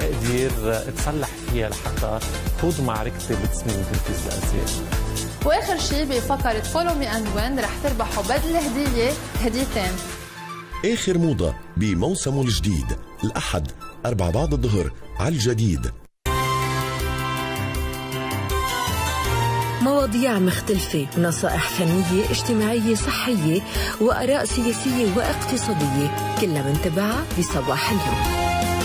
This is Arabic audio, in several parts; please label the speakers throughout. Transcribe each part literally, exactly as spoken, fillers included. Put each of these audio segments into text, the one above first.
Speaker 1: تقدر تصلح فيها لحتى تخوض معركتي بتصميم وتنفيذ الازياء.
Speaker 2: واخر شيء بفقره فولو مي اند وين رح تربحوا بدل هديه هديتين.
Speaker 3: اخر موضه بموسمه الجديد الاحد أربعة بعد الظهر على الجديد.
Speaker 4: مواضيع مختلفة، نصائح فنية اجتماعية صحية وآراء سياسية واقتصادية، كلها منتبعة بصباح اليوم.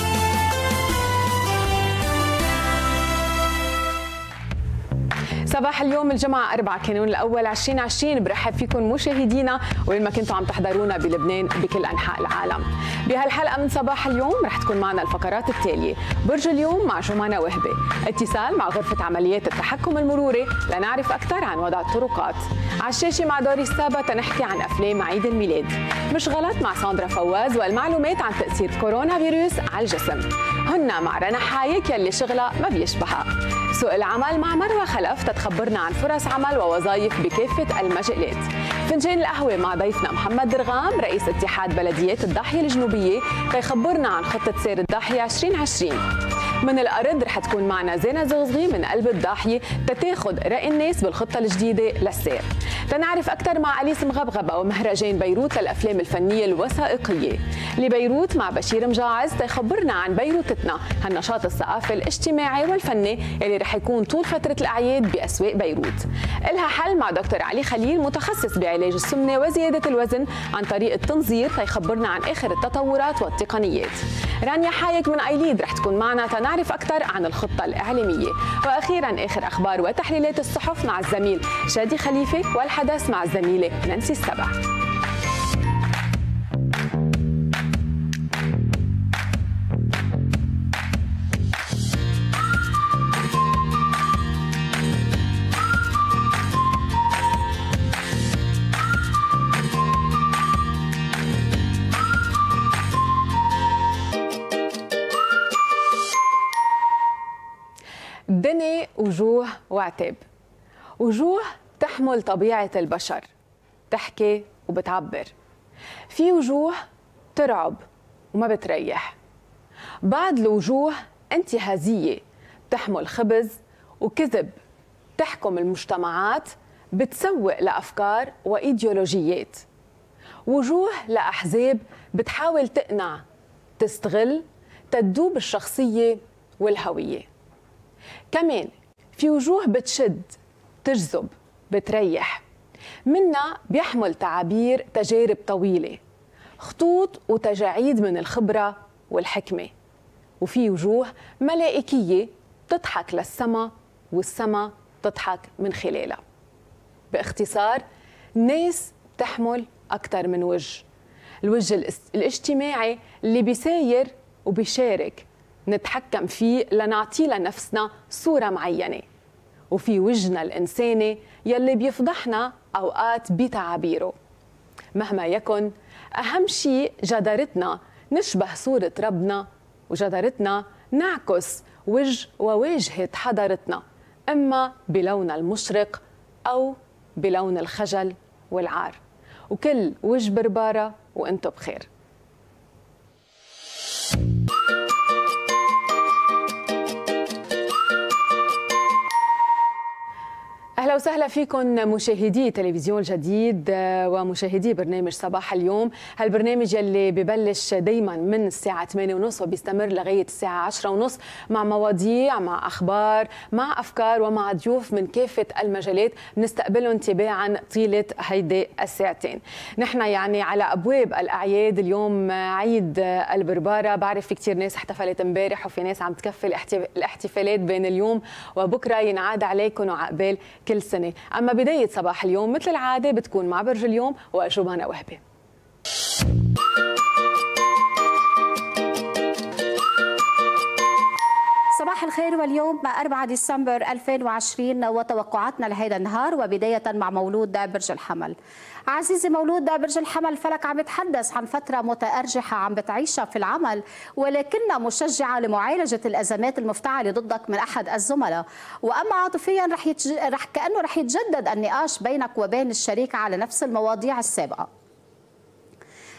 Speaker 5: صباح اليوم الجمعة أربعة كانون الأول عشرين عشرين. برحب فيكم مشاهدينا وين ما كنتوا عم تحضرونا بلبنان بكل أنحاء العالم. بهالحلقة من صباح اليوم رح تكون معنا الفقرات التالية: برج اليوم مع جمانة وهبة، اتصال مع غرفة عمليات التحكم المروري لنعرف أكثر عن وضع الطرقات، على الشاشة مع دوري السابا تنحكي عن أفلام عيد الميلاد، مش غلط مع ساندرا فواز والمعلومات عن تأثير كورونا فيروس على الجسم، هن مع رنا حايك يلي شغلها ما بيشبهها، سوق العمل مع مروة خلف تتخبرنا عن فرص عمل ووظائف بكافة المجالات، فنجان القهوة مع ضيفنا محمد درغام رئيس اتحاد بلديات الضاحية الجنوبية تيخبرنا عن خطة سير الضاحية عشرين عشرين. من الأرض رح تكون معنا زينة زغزغي من قلب الضاحية تتاخد رأي الناس بالخطة الجديدة للسير. تنعرف أكثر مع أليس مغبغبة ومهرجان بيروت للأفلام الفنية الوثائقية. لبيروت مع بشير مجاعز تيخبرنا عن بيروتتنا، هالنشاط الثقافي الاجتماعي والفني اللي رح يكون طول فترة الأعياد بأسواق بيروت. إلها حل مع دكتور علي خليل متخصص بعلاج السمنة وزيادة الوزن عن طريق التنظير تيخبرنا عن آخر التطورات والتقنيات. رانيا حايك من ايليد رح تكون معنا تنعرف أكثر عن الخطة الإعلامية. وأخيرا آخر أخبار وتحليلات الصحف مع الزميل شادي خليفة والحدث مع الزميلة نانسي السبع. دني وجوه وعتاب، وجوه تحمل طبيعة البشر، تحكي وبتعبر. في وجوه ترعب وما بتريح، بعض الوجوه انتهازية بتحمل خبز وكذب، تحكم المجتمعات، بتسوق لأفكار وإيديولوجيات. وجوه لأحزاب بتحاول تقنع، تستغل، تدوب الشخصية والهوية. كمان في وجوه بتشد، تجذب، بتريح، منا بيحمل تعابير تجارب طويلة، خطوط وتجاعيد من الخبرة والحكمة. وفي وجوه ملائكية تضحك للسما والسما تضحك من خلالها. باختصار ناس تحمل أكثر من وجه، الوجه الاجتماعي اللي بيساير وبيشارك نتحكم فيه لنعطي لنفسنا صورة معينة، وفي وجهنا الإنساني يلي بيفضحنا أوقات بتعابيره. مهما يكن أهم شيء جدارتنا نشبه صورة ربنا، وجدارتنا نعكس وجه وواجهة حضارتنا، إما بلون المشرق أو بلون الخجل والعار. وكل وجه بربارة وأنتم بخير. أهلا وسهلا فيكم مشاهدي تلفزيون جديد ومشاهدي برنامج صباح اليوم. هالبرنامج يلي ببلش دايما من الساعة ثمانية وثلاثين وبيستمر لغاية الساعة عشرة وثلاثين مع مواضيع، مع أخبار، مع أفكار ومع ضيوف من كافة المجالات بنستقبلهم تباعا طيلة هيدي الساعتين. نحن يعني على أبواب الأعياد، اليوم عيد البربارة، بعرف في كتير ناس احتفلت امبارح وفي ناس عم تكفي الاحتفالات بين اليوم وبكرة، ينعاد عليكم وعقبال كل سنة. أما بداية صباح اليوم مثل العادة بتكون مع برج اليوم وجمانة وهبة.
Speaker 6: صباح الخير، واليوم أربعة ديسمبر ألفين وعشرين وتوقعاتنا لهذا النهار، وبداية مع مولود برج الحمل. عزيزي مولود برج الحمل، الفلك عم يتحدث عن فترة متأرجحة عم بتعيشها في العمل، ولكنها مشجعة لمعالجة الأزمات المفتعلة ضدك من أحد الزملاء. وأما عاطفيا رح, يتج... رح كأنه رح يتجدد النقاش بينك وبين الشريك على نفس المواضيع السابقة.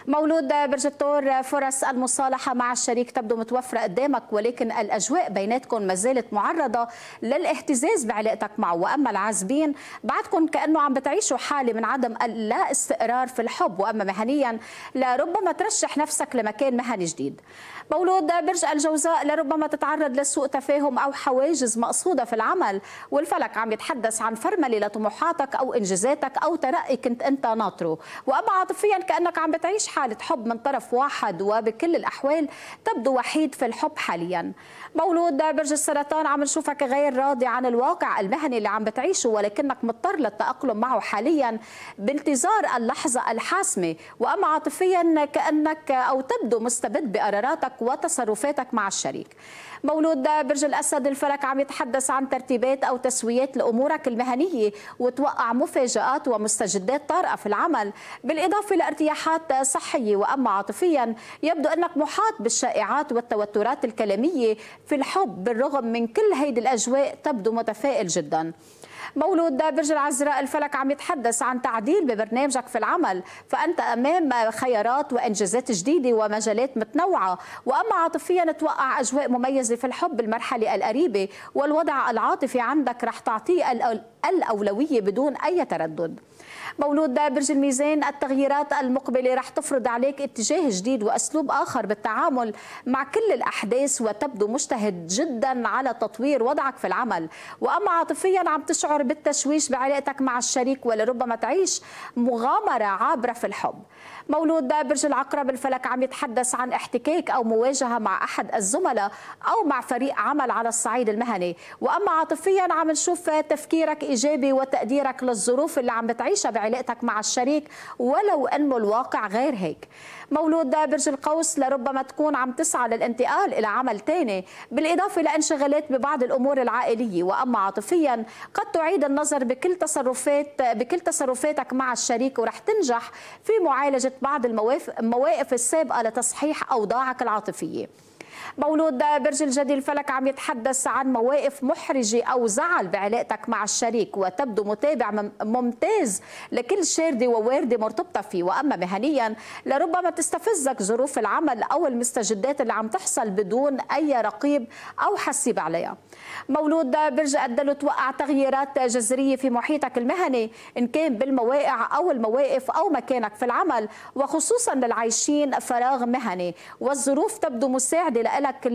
Speaker 6: مولود برج الثور، فرص المصالحة مع الشريك تبدو متوفرة قدامك، ولكن الأجواء بيناتكم ما زالت معرضة للاهتزاز بعلاقتك معه. وأما العازبين بعدكم كأنه عم بتعيشوا حالة من عدم اللا استقرار في الحب. وأما مهنيا لربما ترشح نفسك لمكان مهني جديد. مولود برج الجوزاء، لربما تتعرض لسوء تفاهم أو حواجز مقصودة في العمل، والفلك عم يتحدث عن فرملة لطموحاتك أو إنجازاتك أو ترقي كنت أنت ناطره. وأما عاطفيا كأنك عم بتعيش حالة حب من طرف واحد، وبكل الأحوال تبدو وحيد في الحب حاليا. مولود برج السرطان، عم نشوفك غير راضي عن الواقع المهني اللي عم بتعيشه، ولكنك مضطر للتأقلم معه حاليا بانتظار اللحظة الحاسمة. وأما عاطفيا كأنك أو تبدو مستبد بقراراتك وتصرفاتك مع الشريك. مولود برج الأسد، الفلك عم يتحدث عن ترتيبات أو تسويات لأمورك المهنية، وتوقع مفاجآت ومستجدات طارئة في العمل، بالإضافة لارتياحات صحية. وأما عاطفيا يبدو أنك محاط بالشائعات والتوترات الكلامية في الحب، بالرغم من كل هيدي الأجواء تبدو متفائل جدا. مولود برج العذراء، الفلك عم يتحدث عن تعديل ببرنامجك في العمل، فأنت أمام خيارات وإنجازات جديدة ومجالات متنوعة. وأما عاطفيا توقع أجواء مميزة في الحب بالمرحلة القريبة، والوضع العاطفي عندك رح تعطيه الأولوية بدون أي تردد. مولود برج الميزان، التغييرات المقبلة رح تفرض عليك اتجاه جديد وأسلوب آخر بالتعامل مع كل الأحداث، وتبدو مجتهد جدا على تطوير وضعك في العمل. وأما عاطفيا عم تشعر بالتشويش بعلاقتك مع الشريك، ولربما تعيش مغامرة عابرة في الحب. مولود برج العقرب، الفلك عم يتحدث عن احتكاك أو مواجهة مع أحد الزملاء أو مع فريق عمل على الصعيد المهني. وأما عاطفيا عم نشوف تفكيرك إيجابي وتقديرك للظروف اللي عم بتعيشها بعلاقتك مع الشريك، ولو أنه الواقع غير هيك. مولود برج القوس، لربما تكون عم تسعى للانتقال إلى عمل ثاني، بالإضافة لانشغالات ببعض الأمور العائلية. وأما عاطفيا قد تعيد النظر بكل تصرفات بكل تصرفاتك مع الشريك، ورح تنجح في معالجة بعض المواقف السابقة لتصحيح أوضاعك العاطفية. مولود برج الجدي، الفلك عم يتحدث عن مواقف محرجة أو زعل بعلاقتك مع الشريك، وتبدو متابع ممتاز لكل شاردة وواردة مرتبطة فيه. وأما مهنيا لربما تستفزك ظروف العمل أو المستجدات اللي عم تحصل بدون أي رقيب أو حسيب عليها. مولود برج الدلو، توقع تغييرات جذرية في محيطك المهني، إن كان بالمواقع أو المواقف أو مكانك في العمل، وخصوصا للعايشين فراغ مهني، والظروف تبدو مساعدة لك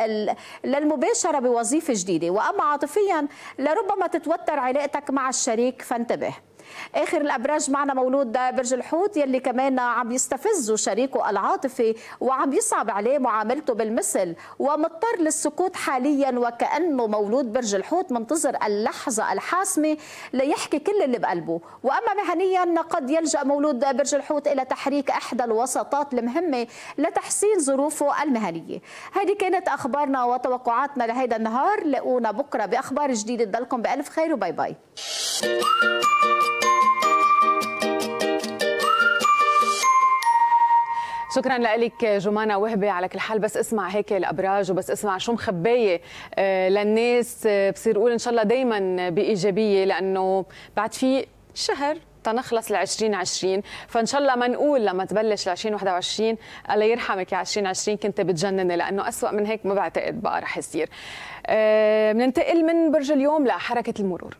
Speaker 6: للمباشرة بوظيفة جديدة. وأما عاطفيا لربما تتوتر علاقتك مع الشريك، فانتبه. آخر الأبراج معنا مولود برج الحوت، يلي كمان عم يستفزه شريكه العاطفي وعم يصعب عليه معاملته بالمثل، ومضطر للسكوت حاليا، وكأنه مولود برج الحوت منتظر اللحظة الحاسمة ليحكي كل اللي بقلبه. وأما مهنيا قد يلجأ مولود برج الحوت إلى تحريك إحدى الوساطات المهمة لتحسين ظروفه المهنية. هذه كانت أخبارنا وتوقعاتنا لهذا النهار. لاقونا بكرة بأخبار جديدة. تضلكم بألف خير وباي باي.
Speaker 5: شكرا لك جمانة وهبي. على كل حال بس اسمع هيك الابراج وبس اسمع شو مخبايه للناس، بصير اقول ان شاء الله دائما بايجابيه، لانه بعد في شهر تنخلص ل عشرين عشرين، فان شاء الله ما نقول لما تبلش ل عشرين واحد وعشرين الله يرحمك يا عشرين عشرين كنت بتجنني، لانه اسوء من هيك ما بعتقد بقى رح يصير. بننتقل من برج اليوم لحركه المرور.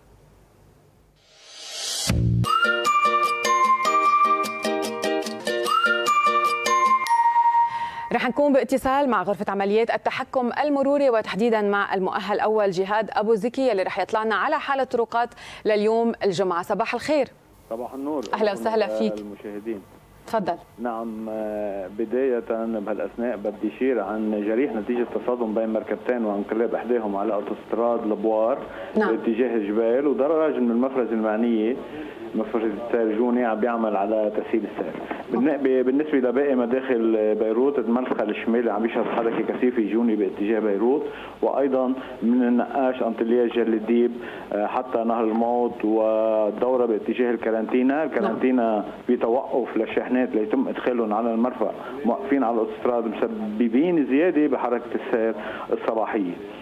Speaker 5: رح نكون باتصال مع غرفة عمليات التحكم المروري، وتحديدا مع المؤهل أول جهاد أبو زكي اللي رح يطلعنا على حالة طرقات لليوم الجمعة. صباح الخير.
Speaker 7: صباح النور.
Speaker 5: أهلا وسهلا فيك
Speaker 7: المشاهدين.
Speaker 5: تفضل.
Speaker 7: نعم، بداية بهالأثناء بدي أشير عن جريح نتيجة تصادم بين مركبتين وانقلاب إحداهم على أوتوستراد لبوار نعم. باتجاه الجبال، وضل راجل من المفرزة المعنية مفرزة السير جوني عم بيعمل على تسهيل السير. بالنسبة لباقي مداخل بيروت، المدخل الشمالي عم يشهد حركة كثيفة جوني باتجاه بيروت، وأيضا من النقاش أنطليا جل الديب حتى نهر الموت، والدورة باتجاه الكارنتينا. الكارنتينا بتوقف للشاحنات ليتم إدخالهم على المرفأ، موقفين على الأوتوستراد مسببين زيادة بحركة السير الصباحية.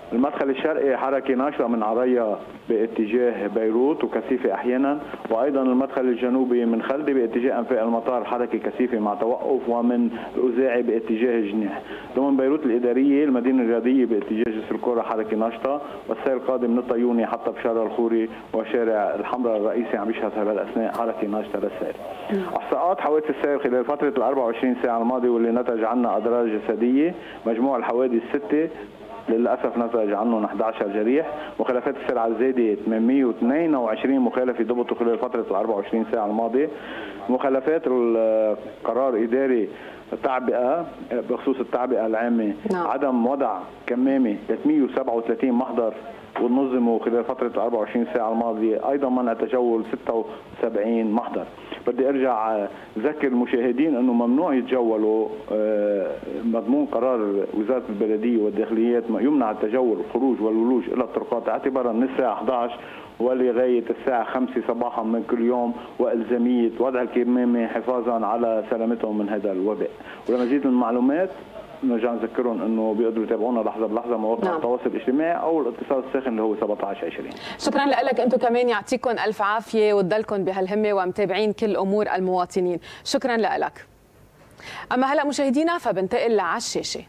Speaker 7: المدخل الشرقي حركة ناشطة من عريا باتجاه بيروت وكثيفة أحيانا، وأيضا المدخل الجنوبي من خلدي باتجاه أنفاق المطار حركة كثيفة مع توقف، ومن الأوزاعي باتجاه جنيح. ثم بيروت الإدارية المدينة الرياضية باتجاه جسر الكورة حركة ناشطة، والسير القادم من الطيوني حتى بشارع الخوري وشارع الحمراء الرئيسي عم يشهد هالأثناء حركة ناشطة للسير. إحصاءات حوادث السير خلال فترة ال أربع وعشرين ساعة الماضية واللي نتج عنها أضرار جسدية، مجموع الحوادث ستة للاسف نتج عنهم أحد عشر جريح، مخالفات السرعه الزايده ثمانمئة واثنين وعشرين مخالفه ضبطوا خلال فتره ال أربع وعشرين ساعه الماضيه، مخالفات القرار اداري التعبئه بخصوص التعبئه العامه نعم. عدم وضع كمامه ثلاثمئة وسبعة وثلاثين محضر ونظموا خلال فتره ال أربع وعشرين ساعه الماضيه، ايضا منع تجول ستة وسبعين محضر. بدي ارجع اذكر المشاهدين انه ممنوع يتجولوا، مضمون قرار وزاره البلديه والداخليات يمنع التجول والخروج والولوج الى الطرقات اعتبارا من الساعه أحد عشر ولغايه الساعه خمسة صباحا من كل يوم، والزاميه وضع الكمامه حفاظا على سلامتهم من هذا الوباء. ولمزيد من المعلومات نرجع نذكرهم انه بيقدروا يتابعونا لحظه بلحظه مواقع نعم. التواصل الاجتماعي او الاتصال الساخن اللي هو سبعة عشر عشرين.
Speaker 5: شكرا لك انتم كمان، يعطيكم الف عافيه وتضلكم بهالهمه ومتابعين كل امور المواطنين. شكرا لك. اما هلا مشاهدينا فبنتقل على الشاشه.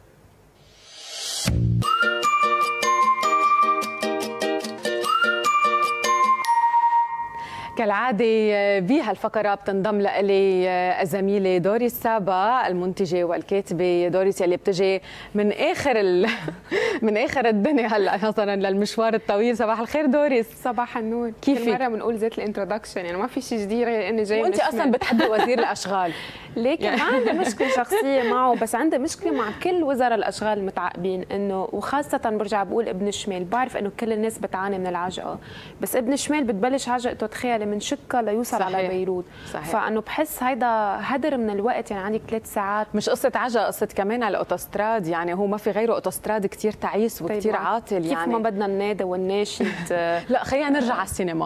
Speaker 5: كالعادة بهالفقرة بتنضم لي الزميلة دوريس سابا المنتجة والكاتبة. دوريس يلي بتجي من آخر ال... من آخر الدنيا هلا نظرا للمشوار الطويل. صباح الخير دوريس.
Speaker 8: صباح النور.
Speaker 5: كيفك؟
Speaker 8: كل مرة بنقول ذات الانترودكشن، يعني ما في شيء جديد غير اني جاي.
Speaker 5: وانت اصلا بتحبي وزير الاشغال.
Speaker 8: لكن يعني. ما عندي مشكلة شخصية معه، بس عندي مشكلة مع كل وزراء الاشغال المتعاقبين، انه وخاصة برجع بقول ابن الشمال. بعرف انه كل الناس بتعاني من العجقة، بس ابن الشمال بتبلش عجقته تخيلي من شكا ليوصل صحيح. على بيروت. صحيح. فانه بحس هيدا هدر من الوقت، يعني عندك ثلاث ساعات.
Speaker 5: مش قصه عجقه، قصه كمان على الاوتوستراد، يعني هو ما في غيره اوتوستراد كثير تعيس وكثير طيب عاطل.
Speaker 8: كيف
Speaker 5: يعني
Speaker 8: ما بدنا النادي والناشد.
Speaker 5: لا خلينا نرجع على السينما.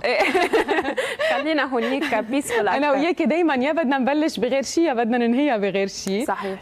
Speaker 8: خلينا هونيك بيسفل.
Speaker 5: انا وياكي دائما يا بدنا نبلش بغير شيء يا بدنا ننهيها بغير شيء.
Speaker 8: صحيح.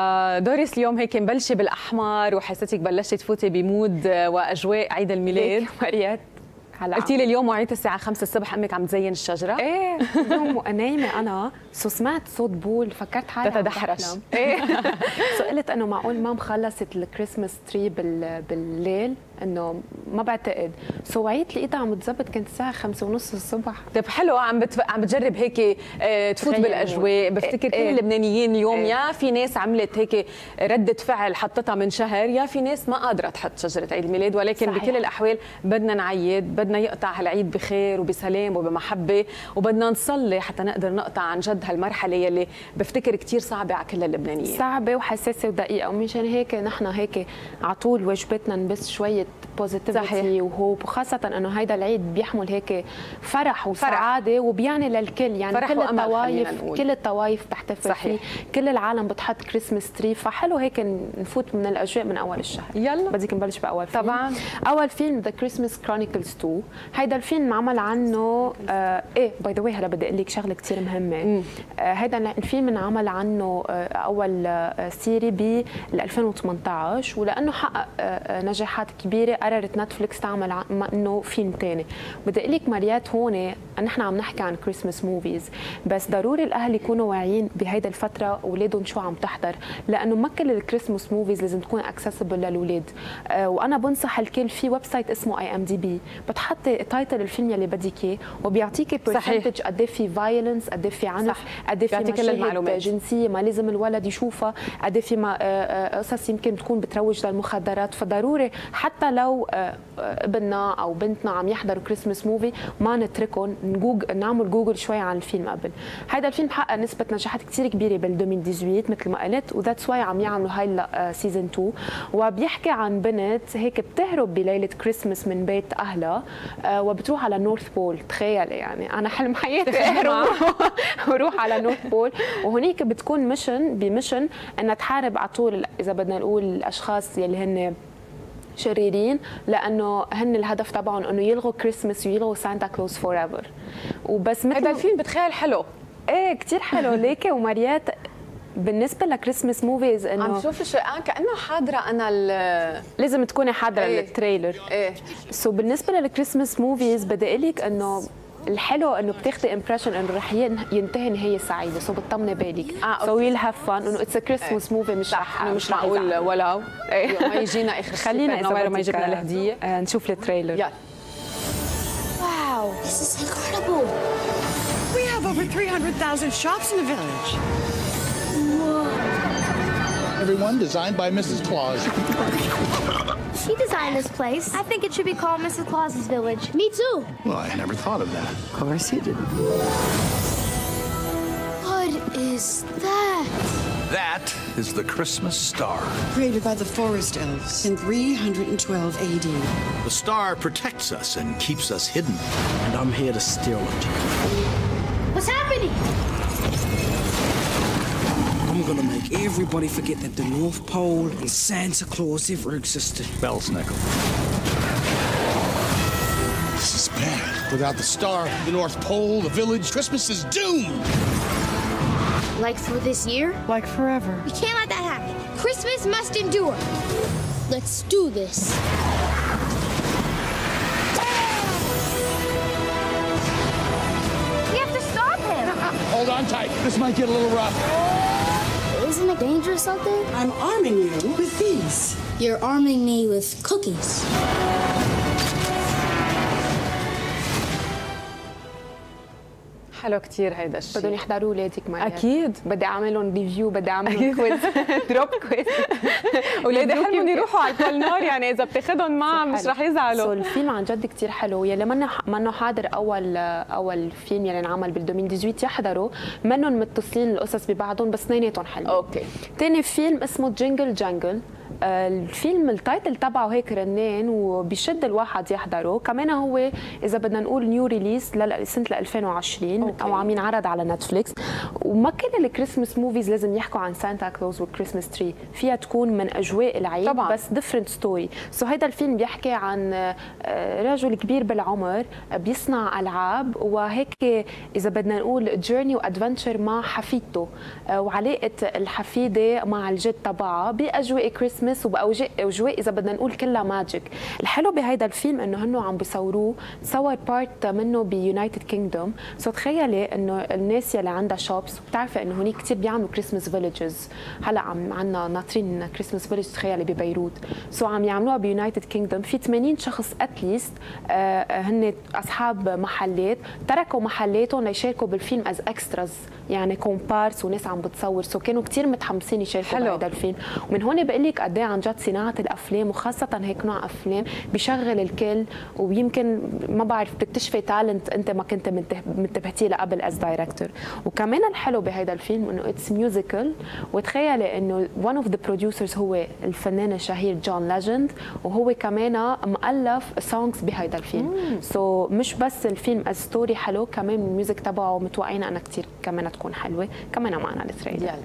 Speaker 5: فدوريس اليوم هيك مبلشه بالاحمر وحسيتك بلشتي تفوتي بمود واجواء عيد الميلاد.
Speaker 8: مريات
Speaker 5: قلتي لي اليوم وعيت الساعة خمسة الصبح امك عم تزين الشجرة؟
Speaker 8: ايه اليوم نايمة انا، سو سمعت صوت بول، فكرت حالي
Speaker 5: تتدحرج.
Speaker 8: ايه سو قلت انه معقول ما مخلصت الكريسماس تري بالليل، انه ما بعتقد. سو وعيت لقيتها عم تزبط، كانت الساعة خمسة ونص الصبح.
Speaker 5: طيب حلو، عم بتف... عم بتجرب هيك اه تفوت بالاجواء. بفتكر إيه كل اللبنانيين اليوم إيه يا في ناس عملت هيك ردة فعل حطتها من شهر، يا في ناس ما قادرة تحط شجرة عيد الميلاد، ولكن صحيح. بكل الاحوال بدنا نعيد، بدنا يقطع هالعيد بخير وبسلام وبمحبة، وبدنا نصلي حتى نقدر نقطع عن جد هالمرحلة يلي بفتكر كثير صعبة على كل اللبنانيين.
Speaker 8: صعبة وحساسة ودقيقة، ومشان هيك نحن هيك على طول واجبتنا نبث شوية بوزيتيفيتي وهوب، وخاصة انه هيدا العيد بيحمل هيك فرح وسعادة فرح. وبيعني للكل، يعني كل الطوائف كل الطوائف بتحتفل فيه، كل العالم بتحط كريسماس تري، فحلو هيك نفوت من الاجواء من اول الشهر.
Speaker 5: يلا
Speaker 8: بدك نبلش باول فيلم.
Speaker 5: طبعا
Speaker 8: اول فيلم ذا كريسماس كرونيكلز تو. هيدا الفيلم انعمل عنه آه ايه باي ذا واي هلا بدي اقول لك شغله كثير مهمه. آه هيدا الفيلم انعمل عنه آه اول آه سيري ب ألفين وثمانية عشر، ولانه حقق آه نجاحات كبيره قررت نتفليكس تعمل انه فيلم ثاني. بدي اقول لك مريات هون نحن عم نحكي عن كريسماس موفيز، بس ضروري الاهل يكونوا واعيين بهيدا الفتره اولادهم شو عم تحضر، لانه ما كل الكريسماس موفيز لازم تكون اكسسبل للاولاد. آه وانا بنصح الكل في ويب سايت اسمه اي ام دي بي، بتحطي تايتل الفيلم يلي بدك اياه وبيعطيكي برسنتج قد ايه في فايلنس، قد ايه في عنف، قد ايه في مشاهد جنسيه ما لازم الولد يشوفها، قد ايه في قصص يمكن تكون بتروج للمخدرات. فضروري حتى لو ابننا او بنتنا عم يحضروا كريسماس موفي ما نتركهم، نجوجل نعمل جوجل شوي عن الفيلم قبل. هذا الفيلم حقق نسبه نجاحات كثير كبيره بال ألفين وثمانية عشر مثل ما قلت، وذاتس واي عم يعملوا هاي سيزون اثنين، وبيحكي عن بنت هيك بتهرب بليله كريسماس من بيت اهلها وبتروح على نورث بول. تخيل يعني انا حلم حياتي اهرب وروح على نورث بول، وهنيك بتكون ميشن بميشن انها تحارب على طول اذا بدنا نقول الاشخاص يلي هن شريرين، لانه هن الهدف تبعهم انه يلغوا كريسماس ويلغوا سانتا كلوز فور ايفر. وبس مثل
Speaker 5: هذا الفيلم بتخيل حلو.
Speaker 8: ايه كثير حلو. ليكي وماريات بالنسبه لكريسماس موفيز انه
Speaker 5: عم شوف شو آه كانه حاضره انا
Speaker 8: لازم تكوني حاضره
Speaker 5: ايه
Speaker 8: التريلر.
Speaker 5: ايه
Speaker 8: سو so بالنسبه للكريسماس موفيز بدي اقول لك انه الحلو انه بتاخذي امبريشن انه رح ينتهي نهايه سعيده، سو بتطمني بالك.
Speaker 5: اه
Speaker 8: سو ويل هاف فن انه اتس ا كريسماس موفي، مش رح
Speaker 5: مش رح اقول ولو ما يجينا اخر
Speaker 8: خلينا اذا ما يجينا الهديه آه نشوف التريلر.
Speaker 5: يلا.
Speaker 9: Wow, this is incredible.
Speaker 10: We have over three hundred thousand shops in the village.
Speaker 9: Whoa.
Speaker 11: Everyone designed by Missus Claus.
Speaker 9: She designed this place. I think it should be called Missus Claus's Village. Me too.
Speaker 11: Well, I never thought of that.
Speaker 10: Of course you did.
Speaker 9: What is that?
Speaker 12: That is the Christmas star.
Speaker 10: Created by the forest elves in three hundred twelve A D.
Speaker 12: The star protects us and keeps us hidden.
Speaker 13: And I'm here to steal it.
Speaker 9: What's happening?
Speaker 13: I'm gonna make everybody forget that the North Pole and Santa Claus ever existed.
Speaker 12: Belsnickel.
Speaker 11: This is bad. Without the star, the North Pole, the village, Christmas is doomed.
Speaker 9: Like for this year?
Speaker 10: Like forever.
Speaker 9: We can't let that happen. Christmas must endure. Let's do this. We have to stop him.
Speaker 11: Hold on tight. This might get a little rough.
Speaker 9: Isn't it dangerous out there?
Speaker 10: I'm arming you with these.
Speaker 9: You're arming me with cookies.
Speaker 5: حلو كثير هيدا الشيء.
Speaker 8: بدهم يحضروا اولادك معي.
Speaker 5: اكيد
Speaker 8: بدي اعمل لهم ريفيو، بدي اعمل لهم كويز دروب كويز.
Speaker 5: اولادي حلمهم يروحوا على البولنار، يعني اذا بتاخذهم معها مش رح يزعلوا.
Speaker 8: سو الفيلم عن جد كثير حلو، يلي منه منه حاضر اول اول فيلم يلي انعمل بال ألفين وثمانية عشر يحضروا، منهم متصلين القصص ببعضهم بس اثنيناتهم حلوين.
Speaker 5: اوكي.
Speaker 8: ثاني فيلم اسمه جينجل جانجل. الفيلم التايتل تبعه هيك رنان وبيشد الواحد يحضره، كمان هو اذا بدنا نقول نيو ريليس لسنه ألفين وعشرين أوكي. او عم ينعرض على نتفليكس. وما كل الكريسماس موفيز لازم يحكوا عن سانتا كلوز والكريسماس تري، فيها تكون من اجواء العيد طبعا. بس ديفرنت ستوري. سو هيدا الفيلم بيحكي عن رجل كبير بالعمر بيصنع العاب، وهيك اذا بدنا نقول جيرني وادفنتشر مع حفيدته، وعلاقه الحفيده مع الجد تبعها باجواء كريسماس وبأجواء اذا بدنا نقول كلها ماجيك. الحلو بهيدا الفيلم انه هنو عم بيصوروه، تصور بارت منه بيونايتد كينجدوم. سو تخيلي انه الناس يلي عندها شوبس، وبتعرفي انه هنيك كثير بيعملوا كريسماس فيليجز، هلا عم عندنا ناطرين كريسماس فيليج تخيلي ببيروت. سو عم يعملوها بيونايتد كينجدوم، في ثمانين شخص اتليست آه هن اصحاب محلات تركوا محلاتهم ليشاركوا بالفيلم از اكستراز، يعني كومبارس وناس عم بتصور. سو كانوا كثير متحمسين يشاركوا بهذا الفيلم. ومن هون بقول لك قد ايه عن جد صناعه الافلام وخاصه هيك نوع افلام بيشغل الكل، ويمكن ما بعرف بتكتشفي تالنت انت ما كنت منتبهتي له قبل از دايركتور. وكمان الحلو بهذا الفيلم انه اتس ميوزيكال، وتخيلي انه ون اوف ذا بروديوسرز هو الفنان الشهير جون ليجند، وهو كمان مؤلف سونجز بهذا الفيلم. سو so مش بس الفيلم از ستوري حلو، كمان الميوزك تبعه متوقعين انا كثير كمان تكون حلوه. كمان معنا التريلر. يلا.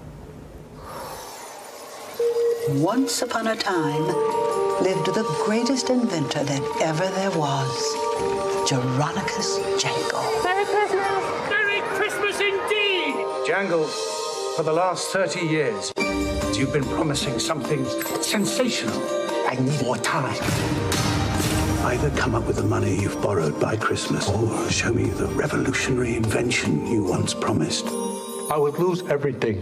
Speaker 14: Once upon a time lived the greatest inventor that ever there was, Geronicus Jangle.
Speaker 15: Merry Christmas! Merry Christmas indeed!
Speaker 16: Jangle, for the last thirty years, you've been promising something sensational.
Speaker 17: I need more time. Either come up with the money you've borrowed by Christmas, or show me the revolutionary invention you once promised.
Speaker 16: I would lose everything.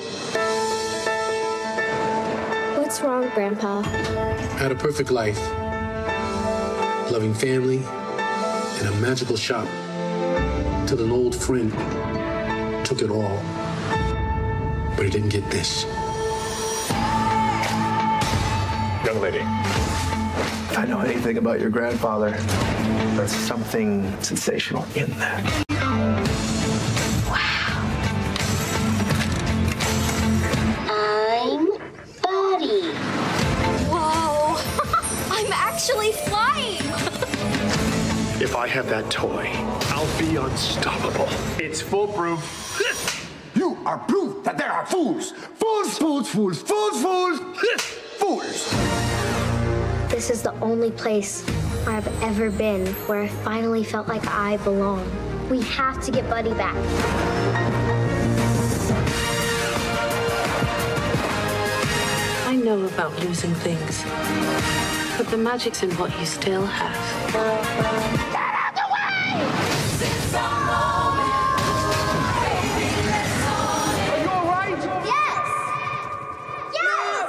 Speaker 9: What's wrong, Grandpa?
Speaker 18: Had a perfect life, loving family, and a magical shop, till an old friend took it all, but he didn't get this.
Speaker 16: Young lady.
Speaker 17: If I know anything about your grandfather, there's something sensational in that.
Speaker 9: Actually flying!
Speaker 17: If I have that toy, I'll be unstoppable.
Speaker 16: It's foolproof.
Speaker 17: You are proof that there are fools. Fools, fools, fools, fools, fools, fools.
Speaker 9: This is the only place I've ever been where I finally felt like I belong. We have to get Buddy back.
Speaker 19: know about losing things, but the magic's in what you still have.
Speaker 15: Get out the way! Sing some Are you all right? Yes! Yes!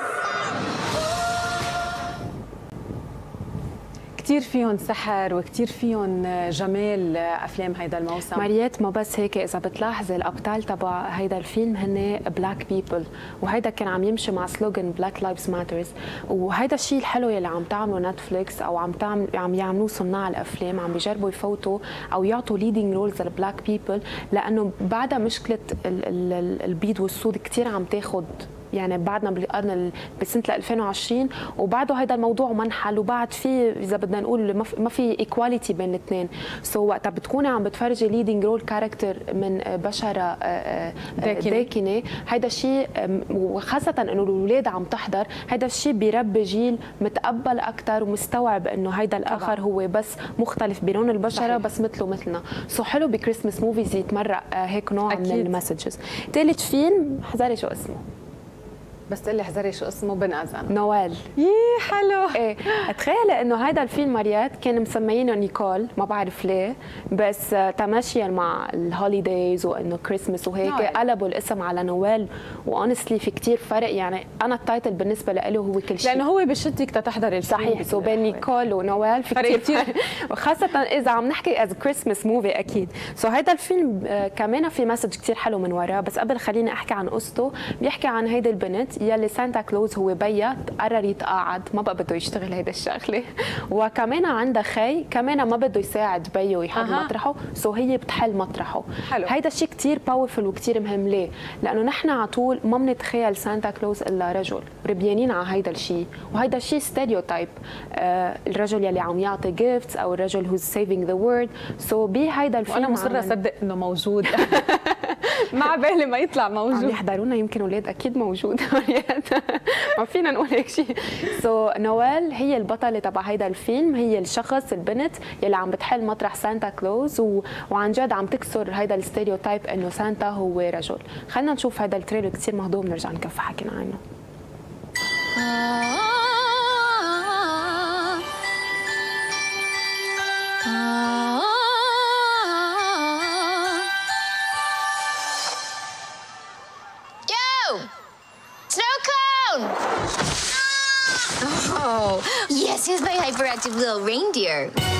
Speaker 5: كتير فيهم سحر وكتير فيهم جمال افلام هيدا الموسم.
Speaker 8: ماريات ما بس هيك، اذا بتلاحظي الابطال تبع هيدا الفيلم هن بلاك بيبل، وهيدا كان عم يمشي مع سلوغن بلاك لايفز ماترز، وهيدا الشيء الحلو يلي عم تعمله نتفليكس او عم تعمل عم يعملوه صناع الافلام، عم بيجربوا يفوتوا او يعطوا ليدنج رولز للبلاك بيبل، لانه بعدها مشكله البيض والسود كثير عم تاخذ، يعني بعدنا بالقرن بسنه ألفين وعشرين وبعده هذا الموضوع ما انحل، وبعد في اذا بدنا نقول ما في ايكواليتي بين الاثنين. سو so وقتها بتكوني عم بتفرجي ليدنج رول كاركتر من بشره داكنه، هذا الشيء وخاصه انه الاولاد عم تحضر، هذا الشيء بيربي جيل متقبل اكثر ومستوعب انه هذا الاخر هو بس مختلف بلون البشره صحيح. بس مثله مثلنا. سو so حلو بكريسمس موفيز يتمرق هيك نوع أكيد. من المسجز. ثالث فيلم حذري شو اسمه،
Speaker 5: بس تقول لي حذري شو اسمه بنأذن.
Speaker 8: نوال.
Speaker 5: يي حلو.
Speaker 8: ايه تخيلي انه هذا الفيلم ماريات كان مسميينه نيكول، ما بعرف ليه، بس تماشيا مع الهوليديز وانه كريسمس وهيك قلبوا الاسم على نوال، واونستلي في كثير فرق، يعني انا التايتل بالنسبه له هو كل شيء،
Speaker 5: لانه هو بشدك تحضري الفيلم.
Speaker 8: صحيح، سو بين نيكول ونوال في كثير فرق، وخاصه اذا عم نحكي از كريسمس موفي اكيد. سو هذا الفيلم كمان في مسج كثير حلو من وراه، بس قبل خليني احكي عن قصته. بيحكي عن هيدي البنت يلي سانتا كلوز هو بيا قرر يتقاعد، ما بقى بده يشتغل هيدا الشغله، وكمان عندها خي كمان ما بده يساعد بيو يحل أه. مطرحه، سو هي بتحل مطرحه. حلو. هيدا الشيء كثير باورفل وكثير مهم. ليه؟ لانه نحن على طول ما بنتخيل سانتا كلوز الا رجل، ربيانين على هيدا الشيء، وهيدا الشيء ستيريوتايب، آه الرجل يلي عم يعطي جيفتس او الرجل هوز سيفينج ذا وورد. سو بهيدا الفيلم
Speaker 5: وانا مصره اصدق انه موجود مع بالي ما يطلع موجود.
Speaker 8: عم يحضرونا يمكن اولاد اكيد موجود ما فينا نقول هيك شيء. سو so, نوال هي البطله تبع هيدا الفيلم، هي الشخص البنت يلي عم بتحل مطرح سانتا كلوز، و... وعن جد عم تكسر هيدا الستيريوتايب انه سانتا هو رجل. خلينا نشوف هيدا التريلر كثير مهضوم، نرجع نكفي حكينا عنه.
Speaker 20: Oh, yes, here's my hyperactive little reindeer.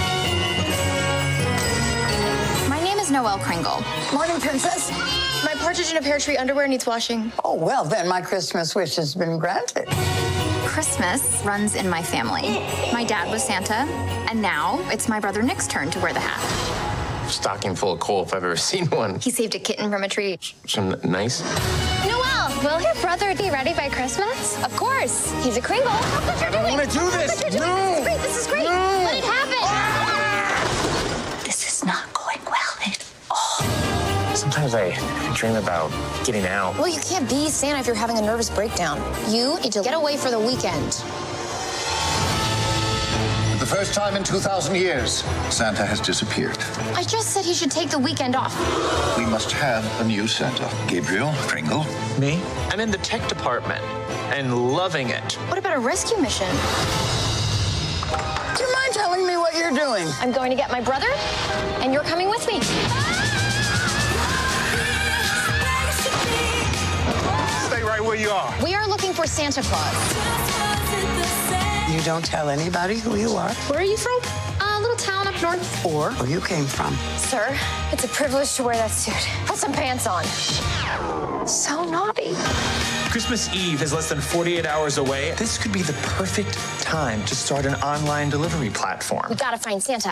Speaker 20: My name is Noelle Kringle.
Speaker 21: Morning, Princess. My partridge in a pear tree underwear needs washing.
Speaker 22: Oh, well, then my Christmas wish has been granted.
Speaker 20: Christmas runs in my family. My dad was Santa, and now it's my brother Nick's turn to wear the hat.
Speaker 23: Stocking full of coal if I've ever seen one.
Speaker 20: He saved a kitten from a tree.
Speaker 23: Some nice.
Speaker 20: Noelle, will your brother be ready by Christmas? Of course. He's a Kringle. Look what you're
Speaker 23: I don't want to do this.
Speaker 20: No. This is great. This is great. No. Let it happen.
Speaker 22: This is not going well at all.
Speaker 23: Sometimes I dream about getting out.
Speaker 20: Well, you can't be Santa if you're having a nervous breakdown. You need to get away for the weekend.
Speaker 24: For the first time in two thousand years, Santa has disappeared.
Speaker 20: I just said he should take the weekend off.
Speaker 24: We must have a new Santa. Gabriel Kringle.
Speaker 23: Me? I'm in the tech department and loving it.
Speaker 20: What about a rescue mission?
Speaker 22: Do you mind telling me what you're doing?
Speaker 20: I'm going to get my brother, and you're coming with me.
Speaker 24: Stay right where you are.
Speaker 20: We are looking for Santa Claus.
Speaker 22: You don't tell anybody who you are?
Speaker 20: Where are you from? A little town up north.
Speaker 22: Or where you came from?
Speaker 20: Sir, it's a privilege to wear that suit. Put some pants on. So naughty.
Speaker 23: Christmas Eve is less than forty-eight hours away. This could be the perfect time to start an online delivery platform.
Speaker 20: We gotta find Santa.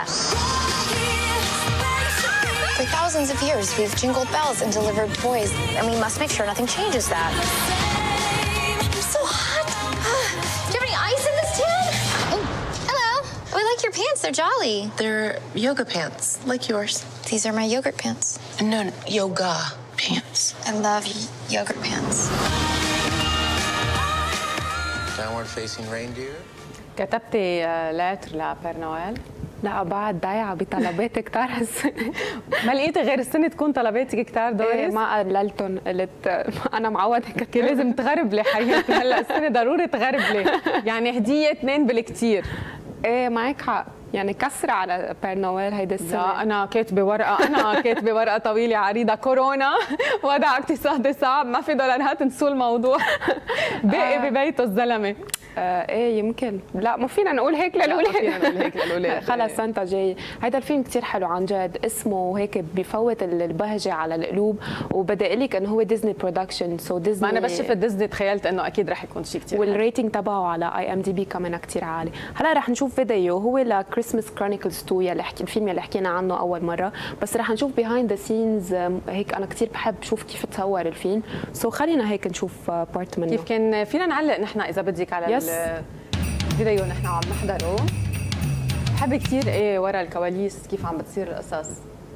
Speaker 20: For thousands of years, we've jingled bells and delivered toys, and we must make sure nothing changes that. I'm so hot. Do you have any ice in this tin? Oh, hello. I like your pants. They're jolly.
Speaker 21: They're yoga pants, like yours.
Speaker 20: These are my yogurt pants.
Speaker 21: No, no yoga pants.
Speaker 20: I love yogurt pants.
Speaker 23: Downward facing reindeer.
Speaker 5: كتبتي لاتر لبير نويل؟
Speaker 8: لا بعد ضايعه بطلبات كتار هالسنه.
Speaker 5: ما لقيتي غير السنه تكون طلباتك كتار دوريس؟
Speaker 8: إيه ما قللتهم، قلت انا معوده
Speaker 5: كي لازم تغربلي حياتي هلا السنه ضروري تغربلي، يعني هديه اثنين بالكثير.
Speaker 8: ايه معك حق، يعني كسرة على بير نويل هيدي السنة.
Speaker 5: لا أنا كاتبة ورقة، أنا كاتبة ورقة طويلة عريضة، كورونا وضع اقتصادي صعب، ما في دولارات، نسوا الموضوع. باقي آه. ببيته الزلمة.
Speaker 8: آه ايه يمكن، لا ما فينا نقول هيك للولاد.
Speaker 5: لا فينا نقول هيك للولاد.
Speaker 8: خلص سانتا جاي. هيدا الفيلم كثير حلو عن جد، اسمه هيك بفوت البهجة على القلوب، وبدي اقول لك انه هو ديزني برودكشن، سو ديزني.
Speaker 5: ما انا بس شفت ديزني تخيلت انه اكيد رح يكون شيء كثير.
Speaker 8: والريتنج تبعه على اي ام دي بي كمان كثير عالي. هلا رح نشوف فيديو هو لكريسمس كرونيكلز تو يلي حكي الفيلم يلي حكينا عنه اول مرة، بس رح نشوف بيهايند ذا سينز. هيك انا كثير بحب شوف كيف تصور الفيلم، سو خلينا هيك نشوف بارت منه.
Speaker 5: كيف كان فينا نعلق نحن اذا بدك على
Speaker 8: يس.
Speaker 5: الفيديو نحن عم نحضره. بحب كثير ايه ورا الكواليس كيف عم بتصير القصص.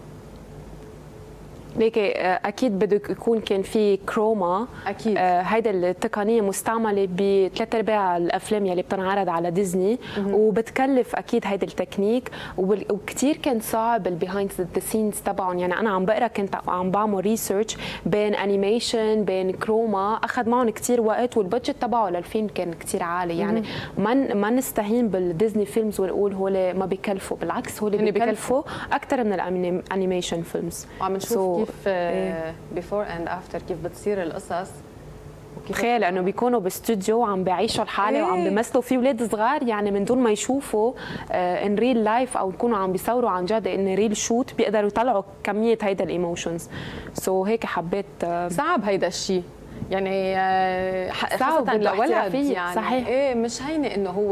Speaker 8: ليكي اكيد بده يكون كان في كروما،
Speaker 5: اكيد
Speaker 8: آه هيدا التقنيه مستعمله بثلاث ارباع الافلام يلي بتنعرض على ديزني، وبتكلف اكيد هيدا التكنيك، وكثير كان صعب البيهايند ذا سينز تبعهم. يعني انا عم بقرا كنت عم بعمل ريسيرش بين انيميشن بين كروما، اخذ معهم كثير وقت، والبادجت تبعه للفيلم كان كثير عالي. يعني ما ما نستهين بالديزني فيلمز ونقول هول ما بيكلفوا، بالعكس هول بيكلفوا اكثر من الانيميشن فيلمز.
Speaker 5: وعم نشوف كيف بيفور اند افتر كيف بتصير القصص.
Speaker 8: تخيل انه بيكونوا باستوديو وعم بيعيشوا الحاله ايه. وعم بيمثلوا في اولاد صغار، يعني من دون ما يشوفوا ان ريل لايف او يكونوا عم بيصوروا عن جد ان ريل شوت، بيقدروا يطلعوا كميه هيدا الايموشنز. سو so هيك حبيت.
Speaker 5: صعب هيدا الشيء، يعني
Speaker 8: صعب
Speaker 5: لولد يعني.
Speaker 8: صحيح.
Speaker 5: ايه مش هينه انه هو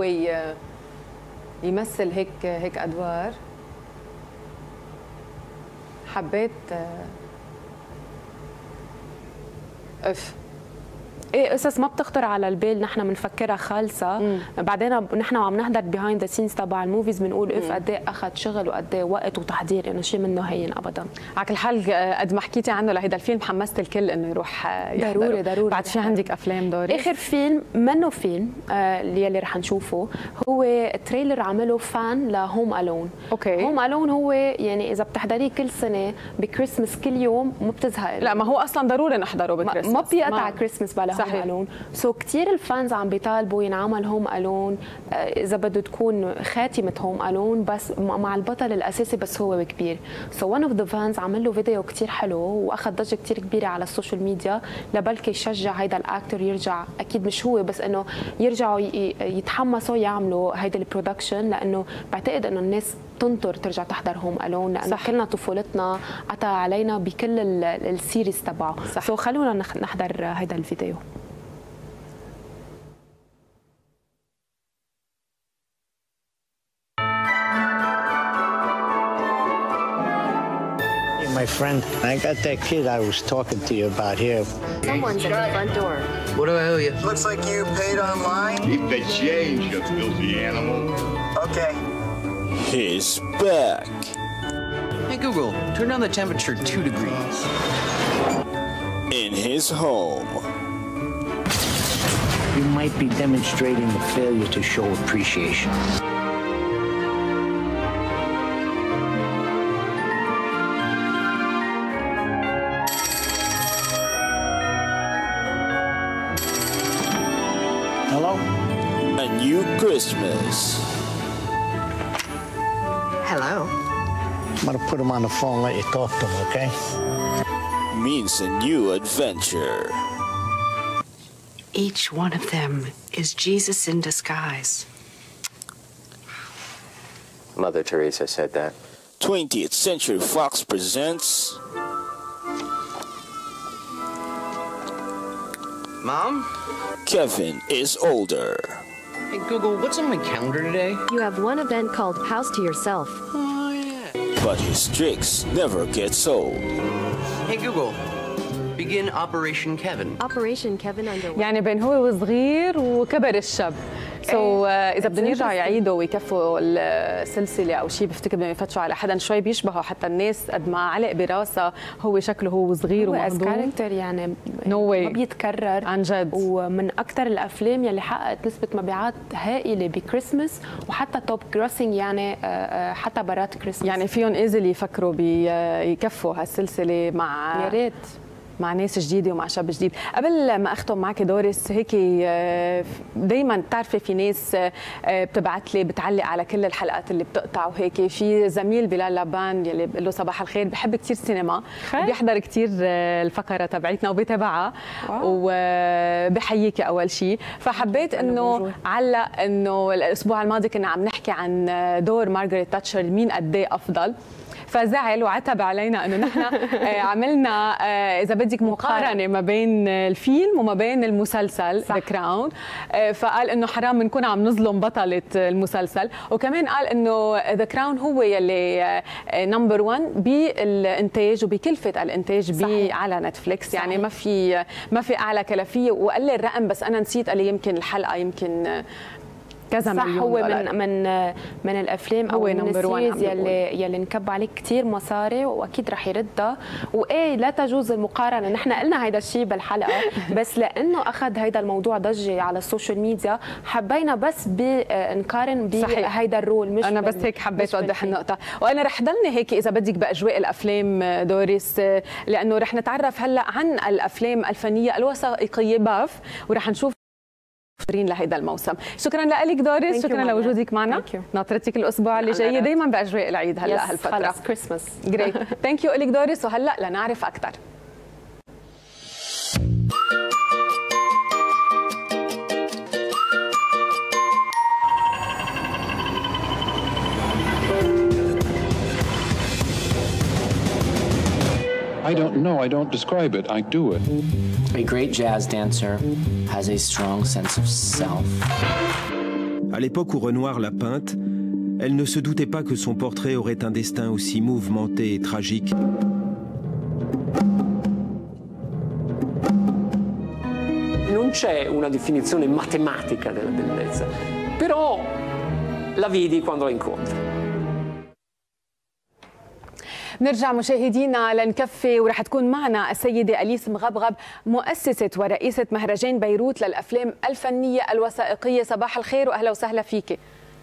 Speaker 5: يمثل هيك هيك ادوار. حبيت اف
Speaker 8: ايه قصص ما بتخطر على البال، نحن بنفكرها خالصه. مم. بعدين نحن وعم نحضر بيهايند ذا سينز تبع الموفيز بنقول اف قد ايه اخذ شغل وقد ايه وقت وتحضير، انه شيء منه هين ابدا.
Speaker 5: على كل حال قد ما حكيتي عنه لهيدا الفيلم حمست الكل انه يروح يحضره.
Speaker 8: ضروري ضروري.
Speaker 5: بعد في عندك افلام دوري؟
Speaker 8: اخر فيلم منه فيلم آه اللي رح نشوفه هو تريلر عمله فان لهوم الون.
Speaker 5: اوكي.
Speaker 8: هوم الون هو يعني اذا بتحضريه كل سنه بكريسماس كل يوم ما بتزهق.
Speaker 5: لا ما هو اصلا ضروري نحضره بكريسماس،
Speaker 8: ما بيقطع كريسماس بلا هوم الون. سو so كثير الفانز عم بيطالبوا ينعمل هوم الون، اذا بده تكون خاتمه هوم الون بس مع البطل الاساسي بس هو كبير. سو ون اوف ذا فانز عمل له فيديو كثير حلو واخذ ضجه كثير كبيره على السوشيال ميديا، لبلكي يشجع هيدا الاكتور يرجع، اكيد مش هو بس انه يرجعوا يتحمسوا يعملوا هيدا البرودكشن، لانه بعتقد انه الناس تنطر ترجع تحضر هوم الون، لانه صح. كلنا طفولتنا قطع علينا بكل السيريز تبعه. سو so خلونا نحضر هيدا الفيديو.
Speaker 1: My friend, I got that kid I was talking to you about here.
Speaker 19: Someone's at the front door.
Speaker 24: What do I owe you? Looks like you paid online.
Speaker 2: Keep the change, you filthy animal.
Speaker 24: Okay.
Speaker 3: He's back.
Speaker 23: Hey Google, turn down the temperature two degrees.
Speaker 3: In his home.
Speaker 1: You might be demonstrating the failure to show appreciation. Hello?
Speaker 3: A new Christmas.
Speaker 1: Hello? I'm gonna put him on the phone and let you talk to him, okay?
Speaker 3: Means a new adventure.
Speaker 19: Each one of them is Jesus in disguise.
Speaker 4: Mother Teresa said that.
Speaker 3: twentieth Century Fox presents...
Speaker 23: Mom?
Speaker 3: Kevin is older.
Speaker 23: Hey Google, what's on my calendar today?
Speaker 25: You have one event called House to Yourself.
Speaker 23: Oh yeah.
Speaker 3: But his tricks never get old.
Speaker 23: Hey Google,
Speaker 6: begin Operation Kevin.
Speaker 25: Operation Kevin underway.
Speaker 5: يعني بين هو وصغير وكبر الشاب. سو so, uh, اذا بدهم يرجعوا يعيدوا ويكفوا السلسله او شيء بفتكر بدهم يفتشوا على حدا شوي بيشبهوا حتى الناس قد ما علق براسها هو شكله هو صغير
Speaker 8: ومهضوم. كاركتر يعني
Speaker 5: no
Speaker 8: ما بيتكرر
Speaker 5: عن جد،
Speaker 8: ومن اكثر الافلام يلي حققت نسبه مبيعات هائله بكريسماس وحتى توب جروسنج يعني حتى برات كريسماس.
Speaker 5: يعني فيهم ايزلي يفكروا بيكفوا هالسلسله مع
Speaker 8: يا ريت
Speaker 5: مع ناس جديده ومع شاب جديد. قبل ما اختم معك دوريس، هيك دائما بتعرفي في ناس بتبعت لي بتعلق على كل الحلقات اللي بتقطع وهيك. في زميل بلال لابان يلي بقول له صباح الخير، بحب كثير سينما وبيحضر كثير الفقره تبعتنا وبيتابعها وبحييكي اول شيء. فحبيت انه علق انه الاسبوع الماضي كنا عم نحكي عن دور مارغريت تاتشر مين قد ايه افضل، فزعل وعتب علينا انه نحن عملنا اذا بدك مقارنه ما بين الفيلم وما بين المسلسل ذا كراون. فقال انه حرام بنكون عم نظلم بطله المسلسل، وكمان قال انه ذا كراون هو يلي نمبر واحد بالانتاج وبكلفه الانتاج على نتفليكس. صحيح. يعني ما في ما في اعلى كلفيه. وقال لي الرقم بس انا نسيت، قال لي يمكن الحلقه يمكن كذا
Speaker 8: صح
Speaker 5: مليون
Speaker 8: هو
Speaker 5: دولار.
Speaker 8: من من من الافلام او من السيريز يلي يلي انكب عليه كثير مصاري واكيد رح يردها. وايه لا تجوز المقارنه، نحن قلنا هيدا الشيء بالحلقه بس لانه اخذ هيدا الموضوع ضجه على السوشيال ميديا حبينا بس نقارن بهيدا الرول. مش
Speaker 5: انا بس هيك حبيت اوضح النقطه. وانا رح ضلني هيك اذا بدك باجواء الافلام دوريس، لانه رح نتعرف هلا عن الافلام الفنيه الوثائقيه باف ورح نشوف لهيدا الموسم. شكرا لك دوريس، شكرا لوجودك معنا. ناطرتك الاسبوع اللي جاي دائما باجواء العيد هلا هالفتره.
Speaker 8: خلص كريسماس.
Speaker 5: جريت. ثانك يو لك دوريس. وهلا لنعرف اكثر.
Speaker 7: I don't know, I don't describe it, I do it.
Speaker 11: A great jazz dancer has a strong sense of self.
Speaker 12: À l'époque où Renoir l'a peinte, elle ne se doutait pas que son portrait aurait un destin aussi mouvementé et tragique.
Speaker 13: Non c'è una definizione matematica della bellezza, però la vedi quando la incontri.
Speaker 5: نرجع مشاهدينا لنكفي، ورح تكون معنا السيدة أليس مغبغب مؤسسة ورئيسة مهرجان بيروت للأفلام الفنية الوثائقية. صباح الخير وأهلا وسهلا فيك.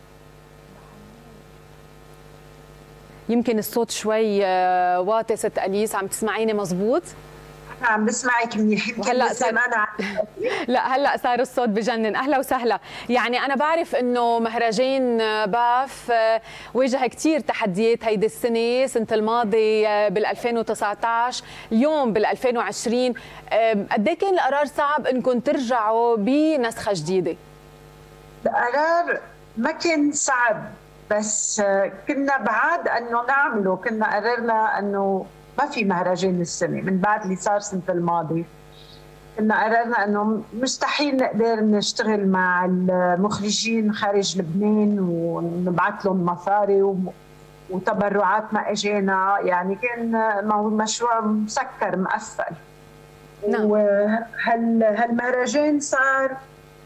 Speaker 5: يمكن الصوت شوي واطي ست أليس، عم تسمعيني مزبوط؟
Speaker 26: عم بسمعك منيح.
Speaker 5: هلا صار أنا لا هلا صار الصوت بجنن. اهلا وسهلا. يعني انا بعرف انه مهرجان باف واجه كثير تحديات هيدي السنه، سنه الماضي بال ألفين وتسعة عشر، اليوم بال ألفين وعشرين. قد ايه كان القرار صعب انكم ترجعوا بنسخه جديده؟
Speaker 26: القرار ما كان صعب، بس كنا بعاد انه نعمله. كنا قررنا انه ما في مهرجان السنه من بعد اللي صار سنه الماضي. كنا قررنا انه مستحيل نقدر نشتغل مع المخرجين خارج لبنان ونبعث لهم مصاري وتبرعات ما اجينا. يعني كان مشروع مسكر مقفل. نعم. وهالمهرجان صار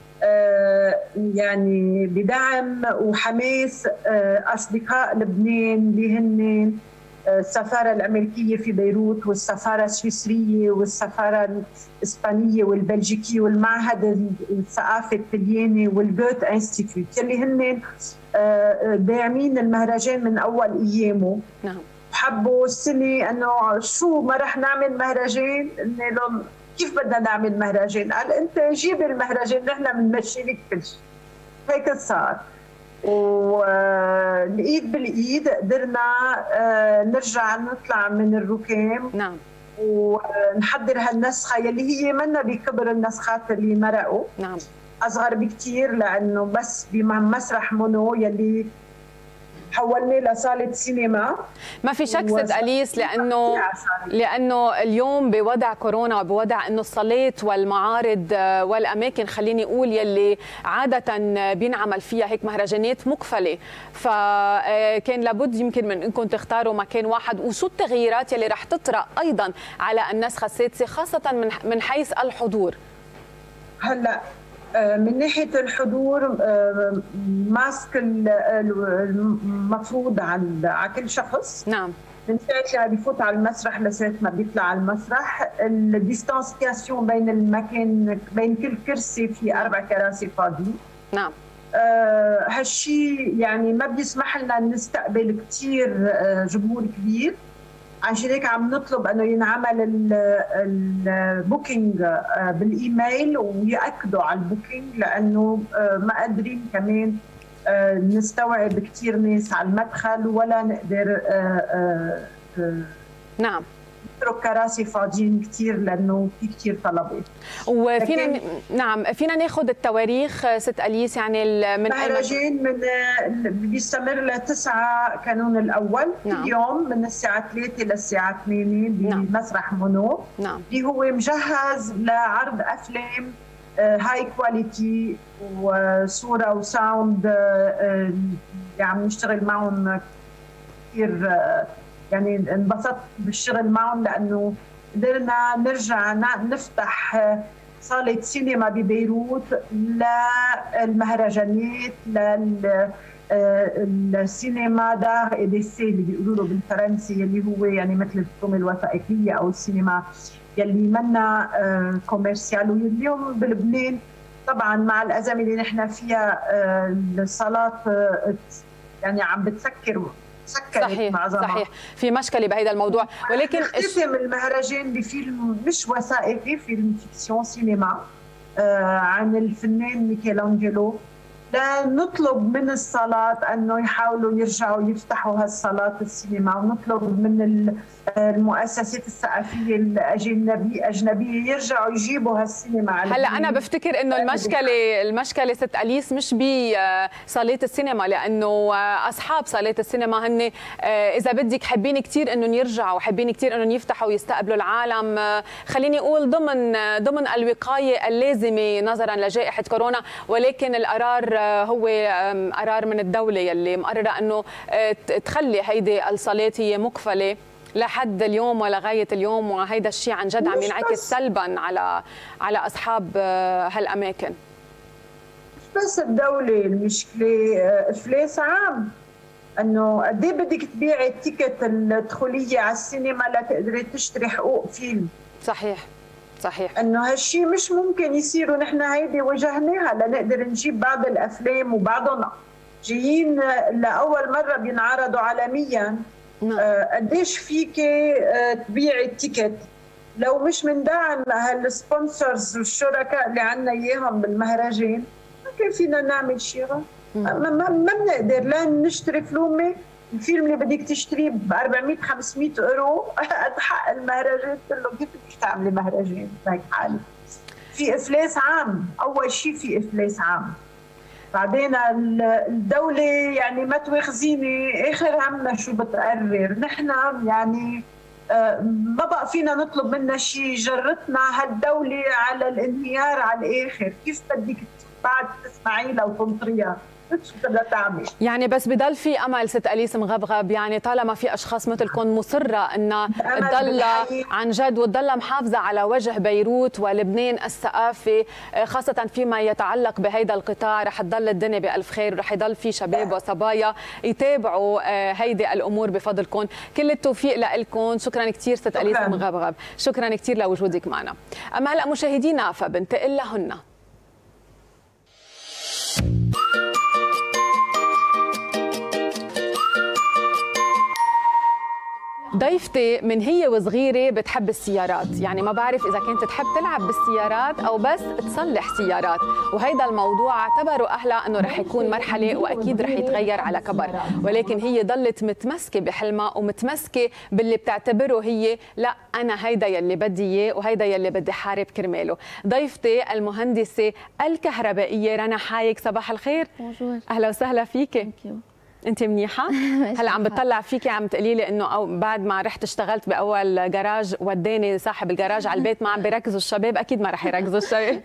Speaker 26: يعني بدعم وحماس اصدقاء لبنان اللي هن السفارة الأمريكية في بيروت والسفارة السويسرية والسفارة الإسبانية والبلجيكية والمعهد الثقافي الطلياني والجوت انستيتيوت يلي هن داعمين المهرجان من أول أيامه.
Speaker 5: نعم.
Speaker 26: حبوا السنة أنه شو ما رح نعمل مهرجان، قلنا لهم كيف بدنا نعمل مهرجان؟ قال أنت جيب المهرجان نحن بنمشي لك كل شيء. هيك صار. والايد بالايد قدرنا نرجع نطلع من الركام.
Speaker 5: نعم.
Speaker 26: ونحضر هالنسخه يلي هي منا بكبر النسخات اللي مرقوا.
Speaker 5: نعم.
Speaker 26: اصغر بكثير لانه بس بمسرح مونو يلي حولناه لصاله سينما.
Speaker 5: ما في شك ست أليس لانه لانه اليوم بوضع كورونا وبوضع انه الصالات والمعارض والاماكن خليني اقول يلي عاده بينعمل فيها هيك مهرجانات مقفله، فكان لابد يمكن من انكم تختاروا مكان واحد. وشو التغييرات يلي رح تطرأ ايضا على النسخه السادسه خاصه من من حيث الحضور؟
Speaker 26: هلا من ناحيه الحضور ماسك المفروض على كل شخص.
Speaker 5: نعم.
Speaker 26: من ساعه اللي بيفوت على المسرح لساعه ما بيطلع على المسرح. الديستانسياسيون بين المكان بين كل كرسي في اربع كراسي فاضيين.
Speaker 5: نعم.
Speaker 26: آه هالشيء يعني ما بيسمح لنا نستقبل كثير آه جمهور كبير، عشان هيك عم نطلب انه ينعمل البوكينج آه بالايميل وياكدوا على البوكينج، لانه آه ما قادرين كمان آه نستوعب كثير ناس على المدخل ولا نقدر آه آه آه
Speaker 5: نعم
Speaker 26: نترك كراسي فاضيين كثير لانه في كثير طلبات.
Speaker 5: وفينا ن... نعم فينا ناخذ التواريخ ست أليس يعني من
Speaker 26: المهرجان من بيستمر لتسعة كانون الاول. نعم. اليوم من الساعه ثلاثة للساعه ثمانية بمسرح مونو.
Speaker 5: نعم.
Speaker 26: اللي هو مجهز لعرض افلام هاي كواليتي وصوره وساوند اللي عم نشتغل معهم كثير، يعني انبسطت بالشغل معهم لانه قدرنا نرجع نفتح صاله سينما ببيروت للمهرجانات، للسينما دار ايديسي اللي بيقولوا له بالفرنسي، اللي هو يعني مثل الفيلم الوثائقيه او السينما يلي منا كوميرسيال. واليوم بلبنان طبعا مع الازمه اللي نحن فيها الصالات يعني عم بتسكر
Speaker 5: صحيح معظمها. صحيح في مشكله بهذا الموضوع، ولكن
Speaker 26: اختتم المهرجان بفيلم مش وثائقي، فيلم فيكسيون سينما آه عن الفنان ميكелانجيلو. لنطلب من الصالات انه يحاولوا يرجعوا يفتحوا هالصالات السينما، ونطلب من المؤسسات الثقافيه الاجنبيه اجنبيه يرجعوا يجيبوا هالسينما.
Speaker 5: هلا انا بفتكر انه المشكله المشكله ست أليس مش بصالات السينما، لانه اصحاب صالات السينما هن اذا بدك حابين كثير انهم يرجعوا، حابين كثير انهم يفتحوا ويستقبلوا العالم، خليني اقول ضمن ضمن الوقايه اللازمه نظرا لجائحه كورونا. ولكن القرار هو قرار من الدوله يلي مقرره انه تخلي هيدي الصالات هي مقفله لحد اليوم ولغايه اليوم، وهيدا الشيء عن جد عم ينعكس سلبا على على اصحاب هالاماكن.
Speaker 26: مش بس الدوله المشكله، افلاس عام، انه قد ايه بدك تبيعي التيكت الدخوليه على السينما لتقدري تشتري حقوق فيلم.
Speaker 5: صحيح صحيح
Speaker 26: انه هالشيء مش ممكن يصير، ونحن هيدي وجهناها لنقدر نجيب بعض الافلام وبعضهم جايين لاول مره بينعرضوا عالميا. قديش فيك تبيعي التيكت لو مش من دعم هالسبونسرز والشركاء اللي عندنا اياهم بالمهرجان؟ ما كان فينا نعمل شيء. ما, ما, ما بنقدر لا نشتري فلومه. الفيلم اللي بدك تشتريه ب أربعمية خمسمية اورو قد حق المهرجان كله. كيف بدك تعملي مهرجان بهيك حالة؟ في افلاس عام، اول شيء في افلاس عام. بعدين الدولة يعني ما تواخذيني اخر همنا شو بتقرر. نحن يعني ما بقى فينا نطلب منها شيء، جرتنا هالدولة على الانهيار على الاخر. كيف بدك بعد تسمعي لها وتنطريها؟ شو بدها تعمل؟
Speaker 5: يعني بس بضل في امل ست أليس مغبغب، يعني طالما في اشخاص مثلكم مصره انها تضل عن جد وتضل محافظه على وجه بيروت ولبنان الثقافي، خاصه فيما يتعلق بهيدا القطاع، رح تضل الدنيا بالف خير، ورح يضل في شباب وصبايا يتابعوا هيدي الامور بفضلكم. كل التوفيق لكم. شكرا كثير ست أليس مغبغب، شكرا كثير لوجودك معنا. اما هلا مشاهدينا فبنتقل لهن. ضيفتي من هي وصغيرة بتحب السيارات، يعني ما بعرف إذا كانت تحب تلعب بالسيارات أو بس تصلح سيارات، وهيدا الموضوع اعتبروا أهلها أنه رح يكون مرحلة وأكيد رح يتغير على كبر، ولكن هي ضلت متمسكة بحلمها ومتمسكة باللي بتعتبره هي لا أنا هيدا يلي بدي إياه وهيدا يلي بدي حارب كرماله. ضيفتي المهندسة الكهربائية رنا حايك، صباح الخير.
Speaker 6: بونجور.
Speaker 5: أهلا وسهلا فيكي. انت منيحه؟ هلا عم بتطلع فيكي عم تقولي لي انه أو بعد ما رحت اشتغلت باول جراج وداني صاحب الجراج على البيت، ما عم بيركزوا الشباب، اكيد ما رح يركزوا الشباب.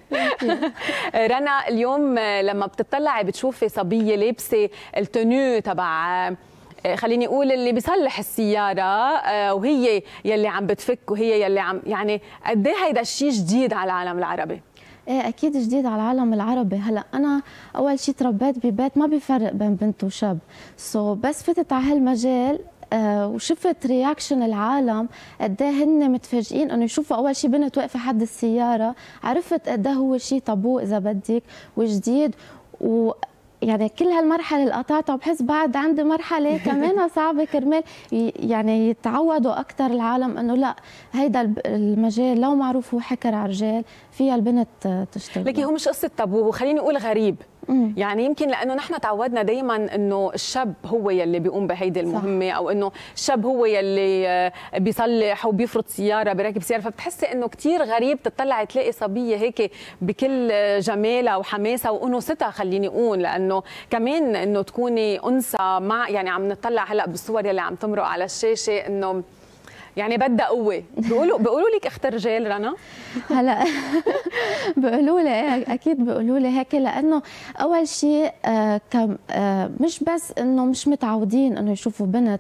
Speaker 5: رنا اليوم لما بتطلعي بتشوفي صبيه لابسه التونو تبع خليني اقول اللي بيصلح السياره وهي يلي عم بتفك وهي يلي عم يعني قد ايه هيدا الشيء جديد على العالم العربي؟
Speaker 6: ايه اكيد جديد على العالم العربي. هلا انا اول شيء تربيت ببيت ما بيفرق بين بنت وشاب، سو so بس فتت على هالمجال آه وشفت رياكشن العالم قد ايه هن متفاجئين انه يشوفوا اول شيء بنت واقفه حد السياره، عرفت قد ايه هو شيء طابو اذا بدك وجديد. و يعني كل هالمرحله اللي قطعتها وبحس بعد عندي مرحله كمان صعبه كرمال يعني يتعودوا اكثر العالم انه لا هيدا المجال لو معروف هو حكر على الرجال فيها البنت تشتغل.
Speaker 5: لكن هو مش قصه طابو، خليني اقول غريب. مم. يعني يمكن لانه نحن تعودنا دائما انه الشاب هو يلي بيقوم بهيدي المهمه، او انه الشاب هو يلي بيصلح وبيفرض سياره بيركب سياره، فبتحسي انه كثير غريب تطلعي تلاقي صبيه هيك بكل جمالها وحماسها وانوثتها، خليني اقول، لانه كمان انه تكوني انثى مع يعني عم نطلع هلا بالصور يلي عم تمرق على الشاشه انه يعني بدها قوه. بيقولوا بيقولوا لك اخت الرجال رنا؟
Speaker 6: هلا بيقولوا لي اكيد بيقولوا لي هيك، لانه اول شيء آه كم آه مش بس انه مش متعودين انه يشوفوا بنت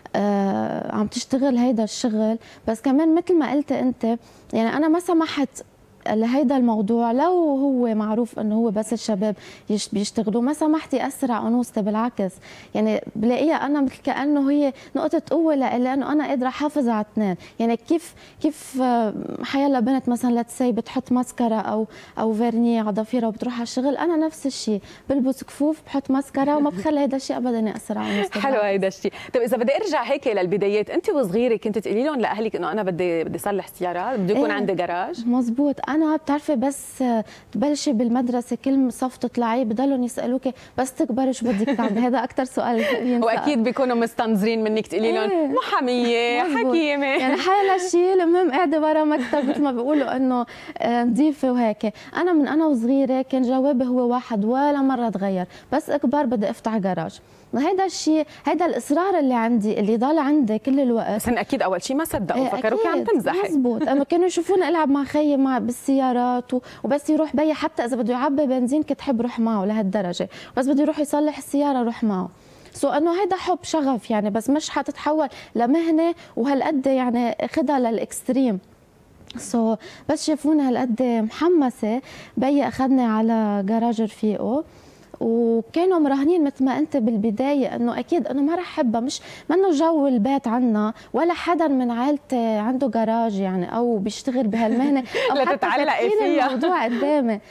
Speaker 6: آه عم تشتغل هيدا الشغل، بس كمان مثل ما قلت انت يعني انا ما سمحت لهيدا الموضوع لو هو معروف انه هو بس الشباب بيشتغلوا، ما سمحت ياثر على انوثتي، بالعكس يعني بلاقيها انا مثل كانه هي نقطه قوه لإلي، لانه انا قادره احافظ على اثنين. يعني كيف كيف حيلا بنت مثلا لتسي بتحط ماسكارا او او فيرني على ضفيرها وبتروح على الشغل، انا نفس الشيء بلبس كفوف بحط ماسكارا وما بخلي هيدا الشيء ابدا ياثر على انوثتي.
Speaker 5: حلو هيدا الشيء. طيب اذا بدي ارجع هيك للبدايات، انت وصغيره كنت تقولي لهم لاهلك انه انا بدي بدي اصلح سياره، بدي يكون
Speaker 6: ايه عندي
Speaker 5: جراج؟
Speaker 6: مزبوط. انا بتعرفي بس تبلشي بالمدرسه كل صف تطلعي بضلهم يسالوكي بس تكبري شو بدك تعملي، هذا اكثر سؤال ينسأل.
Speaker 5: واكيد بيكونوا مستنظرين منك تقولي لهم ايه محاميه حكيمه
Speaker 6: يعني حالها شيء، المهم قاعده ورا مكتب مثل ما بيقولوا انه نظيفه وهيك. انا من انا وصغيره كان جوابي هو واحد ولا مره تغير، بس اكبر بدي افتح جراج. هيدا الشيء هيدا الاصرار اللي عندي اللي ضل عندي كل الوقت.
Speaker 5: بس اكيد اول شيء ما صدقوا، ايه فكروك عم تمزحي.
Speaker 6: مزبوط. اما كانوا يشوفوني العب مع خيي مع بالسيارات و... وبس يروح بي حتى اذا بده يعبي بنزين كنت احب اروح معه لهالدرجه، بس بده يروح يصلح السياره اروح معه. سو انه هيدا حب شغف يعني، بس مش حتتحول لمهنه وهالقد يعني اخذها للاكستريم. سو بس شافوني هالقد محمسه بي اخذني على جراج رفيقه، وكانوا مراهنين مثل ما انت بالبدايه انه اكيد انه ما رح احبها، مش منه جو البيت عنا ولا حدا من عائلتي عنده جراج يعني او بيشتغل بهالمهنه او
Speaker 5: لا تتعلقي فيها
Speaker 6: الموضوع قدامي.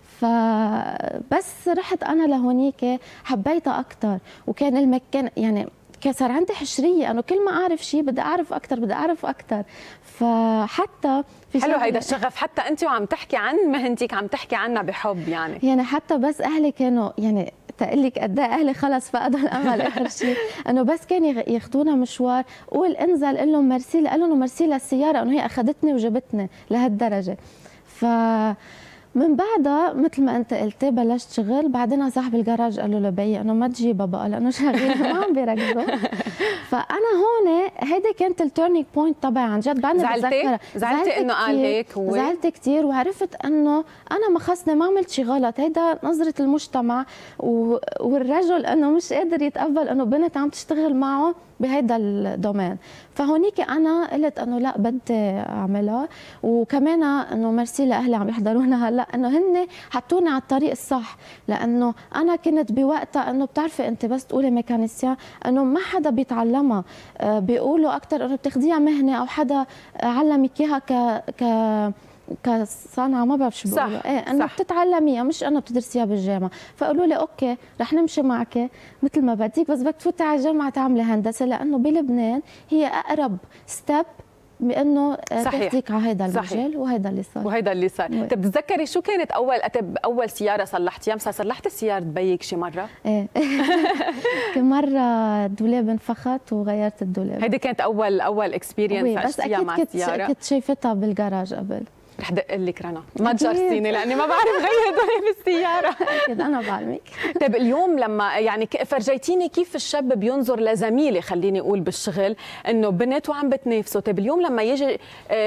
Speaker 6: فبس رحت انا لهونيك حبيتها اكثر، وكان المكان يعني صار عندي حشريه انه كل ما اعرف شيء بدي اعرف اكثر بدي اعرف اكثر. فحتى في
Speaker 5: حلو هيدا الشغف، حتى انت وعم تحكي عن مهنتك عم تحكي عنها بحب يعني.
Speaker 6: يعني حتى بس اهلي كانوا يعني تقول لك قد ايه اهلي خلص فقدوا الامل اخر شيء، انه بس كان ياخذونا مشوار قول انزل قول لهم ميرسي، قال لهم ميرسي للسياره انه هي اخذتني وجابتني لهالدرجه. ف من بعدها مثل ما انت قلتي بلشت شغل، بعدين صاحب الجراج قال له لبي انه ما تجيبها بقى لانه شغالين ما عم بيركزوا. فانا هون هيدي كانت التيرنينج بوينت تبعي عن جد. بعدني
Speaker 5: بتذكرها زعلتي انه قال هيك هو؟
Speaker 6: زعلت كثير وعرفت انه انا ما خصني ما عملت شيء غلط، هيدا نظره المجتمع و... والرجل انه مش قادر يتقبل انه بنت عم تشتغل معه بهيدا الدومين. فهونيك انا قلت انه لا بدي اعملها، وكمان انه ميرسي لاهلي عم يحضرونا هلا انه هن حطوني على الطريق الصح، لانه انا كنت بوقتها انه بتعرفي انت بس تقولي ميكانيسيان انه ما حدا بيتعلمها، بيقولوا اكثر انه بتاخذيها مهنه او حدا علمك اياها ك ك كصنعه ما بعرف شو بقولوا، ايه انه بتتعلميها مش انه بتدرسيها بالجامعه. فقالوا لي اوكي رح نمشي معك مثل ما بدك، بس بدك تفوتي على الجامعه تعملي هندسه، لانه بلبنان هي اقرب ستيب بانه تاخذيك على هذا المجال. وهذا اللي صار
Speaker 5: وهذا اللي صار. طيب بتتذكري شو كانت اول أتب اول سياره صلحتيها؟ مثلا صلحتي سياره بيك شي مره؟
Speaker 6: ايه كم مره الدولاب انفخت وغيرت الدولاب.
Speaker 5: هيدي كانت اول اول اكسبيرينس عشتيها مع
Speaker 6: كنت
Speaker 5: السياره؟
Speaker 6: كنت شايفتها بالجراج قبل.
Speaker 5: رح دق لك رنا ما تجرسيني لاني ما بعرف غير هدول بالسياره.
Speaker 6: اكيد انا بعلمك.
Speaker 5: طيب اليوم لما يعني فرجيتيني كيف الشاب بينظر لزميله خليني اقول بالشغل انه بنت وعم بتنافسوا، طيب اليوم لما يجي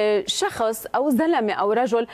Speaker 5: شخص او زلمه او رجل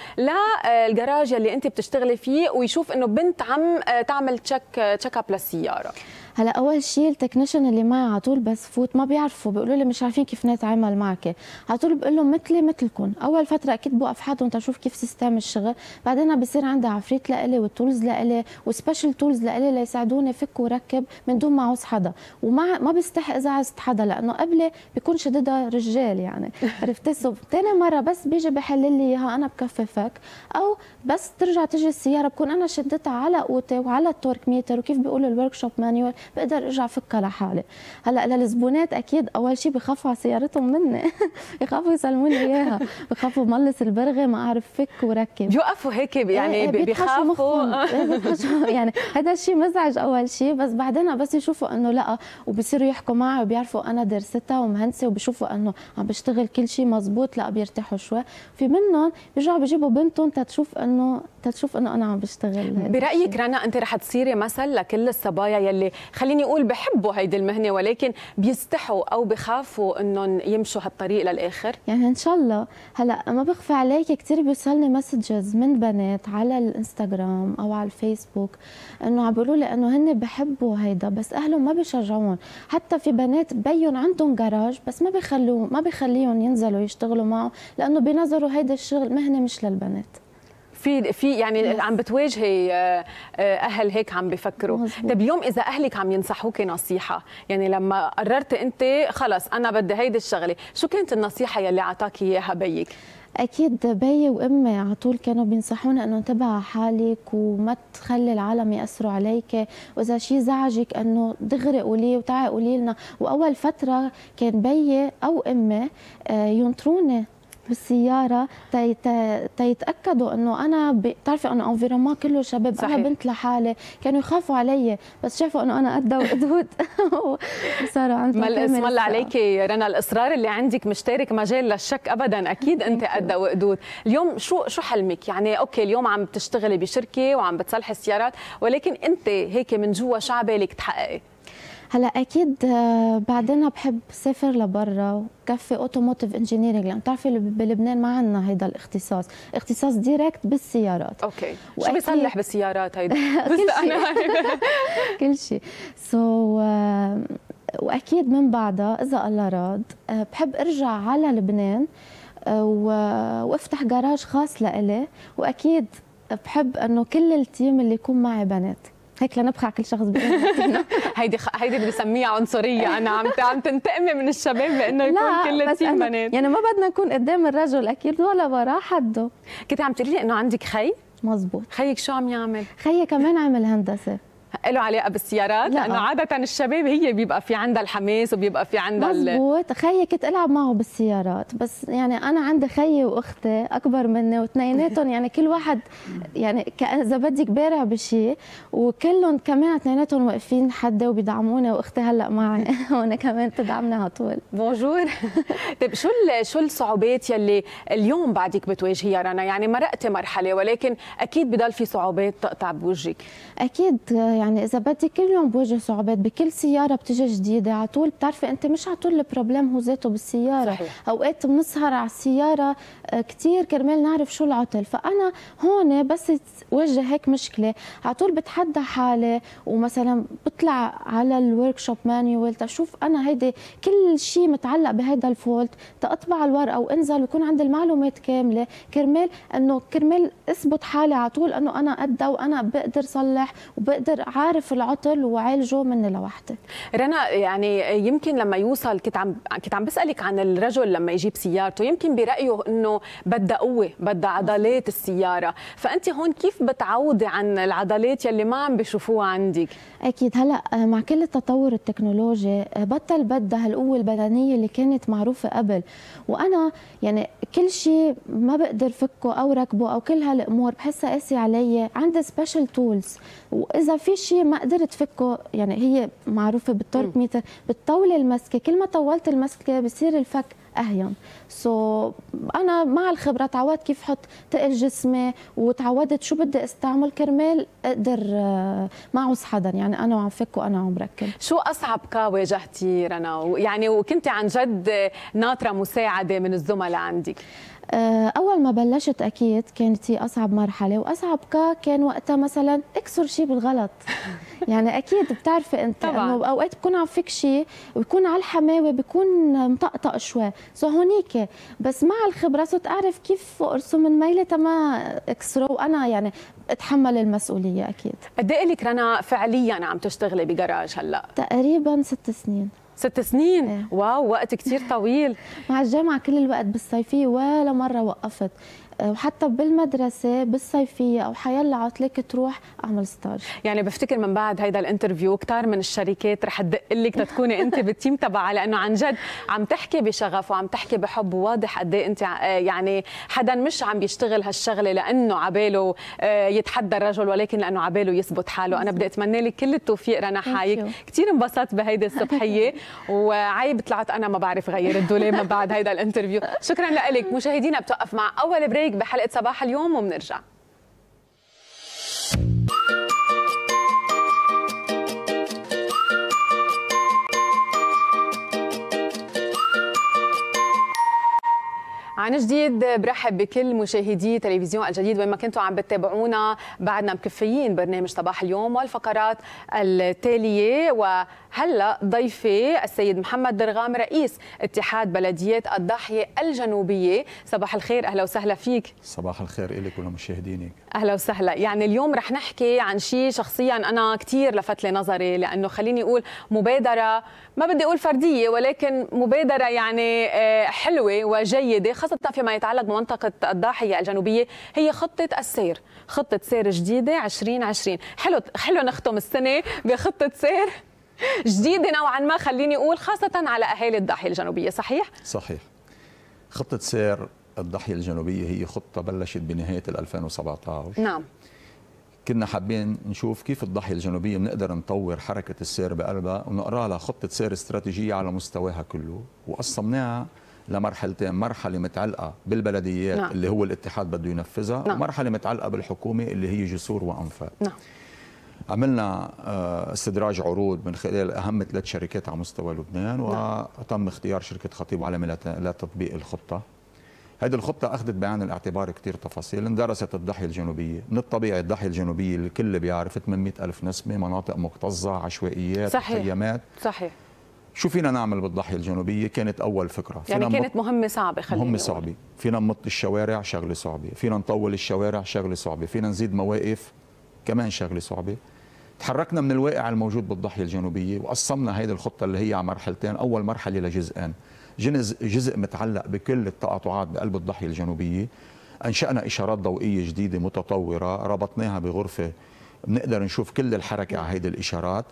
Speaker 5: للجراج اللي انت بتشتغلي فيه ويشوف انه بنت عم تعمل تشيك تشيك اب للسياره.
Speaker 6: هلا اول شيء التكنيشن اللي معي على طول بس فوت ما بيعرفوا، بيقولوا لي مش عارفين كيف نتعامل معك، على طول بقول لهم مثلي مثلكم، اول فتره اكيد بوقف حدهم تشوف كيف سيستم الشغل، بعدين بصير عندي عفريت لإلي والتولز لإلي وسبيشال تولز لإلي ليساعدوني فك وركب من دون ما اعوز حدا، وما ما بستحق اذا عزت حدا لانه قبلي بيكون شديدها رجال يعني عرفتي. ثاني مره بس بيجي بحل لي اياها انا بكففك، او بس ترجع تجي السياره بكون انا شدتها على قوتي وعلى التورك ميتر وكيف بيقولوا الورك شوب مانيوال بقدر ارجع فكها لحالي. هلا للزبونات اكيد اول شيء بخافوا على سيارتهم مني بخافوا يسلموني اياها، بخافوا ملص البرغي ما اعرف فك وركب،
Speaker 5: بيوقفوا هيك يعني بخافوا
Speaker 6: يعني هذا الشيء مزعج اول شيء، بس بعدين بس يشوفوا انه لا وبصيروا يحكوا معي وبيعرفوا انا درستها ومهندسه وبشوفوا انه عم بشتغل كل شيء مزبوط، لا بيرتاحوا شوي. في منهم بيرجعوا بيجيبوا بنتهم تتشوف انه تتشوف انه انا عم بشتغل.
Speaker 5: برايك رنا انت رح تصيري مثل لكل الصبايا يلي خليني اقول بحبوا هيدي المهنه ولكن بيستحوا او بخافوا انهم يمشوا هالطريق للاخر؟
Speaker 6: يعني ان شاء الله. هلا ما بخفى عليك كثير بيوصلني مسجز من بنات على الانستغرام او على الفيسبوك انه عم بيقولوا لي انه هن بحبوا هيدا بس اهلهم ما بيشجعون، حتى في بنات بيون عندهم جراج بس ما بيخلوه ما بيخليهم ينزلوا يشتغلوا معه لانه بنظروا هيدا الشغل مهنه مش للبنات.
Speaker 5: في في يعني عم بتواجهي اهل هيك عم بفكروا. طيب اليوم اذا اهلك عم ينصحوك نصيحه، يعني لما قررت انت خلص انا بدي هيدي الشغله، شو كانت النصيحه يلي اعطاكي اياها بيك؟
Speaker 6: اكيد بيي وامي على طول كانوا بينصحونا انه انتبهي على حالك وما تخلي العالم ياثروا عليك، واذا شيء زعجك انه دغري قوليه وتعي قولي لنا. واول فتره كان بيي او امي ينطروني بالسياره تيتاكدوا انه انا بتعرفي انه انفيرومون كله شباب، صحيح. انا بنت لحالي، كانوا يخافوا علي بس شافوا انه انا قدها وقدود صاروا عندهم.
Speaker 5: ما اسم الله عليكي رنا، الاصرار اللي عندك مش تارك مجال للشك ابدا، اكيد انت قدها وقدود. اليوم شو شو حلمك؟ يعني اوكي اليوم عم بتشتغلي بشركه وعم بتصلحي السيارات، ولكن انت هيك من جوا شو عبالك تحققي؟
Speaker 6: هلا اكيد بعدين بحب سافر لبرا وكفي اوتوموتيف انجينيرنج، لان بتعرفي بلبنان ما عندنا هيدا الاختصاص، اختصاص دايركت بالسيارات.
Speaker 5: اوكي شو بيصلح بالسيارات هيدا؟
Speaker 6: كل شيء كل شيء سو واكيد من بعدها اذا الله راد بحب ارجع على لبنان وافتح جراج خاص لإلي، واكيد بحب انه كل التيم اللي يكون معي بنات، هيك لنبخع كل شخص بيقول
Speaker 5: هيدي هيدي اللي بسميها عنصريه، انا عم عم تنتقمي من الشباب لانه يكون كل التيم بنات.
Speaker 6: يعني ما بدنا نكون قدام الرجل اكيد ولا وراه حده.
Speaker 5: كنت عم تقولي لي انه عندك خي؟
Speaker 6: مزبوط.
Speaker 5: خيك شو عم يعمل؟
Speaker 6: خيي كمان عمل هندسه.
Speaker 5: له علاقه بالسيارات؟ لا. لانه عاده الشباب هي بيبقى في عندها الحماس وبيبقى في عندها
Speaker 6: مزبوط. خيي كنت العب معه بالسيارات، بس يعني انا عندي خيي واختي اكبر مني واثنيناتهم يعني كل واحد يعني اذا بدك بارع بشيء، وكلهم كمان اثنيناتهم واقفين حدي وبيدعموني، واختي هلا معي وانا كمان بتدعمني على طول.
Speaker 5: بونجور. طيب شو شو الصعوبات يلي اليوم بعدك بتواجهيها رنا؟ يعني مرقتي مرحله ولكن اكيد بضل في صعوبات تقطع بوجهك.
Speaker 6: اكيد يعني اذا بدك كل يوم بواجه صعوبات، بكل سياره بتجي جديده على طول، بتعرفي انت مش على طول البروبليم هو ذاته بالسياره. صحيح. اوقات بنسهر على السياره كثير كرمال نعرف شو العطل، فانا هون بس وجه هيك مشكله على طول بتحدى حالي ومثلا بطلع على الورك شوب مانيوال تشوف انا هيدي كل شيء متعلق بهيدا الفولت، تاطبع الورقه وانزل ويكون عندي المعلومات كامله كرمال انه كرمال اثبت حالي على طول انه انا قدها وانا بقدر صلح وبقدر عارف العطل وعالجه مني لوحدي.
Speaker 5: رنا يعني يمكن لما يوصل كنت عم كنت عم بسالك عن الرجل لما يجيب سيارته، يمكن برايه انه بدها قوه، بدها عضلات السياره، فانت هون كيف بتعوضي عن العضلات يلي ما عم بيشوفوها عندك؟
Speaker 6: اكيد هلا مع كل التطور التكنولوجي بطل بدها هالقوه البدنيه اللي كانت معروفه قبل، وانا يعني كل شيء ما بقدر فكه او ركبه او كل هالامور بحسها قاسي علي، عندي سبيشال تولز، واذا في شيء ما قدرت فكه، يعني هي معروفه بالتورك ميتر، بتطول المسكه، كل ما طولت المسكه بصير الفك اهين. سو so, انا مع الخبره تعودت كيف احط تقل جسمي، وتعودت شو بدي استعمل كرمال اقدر ما اعوز حدا، يعني انا وعم فك وانا عم بركب.
Speaker 5: شو اصعب كا واجهتي رنا يعني وكنتي عن جد ناطره مساعده من الزملاء عندك؟
Speaker 6: أول ما بلشت أكيد كانت هي أصعب مرحلة، وأصعب كا كان وقتها مثلا اكسر شيء بالغلط. يعني أكيد بتعرفي أنت إنه بأوقات بكون عم فك شيء وبكون على الحماوة بكون مطقطق شوي، سو هونيك بس مع الخبرة صرت أعرف كيف أرسم من ميلة تما اكسره، وأنا يعني أتحمل المسؤولية أكيد.
Speaker 5: قد إيه لك رنا فعليا عم تشتغلي بجراج هلا؟
Speaker 6: تقريبا ست سنين.
Speaker 5: ست سنين؟ ايه. واو، وقت كتير طويل.
Speaker 6: مع الجامعة كل الوقت بالصيفية ولا مرة وقفت، وحتى بالمدرسة بالصيفية أو حيلا عطلك تروح أعمل ستاج.
Speaker 5: يعني بفتكر من بعد هيدا الانترفيو كتار من الشركات رح تدق لك تكوني أنت بالتيم تبعها، لأنه عن جد عم تحكي بشغف وعم تحكي بحب، وواضح قد ايه أنت يعني حدا مش عم بيشتغل هالشغلة لأنه عباله يتحدى الرجل، ولكن لأنه عباله يثبت حاله. أنا بدي أتمنى لك كل التوفيق رنا حايك، كتير انبسطت بهيدي الصبحية، وعيب طلعت أنا ما بعرف غير الدولاب من بعد هيدا الانترفيو. شكرا لك. مشاهدينا بتوقف مع أول بريك بحلقة صباح اليوم وبنرجع. عن جديد برحب بكل مشاهدي تلفزيون الجديد وين ما كنتوا عم بتتابعونا، بعدنا مكفيين برنامج صباح اليوم والفقرات التاليه. وهلا ضيفي السيد محمد درغام رئيس اتحاد بلديات الضاحيه الجنوبيه. صباح الخير، اهلا وسهلا فيك.
Speaker 9: صباح الخير إلك ولمشاهدينك.
Speaker 5: اهلا وسهلا. يعني اليوم رح نحكي عن شيء شخصيا انا كثير لفت لي نظري، لانه خليني اقول مبادره، ما بدي اقول فرديه ولكن مبادره يعني حلوه وجيده، خاصة فيما يتعلق بمنطقة الضاحية الجنوبية، هي خطة السير، خطة سير جديدة عشرين عشرين. حلو حلو نختم السنة بخطة سير جديدة نوعا ما، خليني أقول خاصة على أهالي الضاحية الجنوبية. صحيح؟
Speaker 9: صحيح. خطة سير الضاحية الجنوبية هي خطة بلشت بنهاية ألفين وسبعة عشر.
Speaker 5: نعم.
Speaker 9: كنا حابين نشوف كيف الضاحية الجنوبية بنقدر نطور حركة السير بقلبها، ونقرأ لها خطة سير استراتيجية على مستواها كله، وقسمناها لمرحلتين، مرحلة متعلقة بالبلديات نعم. اللي هو الاتحاد بده ينفذها، نعم. ومرحلة متعلقة بالحكومة اللي هي جسور وأنفاق. نعم. عملنا استدراج عروض من خلال أهم ثلاث شركات على مستوى لبنان، نعم. وتم اختيار شركة خطيب عالمي لتطبيق الخطة. هذه الخطة أخذت بعين الاعتبار كثير تفاصيل، اندرست الضاحية الجنوبية. من الطبيعي الضاحية الجنوبية الكل بيعرف ثمانمئة ألف نسمة، مناطق مكتظة، عشوائيات، مخيمات.
Speaker 5: صحيح.
Speaker 9: شو فينا نعمل بالضاحية الجنوبية؟ كانت أول فكرة.
Speaker 5: يعني كانت مهمة صعبة. خلينا
Speaker 9: مهمة صعبة. فينا نمط الشوارع، شغلة صعبة. فينا نطول الشوارع، شغلة صعبة. فينا نزيد مواقف، كمان شغلة صعبة. تحركنا من الواقع الموجود بالضاحية الجنوبية وقسمنا هيدي الخطة اللي هي على مرحلتين. أول مرحلة لجزئين، جزء متعلق بكل التقاطعات بقلب الضاحية الجنوبية. أنشأنا إشارات ضوئية جديدة متطورة، ربطناها بغرفة بنقدر نشوف كل الحركة على هيدي الإشارات،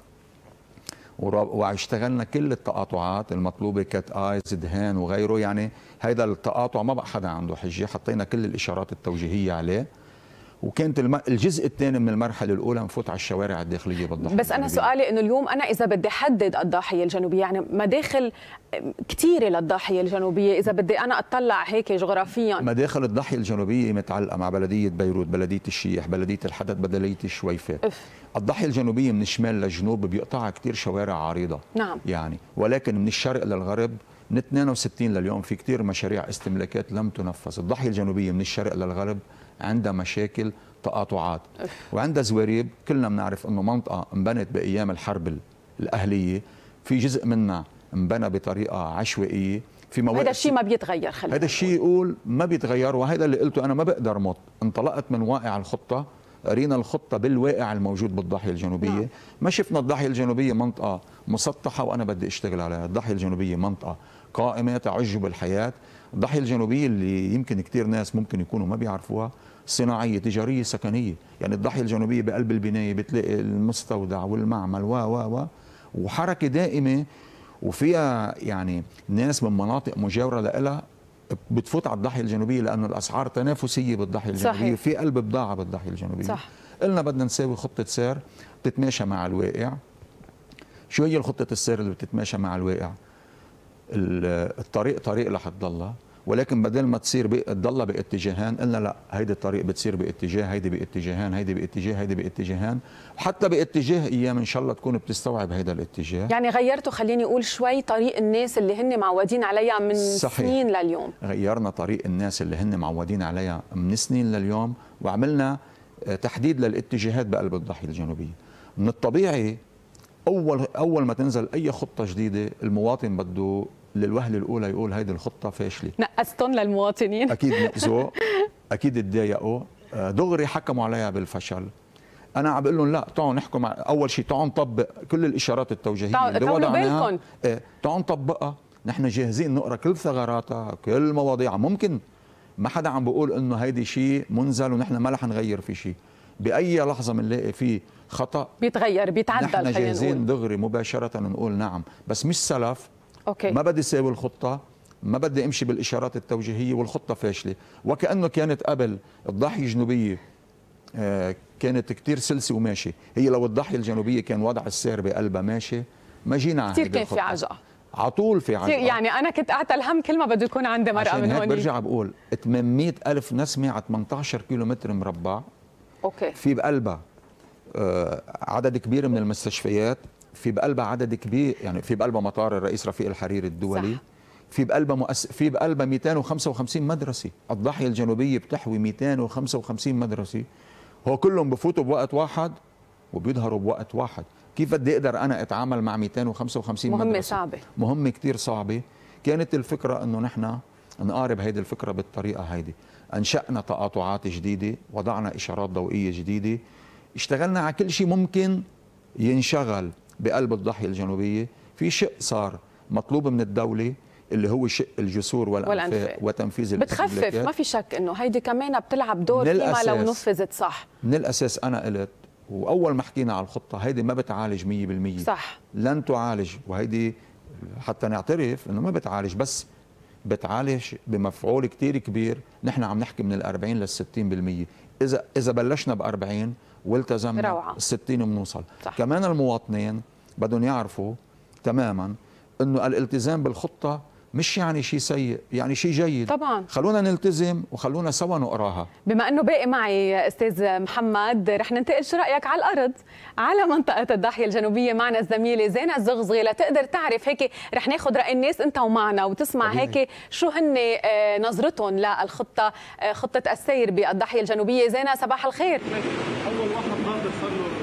Speaker 9: واشتغلنا كل التقاطعات المطلوبه، كات ايز، دهان وغيره. يعني هيدا التقاطع ما بقى حدا عنده حجه، حطينا كل الاشارات التوجيهيه عليه. وكانت الم... الجزء الثاني من المرحله الاولى نفوت على الشوارع الداخليه بالضاحيه.
Speaker 5: بس انا سؤالي انه اليوم انا اذا بدي احدد الضاحيه الجنوبيه، يعني مداخل كثيره للضاحيه الجنوبيه، اذا بدي انا اطلع هيك جغرافيا،
Speaker 9: مداخل الضاحيه الجنوبيه متعلقه مع بلديه بيروت، بلديه الشيح، بلديه الحدد، بلديه الشويفات. أف. الضاحيه الجنوبيه من الشمال للجنوب بيقطعها كثير شوارع عريضه.
Speaker 5: نعم.
Speaker 9: يعني ولكن من الشرق للغرب من اثنين وستين لليوم في كثير مشاريع استملاكات لم تنفذ. الضاحيه الجنوبيه من الشرق للغرب عندها مشاكل تقاطعات، وعندها زواريب. كلنا بنعرف انه منطقه انبنت بايام الحرب الاهليه، في جزء منها انبنى بطريقه عشوائيه، في مواقف.
Speaker 5: هذا الشيء ما بيتغير. خلينا
Speaker 9: هذا الشيء يقول ما بيتغير، وهذا اللي قلته انا. ما بقدر مط انطلقت من واقع الخطه، قرينا الخطه بالواقع الموجود بالضاحيه الجنوبيه. نعم. ما شفنا الضاحيه الجنوبيه منطقه مسطحه وانا بدي اشتغل عليها. الضاحيه الجنوبيه منطقه قائمه تعج بالحياه. الضاحيه الجنوبيه اللي يمكن كثير ناس ممكن يكونوا ما بيعرفوها، صناعيه، تجاريه، سكنيه. يعني الضاحيه الجنوبيه بقلب البنايه بتلاقي المستودع والمعمل و و و وحركه دائمه، وفيها يعني ناس من مناطق مجاوره لها بتفوت على الضاحيه الجنوبيه، لانه الاسعار تنافسيه بالضاحيه الجنوبيه. صحيح. في قلب بضاعه بالضاحيه الجنوبيه. صح. قلنا بدنا نساوي خطه سير بتتماشى مع الواقع. شو هي الخطه السير اللي بتتماشى مع الواقع؟ الطريق طريق رح تضلها، ولكن بدل ما تصير تضلها باتجاهان قلنا لا، هيدي الطريق بتصير باتجاه، هيدي باتجاهان، هيدي باتجاه، هيدي باتجاهان، وحتى باتجاه ايام ان شاء الله تكون بتستوعب هيدا الاتجاه.
Speaker 5: يعني غيرتوا، خليني اقول شوي، طريق الناس اللي هن معودين عليها من صحيح. سنين لليوم.
Speaker 9: غيرنا طريق الناس اللي هن معودين عليها من سنين لليوم، وعملنا تحديد للاتجاهات بقلب الضاحيه الجنوبيه. من الطبيعي اول اول ما تنزل اي خطه جديده المواطن بده للوهله الاولى يقول هيدي الخطه فاشله.
Speaker 5: نقصتهم للمواطنين.
Speaker 9: اكيد نقزوا، اكيد تضايقوا، دغري حكموا عليها بالفشل. انا عم بقول لهم لا، تعالوا نحكوا مع اول شيء، تعالوا نطبق كل الاشارات التوجيهيه
Speaker 5: اللي وضعناها،
Speaker 9: تعالوا نطبقها. نحن جاهزين نقرا كل ثغراتها، كل مواضيعها. ممكن ما حدا عم بيقول انه هيدي شيء منزل ونحن ما رح نغير في شيء. باي لحظه بنلاقي فيه خطا
Speaker 5: بيتغير بيتعدل،
Speaker 9: نحن جاهزين دغري مباشره نقول نعم، بس مش سلف.
Speaker 5: أوكي.
Speaker 9: ما بدي ساوي الخطه، ما بدي امشي بالاشارات التوجيهيه والخطه فاشله، وكانه كانت قبل الضاحيه الجنوبيه آه كانت كثير سلسه وماشي. هي لو الضاحيه الجنوبيه كان وضع السير بقلبها ماشي ما جينا على
Speaker 5: كثير كان في عجقه،
Speaker 9: على طول في عجقه.
Speaker 5: يعني انا كنت اعتل هم كل ما بده يكون عندي مرأة من هون.
Speaker 9: برجع بقول ثمانمئة ألف نسمه على ثمانية عشر كيلومتر مربع.
Speaker 5: اوكي.
Speaker 9: في بقلبها آه عدد كبير من المستشفيات، في بقلبها عدد كبير، يعني في بقلبها مطار الرئيس رفيق الحريري الدولي، صح. في بقلبها مؤس... في بقلبها مئتين وخمسة وخمسين مدرسه. الضاحيه الجنوبيه بتحوي مئتين وخمسة وخمسين مدرسه، هو كلهم بفوتوا بوقت واحد وبيظهروا بوقت واحد. كيف بدي اقدر انا اتعامل مع مئتين وخمسة وخمسين
Speaker 5: مهمة
Speaker 9: مدرسه؟
Speaker 5: صعبه،
Speaker 9: مهمه كثير صعبه. كانت الفكره انه نحن نقارب هيدي الفكره بالطريقه هيدي. انشانا تقاطعات جديده، وضعنا اشارات ضوئيه جديده، اشتغلنا على كل شيء ممكن ينشغل بقلب الضاحيه الجنوبيه. في شق صار مطلوب من الدوله اللي هو شق الجسور والانفاق وتنفيذ
Speaker 5: بتخفف، ما في شك انه هيدي كمان بتلعب دور فيما لو نفذت صح.
Speaker 9: من الاساس انا قلت، واول ما حكينا على الخطه، هيدي ما بتعالج مية بالمية،
Speaker 5: صح،
Speaker 9: لن تعالج، وهيدي حتى نعترف انه ما بتعالج، بس بتعالج بمفعول كثير كبير. نحن عم نحكي من الأربعين للستين بالمية. اذا اذا بلشنا بأربعين والتزمنا الستين بنوصل. كمان المواطنين بدهم يعرفوا تماما انه الالتزام بالخطه مش يعني شيء سيء، يعني شيء جيد.
Speaker 5: طبعا
Speaker 9: خلونا نلتزم وخلونا سوا نقراها.
Speaker 5: بما انه باقي معي استاذ محمد، رح ننتقل، شو رايك على الارض على منطقه الضاحيه الجنوبيه؟ معنا الزميله زينه الزغزغي لتقدر تعرف هيك، رح ناخذ راي الناس انت ومعنا وتسمع هيك شو هن نظرتهم للخطه، خطه السير بالضاحيه الجنوبيه. زينه صباح الخير.
Speaker 10: اول واحد ضابط صار له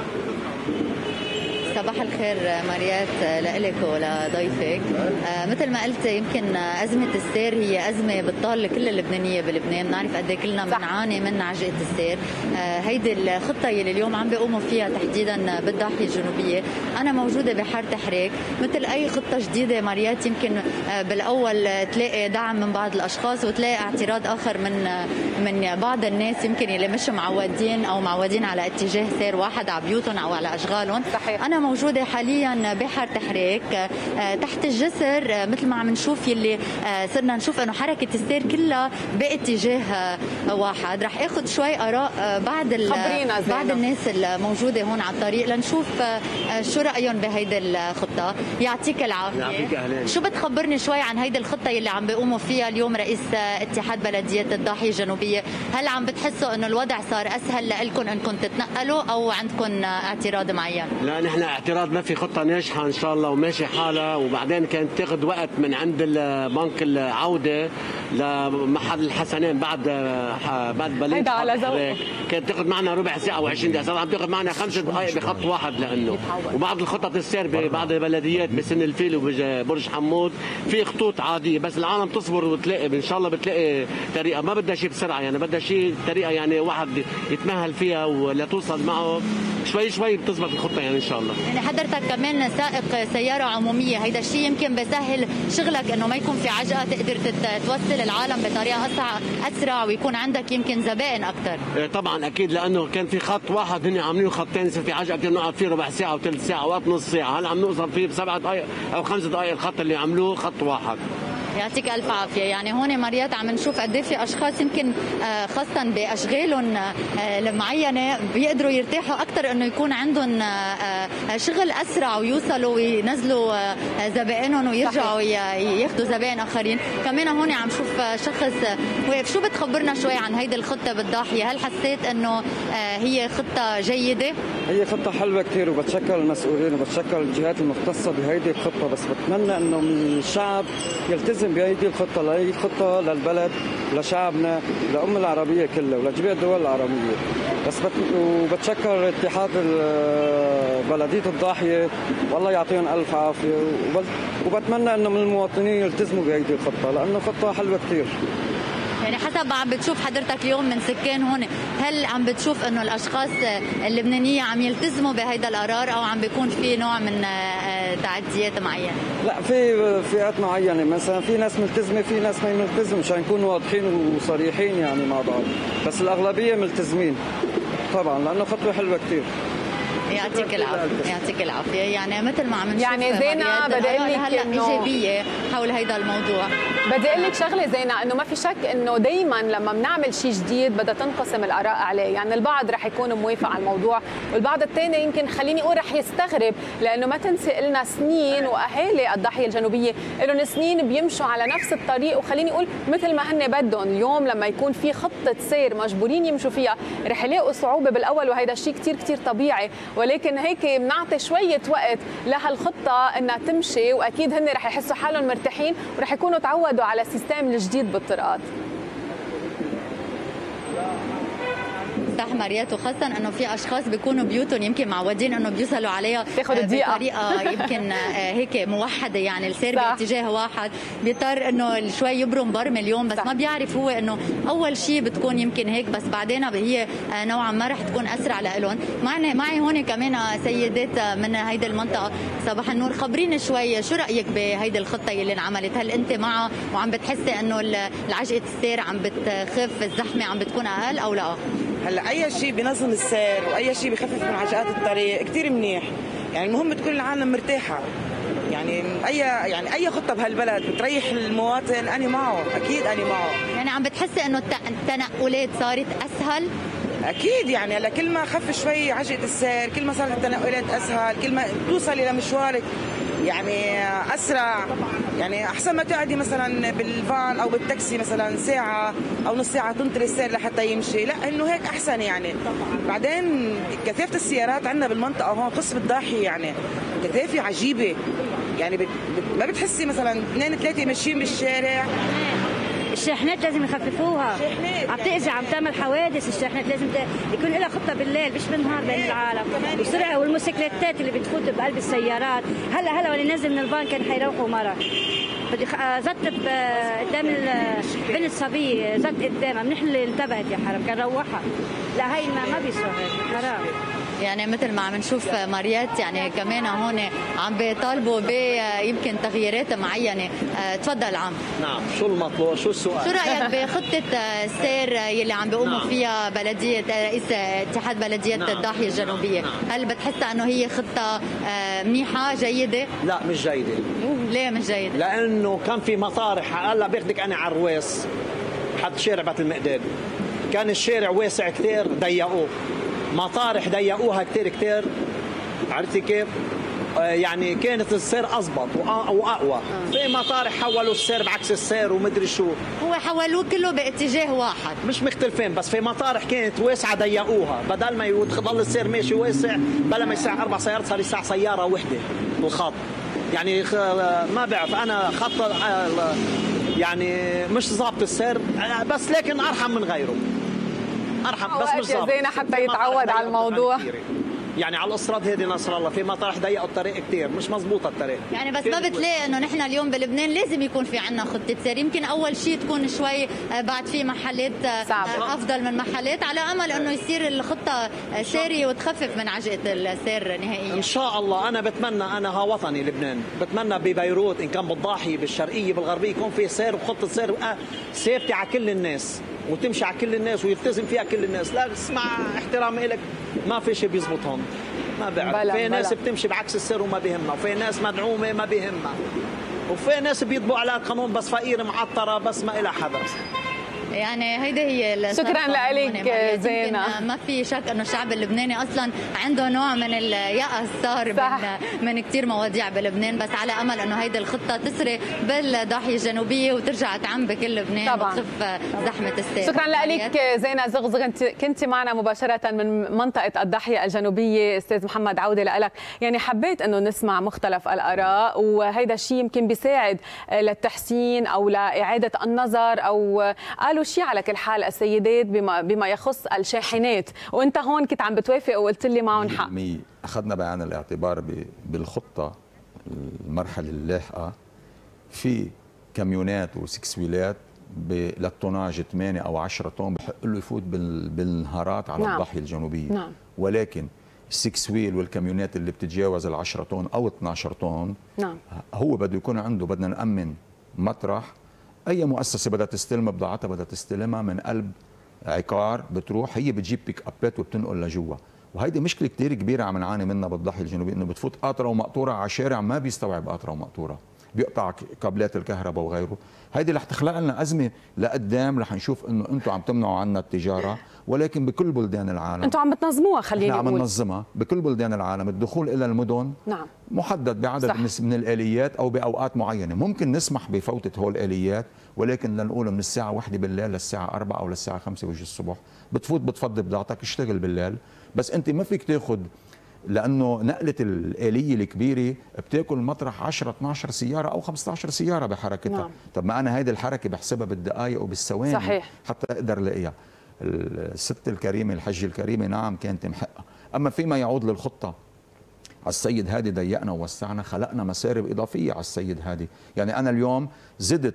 Speaker 14: صباح الخير ماريات لك ولضيفك. آه مثل ما قلت، يمكن أزمة السير هي أزمة بتطال لكل اللبنانية بلبنان، بنعرف قد ايه كلنا بنعاني من عجقة السير. آه هيدي الخطة يلي اليوم عم بيقوموا فيها تحديدا بالضاحية الجنوبية، أنا موجودة بحار تحريك. مثل أي خطة جديدة ماريات، يمكن آه بالأول تلاقي دعم من بعض الأشخاص وتلاقي اعتراض آخر من من بعض الناس يمكن يلي مش معودين أو معودين على اتجاه سير واحد على بيوتهم أو على أشغالهم. صحيح. أنا موجودة حاليا بحر تحريك تحت الجسر، مثل ما عم نشوف يلي صرنا نشوف انه حركه السير كلها باتجاه واحد. رح اخذ شوي اراء بعض بعض الناس الموجوده هون على الطريق لنشوف شو رايهم بهيدي الخطه. يعطيك العافيه. شو بتخبرني شوي عن هيدي الخطه يلي عم بيقوموا فيها اليوم رئيس اتحاد بلديه الضاحيه الجنوبيه؟ هل عم بتحسوا انه الوضع صار اسهل لكم انكم تتنقلوا او عندكم اعتراض معين؟
Speaker 15: لا، نحن اعتراض ما في، خطه ناجحه ان شاء الله وماشي حالها. وبعدين كانت تاخذ وقت من عند بنك العوده لمحل الحسنين بعد بعد بلد كانت تاخذ معنا ربع ساعه او عشرين دقيقه، صار عم تاخذ معنا خمس دقائق بخط واحد. لانه وبعض الخطط السير ببعض البلديات بسن الفيل وبرج حمود في خطوط عاديه، بس العالم تصبر وتلاقي ان شاء الله بتلاقي طريقه. ما بدها شيء بسرعه، يعني بدها شيء طريقه يعني واحد يتمهل فيها ولا توصل معه شوي شوي بتزبط الخطه يعني ان شاء الله.
Speaker 14: يعني حضرتك كمان سائق سياره عموميه، هيدا الشيء يمكن بيسهل شغلك انه ما يكون في عجقه، تقدر توصل العالم بطريقه اسرع اسرع ويكون عندك يمكن زبائن اكثر.
Speaker 15: طبعا اكيد، لانه كان في خط واحد هن عاملين خطين، يصير في عجقه كثير نقعد فيه ربع ساعه وثلث ساعه وقت نص ساعه. هلا عم نوصل فيه بسبع دقائق او خمس دقائق الخط اللي عملوه خط واحد.
Speaker 14: يعطيك الف عافيه. يعني هون مريات عم نشوف قد ايه في اشخاص يمكن خاصه باشغالهم المعينه بيقدروا يرتاحوا اكثر انه يكون عندهم شغل اسرع ويوصلوا وينزلوا زبائنهم ويرجعوا ياخذوا زبائن اخرين. كمان هون عم شوف شخص واقف. شو بتخبرنا شوي عن هيدي الخطه بالضاحيه؟ هل حسيت انه هي خطه جيده؟
Speaker 16: هي خطه حلوه كثير وبتشكر المسؤولين وبتشكر الجهات المختصه بهيدي الخطه، بس بتمنى انه من الشعب يلتزم بهيدي الخطه، لهي خطه للبلد ولشعبنا وللامه العربيه كلها ولجميع الدول العربيه. بس بت... وبتشكر اتحاد بلديه الضاحيه والله يعطيهم الف عافيه، وب... وبتمنى انه من المواطنين يلتزموا بهيدي الخطه لانه خطه حلوه كثير.
Speaker 14: يعني حسب ما عم بتشوف حضرتك اليوم من سكان هون، هل عم بتشوف انه الاشخاص اللبنانيه عم يلتزموا بهيدا القرار او عم بيكون في نوع من تعديات معينه؟
Speaker 16: لا، في فئات معينه، مثلا في ناس ملتزمه في ناس ما ملتزمه، عشان نكون واضحين وصريحين يعني مع بعض، بس الاغلبيه ملتزمين طبعا لانه خطوه حلوه كثير.
Speaker 14: يعطيك العافيه يعطيك العافيه. يعني مثل ما عم نشوف
Speaker 5: يعني زينه بدي اقول لك
Speaker 14: هلا ايجابيه حول هيدا الموضوع.
Speaker 5: بدي اقول لك شغله زينه، انه ما في شك انه دائما لما بنعمل شيء جديد بدها تنقسم الاراء عليه، يعني البعض رح يكون موافق على الموضوع والبعض الثاني يمكن خليني اقول رح يستغرب، لانه ما تنسي لنا سنين واهالي الضاحيه الجنوبيه لهم سنين بيمشوا على نفس الطريق، وخليني اقول مثل ما هن بدهم. اليوم لما يكون في خطه سير مجبورين يمشوا فيها رح يلاقوا صعوبه بالاول، وهذا الشيء كثير كثير طبيعي، ولكن هيك بنعطي شويه وقت لهالخطه انها تمشي، واكيد هن رح يحسوا حالهم مرتاحين ورح يكونوا تعودوا على السيستم الجديد بالطرقات.
Speaker 14: صح مريات، وخاصة انه في اشخاص بيكونوا بيوتهم يمكن معودين انه بيوصلوا عليها بطريقة يمكن هيك موحدة، يعني السير باتجاه واحد، بيضطر انه شوي يبرم برم اليوم، بس صح. ما بيعرف هو انه اول شيء بتكون يمكن هيك، بس بعدين هي نوعا ما رح تكون اسرع لهم. معنا معي هون كمان سيدات من هيدي المنطقة. صباح النور، خبريني شوي شو رأيك بهيدي الخطة اللي انعملت؟ هل انت معها وعم بتحسي انه العجقة السير عم بتخف، الزحمة عم بتكون اقل او لا؟
Speaker 17: هلا اي شيء بينظم السير واي شيء بخفف من عجقات الطريق كثير منيح، يعني المهم تكون العالم مرتاحه. يعني اي يعني اي خطه بهالبلد بتريح المواطن انا معه، اكيد انا معه.
Speaker 14: يعني عم بتحسي انه التنقلات صارت اسهل؟
Speaker 17: اكيد، يعني هلا كل ما خف شوي عجقه السير كل ما صارت التنقلات اسهل، كل ما توصلي لمشوارك يعني اسرع، يعني احسن ما تقعدي مثلا بالفان او بالتاكسي مثلا ساعه او نص ساعه تنطري السير لحتى يمشي، لا انه هيك احسن. يعني بعدين كثافه السيارات عندنا بالمنطقه هون قسم الضاحيه يعني كثافه عجيبه، يعني بت... ما بتحسي مثلا اثنين ثلاثه ماشيين بالشارع.
Speaker 18: الشاحنات لازم يخففوها، عم تأذي، عم تعمل حوادث. الشاحنات لازم يكون لها خطه بالليل مش بالنهار بين العالم. والسرعه والموتوسيكليتات اللي بتفوت بقلب السيارات، هلا هلا واللي نزل من الفان كان حيروحوا مره. بدي زتت قدام بنت صبيه، زت قدامها، منيح اللي انتبهت يا حرام، كان روحها. لا هي ما, ما بيسوى هيك، حرام.
Speaker 14: يعني مثل ما عم نشوف مريات، يعني كمان هون عم بيطالبوا بيمكن تغييرات معينه. تفضل عم.
Speaker 1: نعم، شو المطلوب؟ شو السؤال؟
Speaker 14: شو رايك بخطه السير يلي عم بيقوموا نعم. فيها بلديه رئيس اتحاد بلديه نعم. الضاحيه الجنوبيه؟ نعم. هل بتحسها انه هي خطه منيحه جيده؟
Speaker 1: لا مش جيده.
Speaker 14: ليه مش جيده؟
Speaker 1: لانه كان في مطارح، هلا باخذك انا على الرويس حد شارع بيت المقداد، كان الشارع واسع كثير ضيقوه، مطارح ضيقوها كثير كثير، عرفتي كيف؟ آه يعني كانت السير اضبط واقوى. في مطارح حولوا السير بعكس السير ومدري شو،
Speaker 14: هو حولوه كله باتجاه واحد،
Speaker 1: مش مختلفين، بس في مطارح كانت واسعه ضيقوها، بدل ما يضل السير ماشي واسع، بلا ما يسع اربع سيارات صار يسع سياره وحده بالخط. يعني ما بعرف انا خط يعني مش ضابط السير، بس لكن ارحم من غيره، ارحم بس مش ضابط.
Speaker 5: زينه حتى يتعود على الموضوع.
Speaker 1: يعني على الاصراد هيدي نصر الله في مطارح ضيقوا الطريق كثير، مش مزبوطه الطريق.
Speaker 14: يعني بس ما بتلاقي انه نحن اليوم بلبنان لازم يكون في عندنا خطه سير، يمكن اول شيء تكون شوي بعد في محلات صعبة. افضل من محلات، على امل انه يصير الخطه ساريه وتخفف من عجقه السير نهائيا.
Speaker 1: ان شاء الله. انا بتمنى، انا ها وطني لبنان، بتمنى ببيروت ان كان بالضاحيه بالشرقيه بالغربيه يكون في سير وخطه سير سيفتي على كل الناس وتمشي على كل الناس ويلتزم فيها كل الناس. لا اسمع احترامي لك ما في شيء بيزبط هون، ما بعرف. في ناس بتمشي بعكس السير وما بيهمها، وفي ناس مدعومه ما بيهمها. وفي ناس بيطبقوا على القانون بس فقير معطره بس ما إلها حدا.
Speaker 14: يعني هيدي هي
Speaker 5: شكرا لك زينة.
Speaker 14: ما في شك انه الشعب اللبناني اصلا عنده نوع من اليأس صار من من كثير مواضيع بلبنان، بس على امل انه هيدي الخطه تسري بالضاحيه الجنوبيه وترجع تعم بكل لبنان طبعا. وتخف زحمه السير.
Speaker 5: شكرا لك زينة زغزغ، انت كنت معنا مباشره من منطقه الضاحيه الجنوبيه. استاذ محمد عوده لك، يعني حبيت انه نسمع مختلف الاراء، وهيدا الشيء يمكن بيساعد للتحسين او لاعاده النظر، او قالوا شيء على كل حال السيدات بما بما يخص الشاحنات، وانت هون كنت عم بتوافق وقلت لي معهم حق.
Speaker 9: اخذنا بعين الاعتبار بالخطه المرحله اللاحقه في كاميونات وسكس ويلات للطناج ثمانية او عشرة طن بحق له يفوت بالنهارات على نعم. الضاحيه الجنوبيه نعم. ولكن السكس ويل والكاميونات اللي بتتجاوز ال عشرة طن او اثنعش طن نعم. هو بده يكون عنده، بدنا نأمن مطرح. اي مؤسسه بدها تستلم بضاعتها بدها تستلمها من قلب عقار، بتروح هي بتجيب بيك ابات وبتنقل لجوا، وهيدي مشكله كثير كبيره عم نعاني منها بالضاحيه الجنوبيه، انه بتفوت قاطره ومقطوره على شارع ما بيستوعب قاطره ومقطوره، بيقطع كابلات الكهرباء وغيره. هيدي رح تخلق لنا ازمه لقدام، رح نشوف انه انتم عم تمنعوا عنا التجاره، ولكن بكل بلدان العالم
Speaker 5: انتم عم بتنظموها. خلينا
Speaker 9: نقول عم ننظمها بكل بلدان العالم. الدخول الى المدن نعم. محدد بعدد صح. من الاليات او باوقات معينه، ممكن نسمح بفوتة هول الاليات، ولكن لنقول من الساعه واحدة بالليل للساعه أربعة او للساعه خمسة وجه الصبح بتفوت بتفضي بضاعتك، اشتغل بالليل. بس انت ما فيك تاخذ، لانه نقله الاليه الكبيره بتاكل مطرح عشرة اثنعش سياره او خمسة عشر سياره بحركتها نعم. طب ما انا هيدي الحركه بحسبها بالدقائق وبالثواني صحيح. حتى اقدر الاقيها. الست الكريمه الحجه الكريمه نعم كانت محقه. اما فيما يعود للخطه على السيد هادي، ضيقنا ووسعنا، خلقنا مسارب اضافيه على السيد هادي. يعني انا اليوم زدت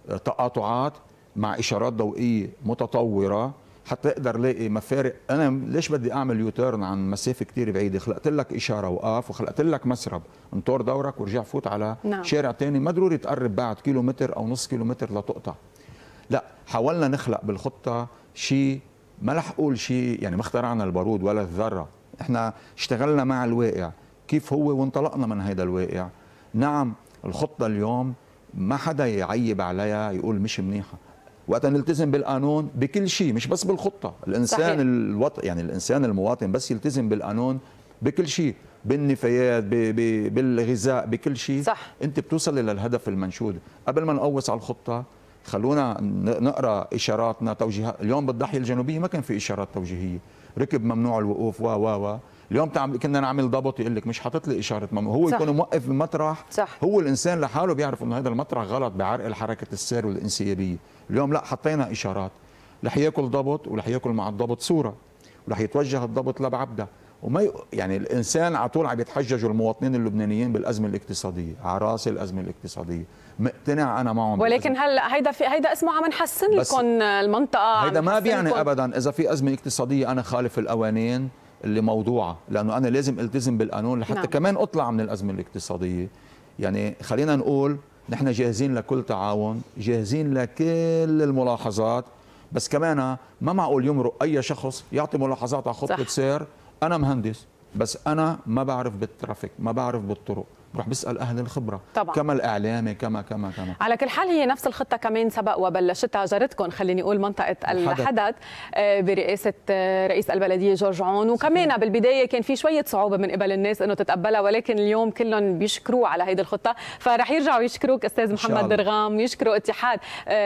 Speaker 9: تقاطعات مع اشارات ضوئيه متطوره حتى اقدر الاقي مفارق. انا ليش بدي اعمل يوتيرن عن مسافه كثير بعيده؟ خلقت لك اشاره وقف، وخلقت لك مسرب انطر دورك ورجع فوت على نعم. شارع ثاني، ما ضروري تقرب بعد كيلو متر او نص كيلو متر لتقطع. لا، حاولنا نخلق بالخطه شيء، ما رح اقول شيء يعني ما اخترعنا البارود ولا الذره، احنا اشتغلنا مع الواقع كيف هو وانطلقنا من هذا الواقع. نعم الخطه اليوم ما حدا يعيب عليها يقول مش منيحه، وقت نلتزم بالقانون بكل شيء مش بس بالخطه. الانسان الوط... يعني الانسان المواطن بس يلتزم بالقانون بكل شيء، بالنفايات ب... ب... بالغذاء بكل شيء صح. انت بتوصل للهدف المنشود. قبل ما نقوص على الخطه خلونا نقرا اشاراتنا توجيهات. اليوم بالضاحيه الجنوبيه ما كان في اشارات توجيهيه، ركب ممنوع الوقوف و و و اليوم تعم... كنا نعمل ضبط يقول لك مش حاطط لي اشاره ممنوع، هو صح. يكون موقف بمطرح صح. هو الانسان لحاله بيعرف انه هذا المطرح غلط، بعرقل حركه السير والانسيابيه. اليوم لا، حطينا اشارات، رح ياكل ضبط ورح ياكل مع الضبط صوره، ورح يتوجه الضبط لبعبده. وما ي... يعني الانسان على طول عم يتحججوا المواطنين اللبنانيين بالازمه الاقتصاديه، على راس الازمه الاقتصاديه، مقتنع انا معهم.
Speaker 5: ولكن هلا هيدا في هيدا اسمه عم نحسن لكم المنطقه.
Speaker 9: هيدا ما بيعني ابدا اذا في ازمه اقتصاديه انا خالف القوانين اللي موضوعه، لانه انا لازم التزم بالقانون لحتى نعم. كمان اطلع من الازمه الاقتصاديه. يعني خلينا نقول نحن جاهزين لكل تعاون، جاهزين لكل الملاحظات، بس كمان ما معقول يمرق اي شخص يعطي ملاحظات على خطه سير. انا مهندس بس انا ما بعرف بالترافيك، ما بعرف بالطرق، بروح بسال اهل الخبره طبعا. كما الاعلامي كما كما كما
Speaker 5: على كل حال هي نفس الخطه كمان سبق وبلشتها جارتكم، خليني اقول منطقه الحدث برئاسه رئيس البلديه جورج عون، وكمان بالبدايه كان في شويه صعوبه من قبل الناس انه تتقبلها، ولكن اليوم كلهم بيشكروه على هيدي الخطه، فرح يرجعوا يشكروك استاذ محمد درغام ويشكروا اتحاد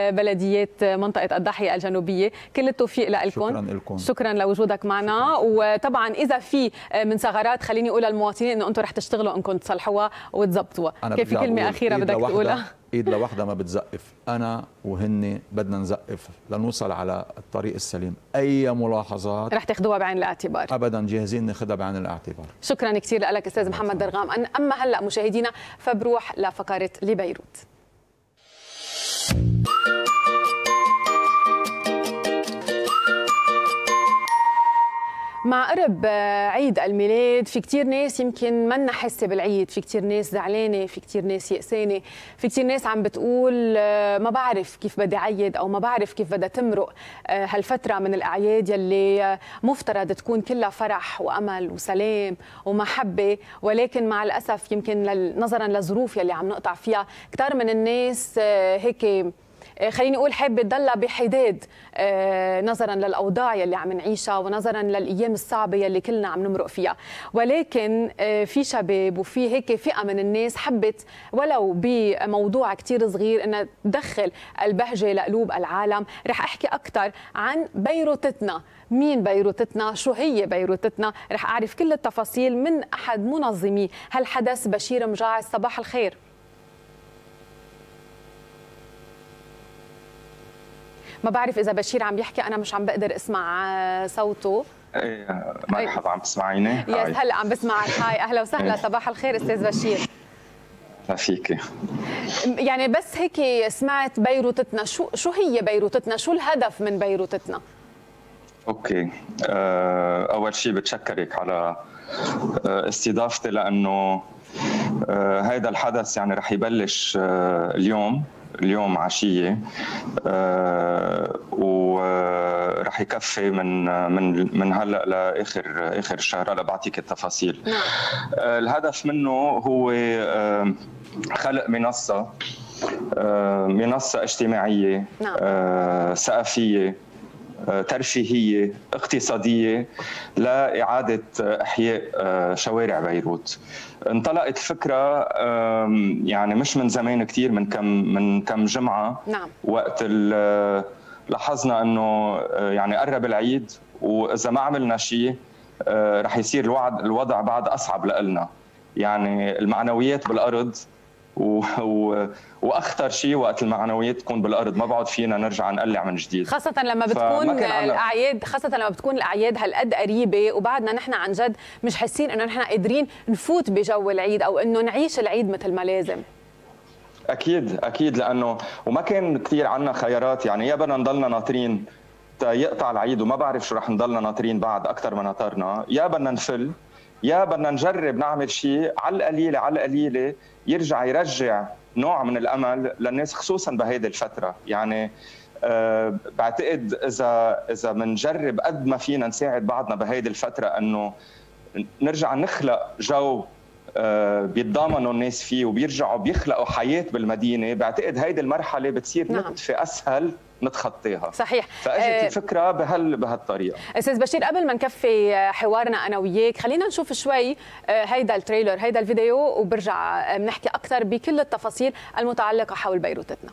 Speaker 5: بلديات منطقه الضاحيه الجنوبيه. كل التوفيق لكم.
Speaker 9: شكرا لكم،
Speaker 5: شكرا لوجودك معنا. وطبعا اذا في من ثغرات خليني اقول للمواطنين انه انتم رح تشتغلوا انكم تصلحوها وتظبطوها. كيف في كلمه اخيره بدك تقولها؟
Speaker 9: ايد لوحدها ما بتزقف، انا وهن بدنا نزقف لنوصل على الطريق السليم. اي ملاحظات
Speaker 5: رح تاخذوها بعين الاعتبار؟
Speaker 9: ابدا، جاهزين ناخذها بعين الاعتبار.
Speaker 5: شكرا كثير لك استاذ محمد درغام. اما هلا مشاهدينا فبروح لفقره لبيروت. مع قرب عيد الميلاد في كتير ناس يمكن منا حاسه بالعيد، في كتير ناس زعلانه، في كتير ناس يأسانه، في كتير ناس عم بتقول ما بعرف كيف بدي عيد او ما بعرف كيف بدها تمرق هالفتره من الاعياد يلي مفترض تكون كلها فرح وامل وسلام ومحبه، ولكن مع الاسف يمكن نظرا للظروف يلي عم نقطع فيها كتار من الناس هيك خليني اقول حابه تضلها بحداد نظرا للاوضاع يلي عم نعيشها ونظرا للايام الصعبه يلي كلنا عم نمرق فيها، ولكن في شباب وفي هيك فئه من الناس حبت ولو بموضوع كثير صغير انها تدخل البهجه لقلوب العالم. رح احكي اكثر عن بيروتتنا، مين بيروتتنا، شو هي بيروتتنا، رح اعرف كل التفاصيل من احد منظمي هالحدث بشير مجاعس. صباح الخير. ما بعرف إذا بشير عم يحكي، أنا مش عم بقدر أسمع صوته.
Speaker 2: ايه مرحبا، عم تسمعيني؟
Speaker 5: يس هلا عم بسمعك. هاي أهلا وسهلا. صباح الخير أستاذ بشير.
Speaker 2: لا فيكي.
Speaker 5: يعني بس هيك سمعت بيروتتنا، شو شو هي بيروتتنا؟ شو الهدف من بيروتتنا؟
Speaker 2: اوكي، أول شيء بتشكرك على استضافتي، لأنه هذا الحدث يعني رح يبلش اليوم اليوم عشيه أه ورح يكفي من من من هلا لاخر اخر الشهر. هلا بعطيك التفاصيل. أه الهدف منه هو أه خلق منصه أه منصه اجتماعيه أه ثقافيه أه ترفيهيه اقتصاديه لاعاده احياء أه شوارع بيروت. انطلقت الفكره يعني مش من زمان كثير، من كم من كم جمعه.
Speaker 5: نعم.
Speaker 2: وقت لاحظنا انه يعني قرب العيد، واذا ما عملنا شيء رح يصير الوضع الوضع بعد اصعب لنا. يعني المعنويات بالارض، و... و... واخطر شيء وقت المعنويات تكون بالارض ما بعد فينا نرجع نقلع من جديد،
Speaker 5: خاصه لما بتكون الاعياد خاصه لما بتكون الاعياد هالقد قريبه وبعدنا نحن عن جد مش حاسين انه نحن قادرين نفوت بجو العيد او انه نعيش العيد مثل ما لازم.
Speaker 2: اكيد اكيد، لانه وما كان كثير عندنا خيارات. يعني يا بدنا نضلنا ناطرين يقطع العيد وما بعرف شو رح نضلنا ناطرين بعد اكثر ما ناطرنا، يا بدنا نفل، يا بدنا نجرب نعمل شيء على القليله على القليله يرجع يرجع نوع من الامل للناس، خصوصا بهيدي الفتره. يعني أه بعتقد اذا اذا بنجرب قد ما فينا نساعد بعضنا بهيدي الفتره انه نرجع نخلق جو أه بيتضامنوا الناس فيه وبيرجعوا بيخلقوا حياه بالمدينه، بعتقد هيدي المرحله بتصير نعم. نقطفه اسهل نتخطيها.
Speaker 5: صحيح.
Speaker 2: فاجت أه الفكره بهال بهالطريقه.
Speaker 5: استاذ بشير، قبل ما نكفي حوارنا انا وياك خلينا نشوف شوي هيدا التريلر، هيدا الفيديو، وبرجع بنحكي اكثر بكل التفاصيل المتعلقه حول بيروتتنا.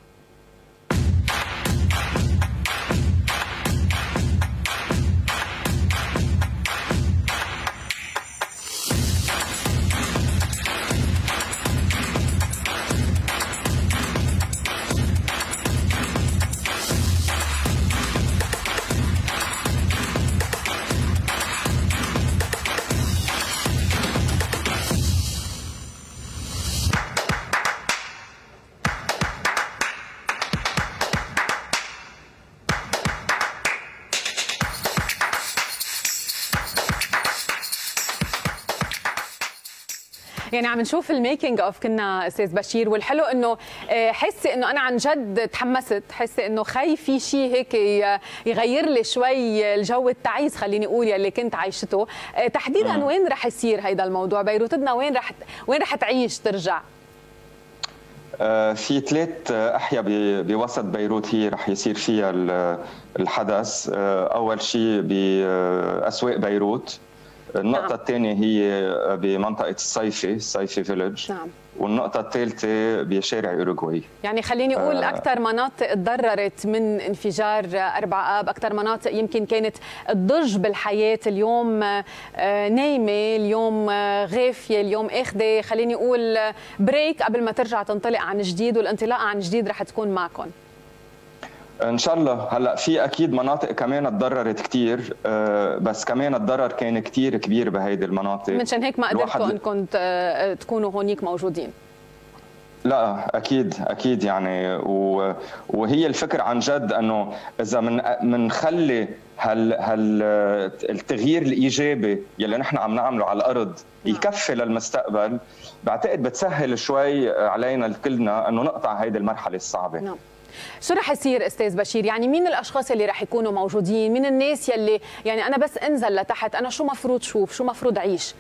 Speaker 5: يعني عم نشوف الميكينج اوف كنا استاذ بشير، والحلو انه حسي انه انا عن جد تحمست، حسي انه خي في شيء هيك يغير لي شوي الجو التعيس خليني اقول يلي كنت عايشته. تحديدا م. وين رح يصير هيدا الموضوع؟ بيروتتنا وين رح وين رح تعيش ترجع؟
Speaker 2: في ثلاث احياء بوسط بيروت هي رح يصير فيها الحدث. اول شيء باسواق بيروت، النقطة نعم. الثانية هي بمنطقة الصيفي، الصيفي فيلج. نعم. والنقطة الثالثة بشارع أوروغواي.
Speaker 5: يعني خليني أقول أكثر مناطق تضررت من انفجار أربعة آب، أكثر مناطق يمكن كانت تضج بالحياة، اليوم نايمة، اليوم غافية، اليوم أخذة خليني أقول بريك قبل ما ترجع تنطلق عن جديد، والانطلاقة عن جديد رح تكون معكم.
Speaker 2: ان شاء الله. هلا في اكيد مناطق كمان تضررت كثير، بس كمان الضرر كان كثير كبير بهيدي المناطق،
Speaker 5: منشان هيك ما قدرتوا انكم تكونوا هونيك موجودين.
Speaker 2: لا اكيد اكيد يعني وهي الفكره عن جد انه اذا من منخلي هال هال التغيير الايجابي يلي نحن عم نعمله على الارض يكفي للمستقبل، بعتقد بتسهل شوي علينا كلنا انه نقطع هيدي المرحله الصعبه.
Speaker 5: نعم. شو رح يصير استاذ بشير؟ يعني مين الاشخاص اللي رح يكونوا موجودين؟ مين الناس يلي يعني انا بس انزل لتحت انا شو مفروض شوف؟ شو مفروض اعيش؟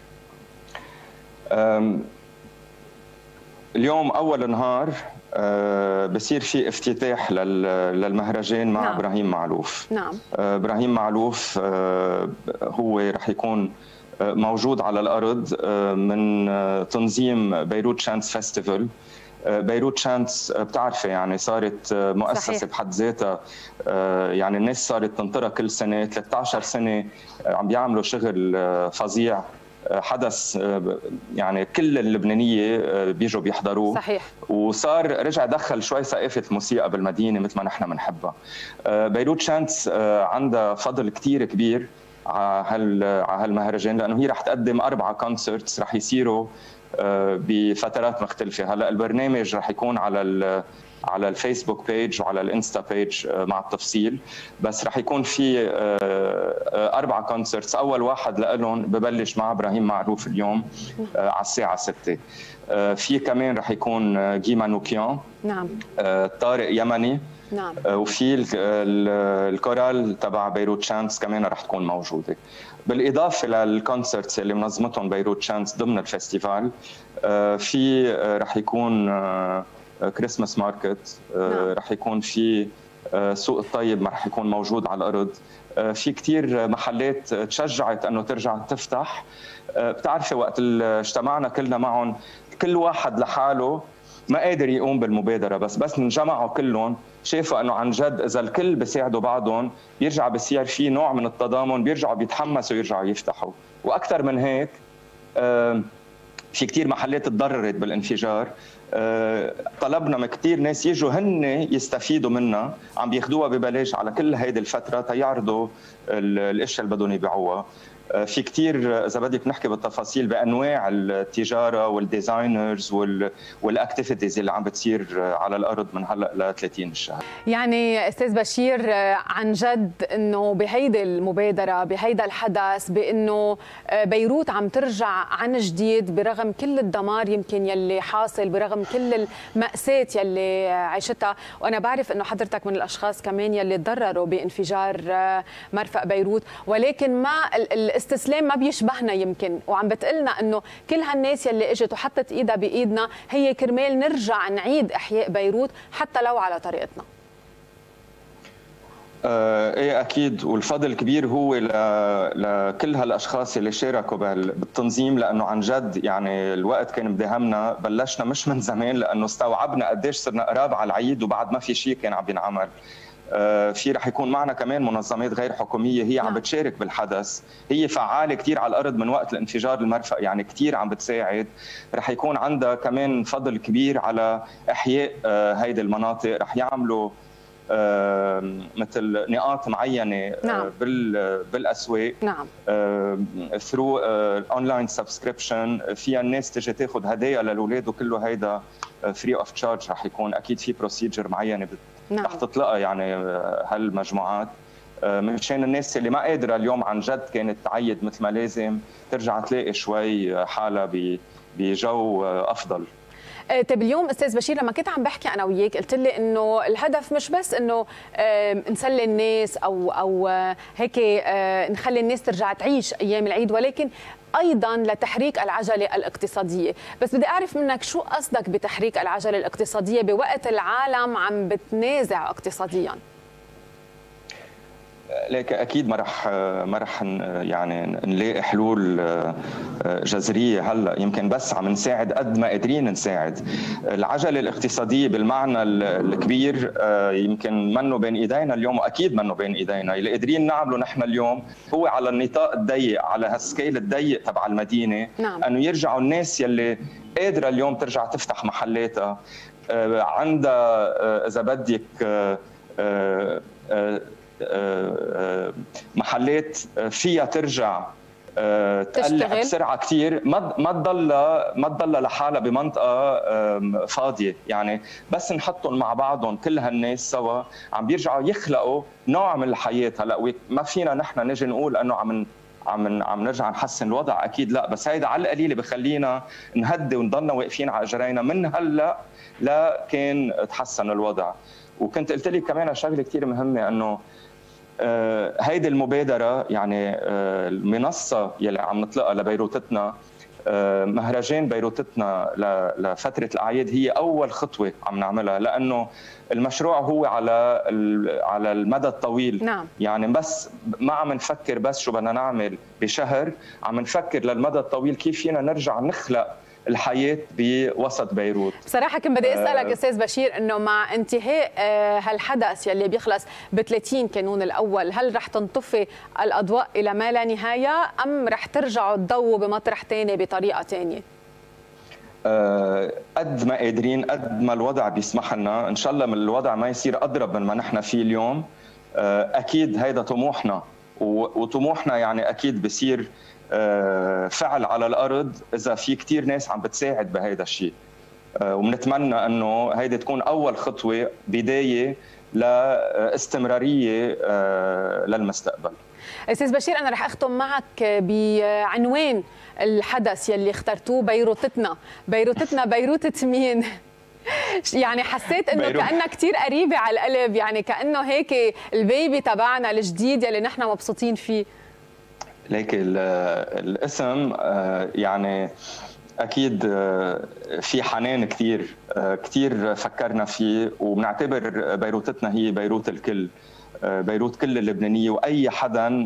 Speaker 2: اليوم اول نهار بصير في افتتاح للمهرجان مع نعم. ابراهيم معلوف.
Speaker 5: نعم.
Speaker 2: ابراهيم معلوف هو رح يكون موجود على الارض من تنظيم بيروت شانس فيستيفال. بيروت شانس بتعرفي يعني صارت مؤسسه صحيح. بحد ذاتها، يعني الناس صارت تنطرها كل سنه، ثلاثة عشر سنه عم بيعملوا شغل فظيع، حدث يعني كل اللبنانيه بيجوا بيحضروه.
Speaker 5: صحيح.
Speaker 2: وصار رجع دخل شوي ثقافه الموسيقى بالمدينه مثل ما نحن بنحبها. بيروت شانس عندها فضل كثير كبير على هالمهرجان لانه هي رح تقدم اربعه كونسرتس رح يصيروا بفترات مختلفه. هلا البرنامج رح يكون على على الفيسبوك بيج وعلى الانستا بيج مع التفصيل، بس رح يكون في اربعه كونسرتس. اول واحد لهم ببلش مع ابراهيم معروف اليوم على الساعه ستة. في كمان رح يكون جي مانوكيان.
Speaker 5: نعم.
Speaker 2: طارق يمني.
Speaker 5: نعم.
Speaker 2: وفي الكورال تبع بيروت شانس كمان رح تكون موجوده. بالاضافه للكونسرتس اللي منظمتهم بيروت شانس ضمن الفستيفال، في رح يكون كريسماس ماركت. نعم. رح يكون في سوق الطيب ما رح يكون موجود على الارض. في كثير محلات تشجعت انه ترجع تفتح. بتعرفي وقت اجتمعنا كلنا معهم كل واحد لحاله ما قادر يقوم بالمبادره، بس بس انجمعوا كلهم شافوا انه عن جد اذا الكل بيساعدوا بعضهم بيرجع بصير في نوع من التضامن، بيرجعوا بيتحمسوا يرجعوا يفتحوا. واكثر من هيك في كثير محلات تضررت بالانفجار، طلبنا من كثير ناس يجوا هن يستفيدوا منها، عم بياخذوها ببلاش على كل هيدي الفتره تيعرضوا الاشياء اللي بدهم يبيعوها. في كثير اذا بدك نحكي بالتفاصيل بانواع التجاره والديزاينرز والاكتيفيتيز اللي عم بتصير على الارض من هلا ل ثلاثين الشهر.
Speaker 5: يعني استاذ بشير عن جد انه بهيدي المبادره بهيدا الحدث بانه بيروت عم ترجع عن جديد برغم كل الدمار يمكن يلي حاصل، برغم كل المأساة يلي عيشتها، وانا بعرف انه حضرتك من الاشخاص كمان يلي تضرروا بانفجار مرفأ بيروت، ولكن ما الاستسلام ما بيشبهنا يمكن، وعم بتقلنا انه كل هالناس يلي اجت وحطت ايدها بايدنا هي كرمال نرجع نعيد احياء بيروت حتى لو على طريقتنا.
Speaker 2: آه ايه اكيد، والفضل كبير هو لكل هالاشخاص اللي شاركوا بالتنظيم، لانه عن جد يعني الوقت كان بداهمنا، بلشنا مش من زمان لانه استوعبنا قديش صرنا قراب على العيد وبعد ما في شيء كان عم ينعمل. في رح يكون معنا كمان منظمات غير حكوميه هي عم بتشارك بالحدث، هي فعاله كثير على الارض من وقت الانفجار المرفأ، يعني كثير عم بتساعد. رح يكون عندها كمان فضل كبير على احياء هيدي المناطق، رح يعملوا مثل نقاط معينه نعم. بالاسواق
Speaker 5: نعم
Speaker 2: ثرو اونلاين سبسكريبشن، فيها الناس تجي تاخذ هدايا للاولاد وكله هيدا فري اوف تشارج. رح يكون اكيد في بروسيجر معينه نعم. رح تطلقها يعني هالمجموعات مشان الناس اللي ما قادره اليوم عن جد كانت تعيد مثل ما لازم ترجع تلاقي شوي حالها بجو افضل.
Speaker 5: طيب اليوم استاذ بشير لما كنت عم بحكي انا وياك قلت لي انه الهدف مش بس انه نسلي الناس او او هيك نخلي الناس ترجع تعيش ايام العيد، ولكن ايضا لتحريك العجله الاقتصاديه. بس بدي اعرف منك شو قصدك بتحريك العجله الاقتصاديه بوقت العالم عم بتنازع اقتصاديا؟
Speaker 2: لكن اكيد ما رح ما رح يعني نلاقي حلول جذريه هلا، يمكن بس عم نساعد قد ما قادرين نساعد. العجله الاقتصاديه بالمعنى الكبير يمكن منه بين ايدينا اليوم، واكيد منه بين ايدينا. اللي قادرين نعمله نحن اليوم هو على النطاق الضيق، على هالسكيل الضيق تبع المدينه،
Speaker 5: نعم.
Speaker 2: انه يرجعوا الناس يلي قادره اليوم ترجع تفتح محلاتها، عندها اذا بدك محلات فيها ترجع تقلع بسرعه كثير، ما ما تضل ما تضل لحالها بمنطقه فاضيه، يعني بس نحطهم مع بعضهم كل هالناس سوا عم بيرجعوا يخلقوا نوع من الحياه. هلا ما فينا نحن نجي نقول انه عم عم عم نرجع نحسن الوضع، اكيد لا، بس هيدا على القليله بخلينا نهدي ونضلنا واقفين على اجرينا من هلا لا كان تحسن الوضع. وكنت قلت لي كمان شغله كثير مهمه، انه آه هيدي المبادره، يعني آه المنصه يلي عم نطلقها لبيروتتنا، آه مهرجان بيروتتنا لفتره الاعياد، هي اول خطوه عم نعملها، لانه المشروع هو على على المدى الطويل.
Speaker 5: نعم.
Speaker 2: يعني بس ما عم نفكر بس شو بدنا نعمل بشهر، عم نفكر للمدى الطويل كيف فينا نرجع نخلق الحياة بوسط بيروت.
Speaker 5: بصراحة كنت بدي أسألك أه أستاذ بشير، إنه مع انتهاء هالحدث يلي بيخلص ب ثلاثين كانون الأول، هل رح تنطفي الأضواء إلى ما لا نهاية أم رح ترجعوا تضووا بمطرح ثاني بطريقة ثانية؟
Speaker 2: أه قد ما قادرين، قد ما الوضع بيسمح لنا، إن شاء الله من الوضع ما يصير أضرب من ما نحن فيه اليوم. أه أكيد هيدا طموحنا، وطموحنا يعني أكيد بصير فعل على الارض اذا في كثير ناس عم بتساعد بهيدا الشيء، وبنتمنى انه هيدي تكون اول خطوه بدايه لاستمراريه للمستقبل.
Speaker 5: استاذ بشير، انا رح اختم معك بعنوان الحدث يلي اخترتوه، بيروتتنا. بيروتتنا بيروتة مين؟ يعني حسيت انه كأنها كثير قريبه على القلب، يعني كأنه هيك البيبي تبعنا الجديد يلي نحن مبسوطين فيه.
Speaker 2: ليك الاسم يعني اكيد في حنان كثير كثير فكرنا فيه، وبنعتبر بيروتتنا هي بيروت الكل، بيروت كل اللبنانيه، واي حدا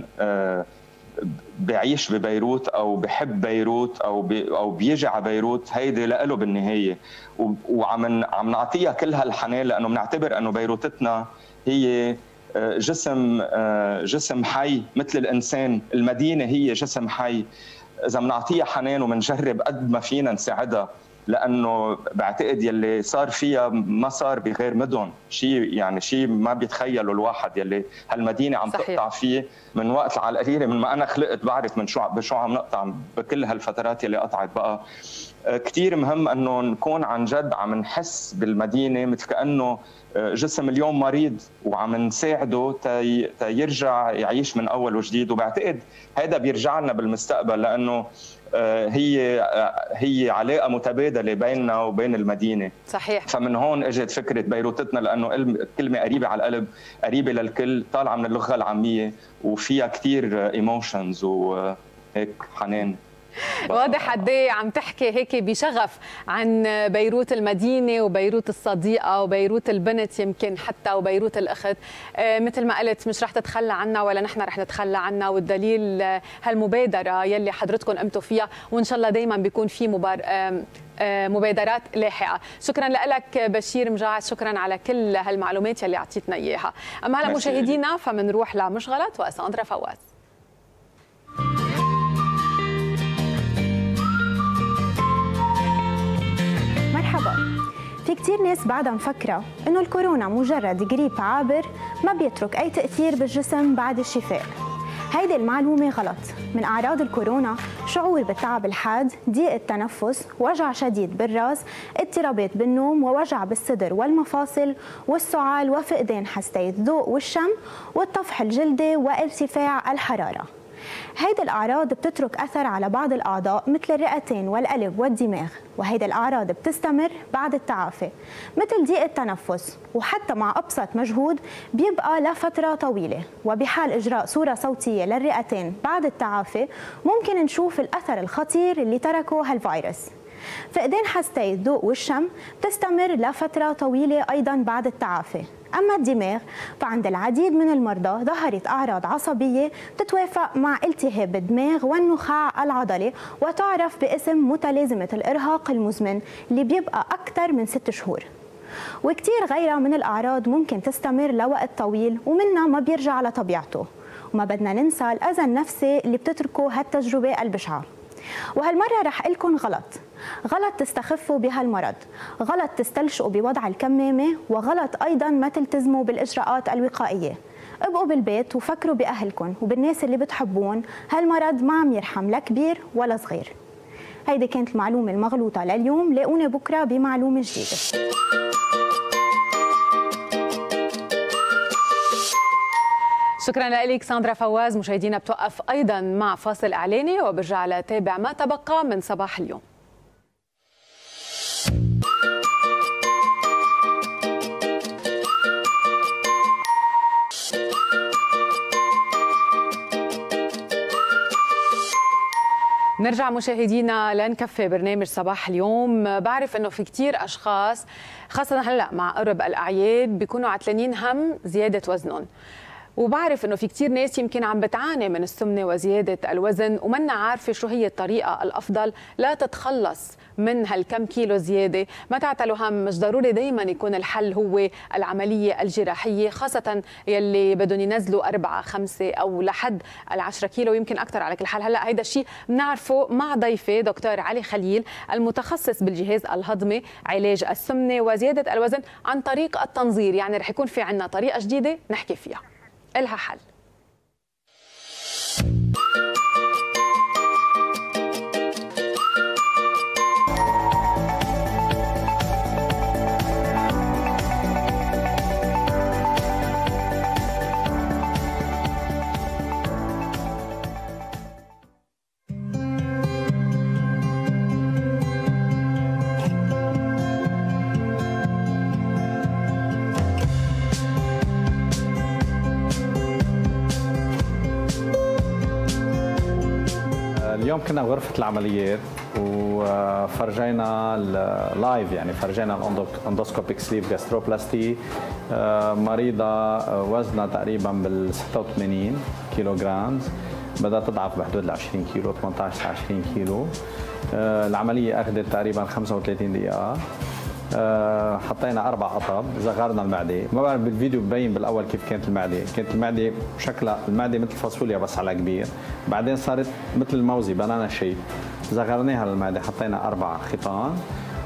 Speaker 2: بيعيش ببيروت او بحب بيروت او بي او بيجي على بيروت، هيدي له بالنهايه، وعم عم نعطيها كل هالحنان، لانه بنعتبر انه بيروتتنا هي جسم جسم حي مثل الانسان، المدينه هي جسم حي. اذا بنعطيها حنان وبنجرب قد ما فينا نساعدها، لانه بعتقد يلي صار فيها ما صار بغير مدن، شيء يعني شيء ما بيتخيله الواحد، يلي هالمدينه عم صحيح. تقطع فيه من وقت على القليله، من ما انا خلقت بعرف من شو بشو عم نقطع بكل هالفترات يلي قطعت. بقى كثير مهم انه نكون عن جد عم نحس بالمدينه مثل كانه جسم اليوم مريض، وعم نساعده تي تيرجع يعيش من اول وجديد. وبعتقد هذا بيرجع لنا بالمستقبل، لانه هي هي علاقه متبادله بيننا وبين المدينه.
Speaker 5: صحيح.
Speaker 2: فمن هون اجت فكره بيروتتنا، لانه الكلمه قريبه على القلب، قريبه للكل، طالعه من اللغه العاميه، وفيها كثير ايموشنز وهيك حنان.
Speaker 5: واضح قد ايه عم تحكي هيك بشغف عن بيروت المدينه وبيروت الصديقه وبيروت البنت يمكن حتى وبيروت الاخت. آه مثل ما قلت مش رح تتخلى عنا ولا نحن رح نتخلى عنا، والدليل آه هالمبادره يلي حضرتكم قمتوا فيها، وان شاء الله دائما بيكون في مبار آه آه مبادرات لاحقه. شكرا لك بشير مجاعد، شكرا على كل هالمعلومات يلي اعطيتنا اياها. اما هلا مشاهدينا فمنروح لمش غلط وساندرا فواز.
Speaker 4: مرحبا. في كتير ناس بعدها مفكرة إنه الكورونا مجرد جريب عابر ما بيترك أي تأثير بالجسم بعد الشفاء. هيدي المعلومة غلط. من أعراض الكورونا شعور بالتعب الحاد، ضيق التنفس، وجع شديد بالراس، اضطرابات بالنوم، ووجع بالصدر والمفاصل، والسعال، وفقدان حستي الذوق والشم، والطفح الجلدي، وارتفاع الحرارة. هيدي الأعراض بتترك أثر على بعض الأعضاء مثل الرئتين والقلب والدماغ، وهيدي الأعراض بتستمر بعد التعافي مثل ضيق التنفس، وحتى مع أبسط مجهود بيبقى لفترة طويلة. وبحال إجراء صورة صوتية للرئتين بعد التعافي ممكن نشوف الأثر الخطير اللي تركه هالفيروس. فقدان حستي الذوق والشم بتستمر لفترة طويلة أيضا بعد التعافي. أما الدماغ فعند العديد من المرضى ظهرت أعراض عصبية تتوافق مع التهاب الدماغ والنخاع العضلي، وتعرف باسم متلازمة الإرهاق المزمن اللي بيبقى أكثر من ست شهور. وكتير غيرها من الأعراض ممكن تستمر لوقت طويل ومنها ما بيرجع لطبيعته. وما بدنا ننسى الأذى النفسي اللي بتتركه هالتجربة البشعة. وهالمرة رح قلكن غلط، غلط تستخفوا بهالمرض، غلط تستلشقوا بوضع الكمامة، وغلط أيضا ما تلتزموا بالإجراءات الوقائية. ابقوا بالبيت وفكروا بأهلكم وبالناس اللي بتحبون، هالمرض ما عم يرحم لا كبير ولا صغير. هيدي كانت المعلومة المغلوطة لليوم، لاقونا بكرة بمعلومة جديدة.
Speaker 5: شكرا لك ساندرا فواز. مشاهدينا بتوقف أيضا مع فاصل إعلاني وبرجع لتابع ما تبقى من صباح اليوم. نرجع مشاهدينا لنكفي برنامج صباح اليوم. بعرف انه في كتير اشخاص خاصة هلا مع قرب الاعياد بيكونوا عتلانين هم زيادة وزنهم، وبعرف انه في كتير ناس يمكن عم بتعاني من السمنه وزياده الوزن ومنا عارفه شو هي الطريقه الافضل لا تتخلص من هالكم كيلو زياده. ما تعتلوا هم، مش ضروري دائما يكون الحل هو العمليه الجراحيه، خاصه يلي بدهم ينزلوا أربعة خمسة او لحد العشرة كيلو يمكن اكثر. على كل حال هلا هيدا الشيء بنعرفه مع ضيفي دكتور علي خليل المتخصص بالجهاز الهضمي، علاج السمنه وزياده الوزن عن طريق التنظير. يعني رح يكون في عنا طريقه جديده نحكي فيها إلها حل.
Speaker 3: اليوم كنا بغرفة العمليات وفرجينا اللايف، يعني فرجينا الاندوسكوبيك سليف جاستروبلاستي مريضة وزنها تقريبا بال ستة وثمانين كيلو جرام، بدها تضعف بحدود ال عشرين كيلو، ثمانية عشر عشرين كيلو. العملية أخذت تقريبا خمسة وثلاثين دقيقة. حطينا اربع قطب، صغرنا المعده. ما بعرف بالفيديو ببين بالاول كيف كانت المعده، كانت المعده شكلها المعده مثل فاصوليا بس على كبير، بعدين صارت مثل الموزي بنانا شيب. صغرناها للمعده، حطينا اربع خيطان،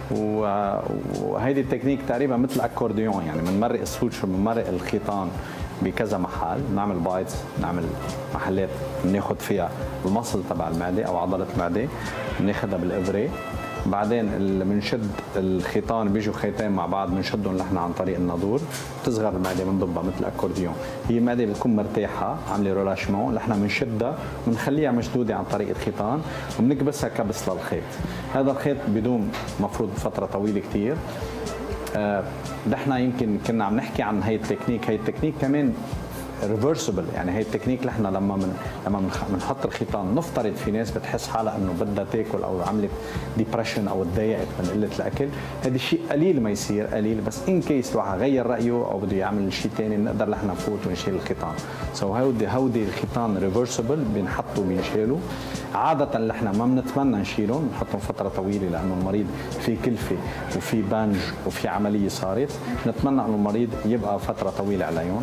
Speaker 3: وهيدي التكنيك تقريبا مثل اكورديون، يعني بنمرق السوتش بنمرق الخيطان بكذا محل، نعمل بايتس، نعمل محلات بناخذ فيها المصل تبع المعده او عضله المعده، بناخذها بالابره. بعدين بنشد الخيطان، بيجوا خيطين مع بعض بنشدهم نحن عن طريق النادور، بتصغر المعده بنضبها مثل اكورديون. هي المعده بتكون مرتاحه عامله رولاشمون، نحن بنشدها بنخليها مشدوده عن طريق الخيطان وبنكبسها كبس للخيط. هذا الخيط بدوم مفروض فتره طويله كثير. آه نحن يمكن كنا عم نحكي عن هي التكنيك، هي التكنيك كمان ريفرسبل، يعني هي التكنيك نحن لما من لما بنحط الخيطان، نفترض في ناس بتحس حالها انه بدها تاكل او عملت ديبرشن او تضايقت من قله الاكل، هذا الشيء قليل ما يصير، قليل، بس ان كيس الواحد غير رايه او بده يعمل شيء ثاني بنقدر نحن نفوت ونشيل الخيطان. سو هودي هودي الخيطان ريفرسبل، بنحطوا بينشالوا. عاده نحن ما بنتمنى نشيلهم، بنحطهم فتره طويله لانه المريض في كلفه وفي بانج وفي عمليه صارت، نتمنى انه المريض يبقى فتره طويله عليهم.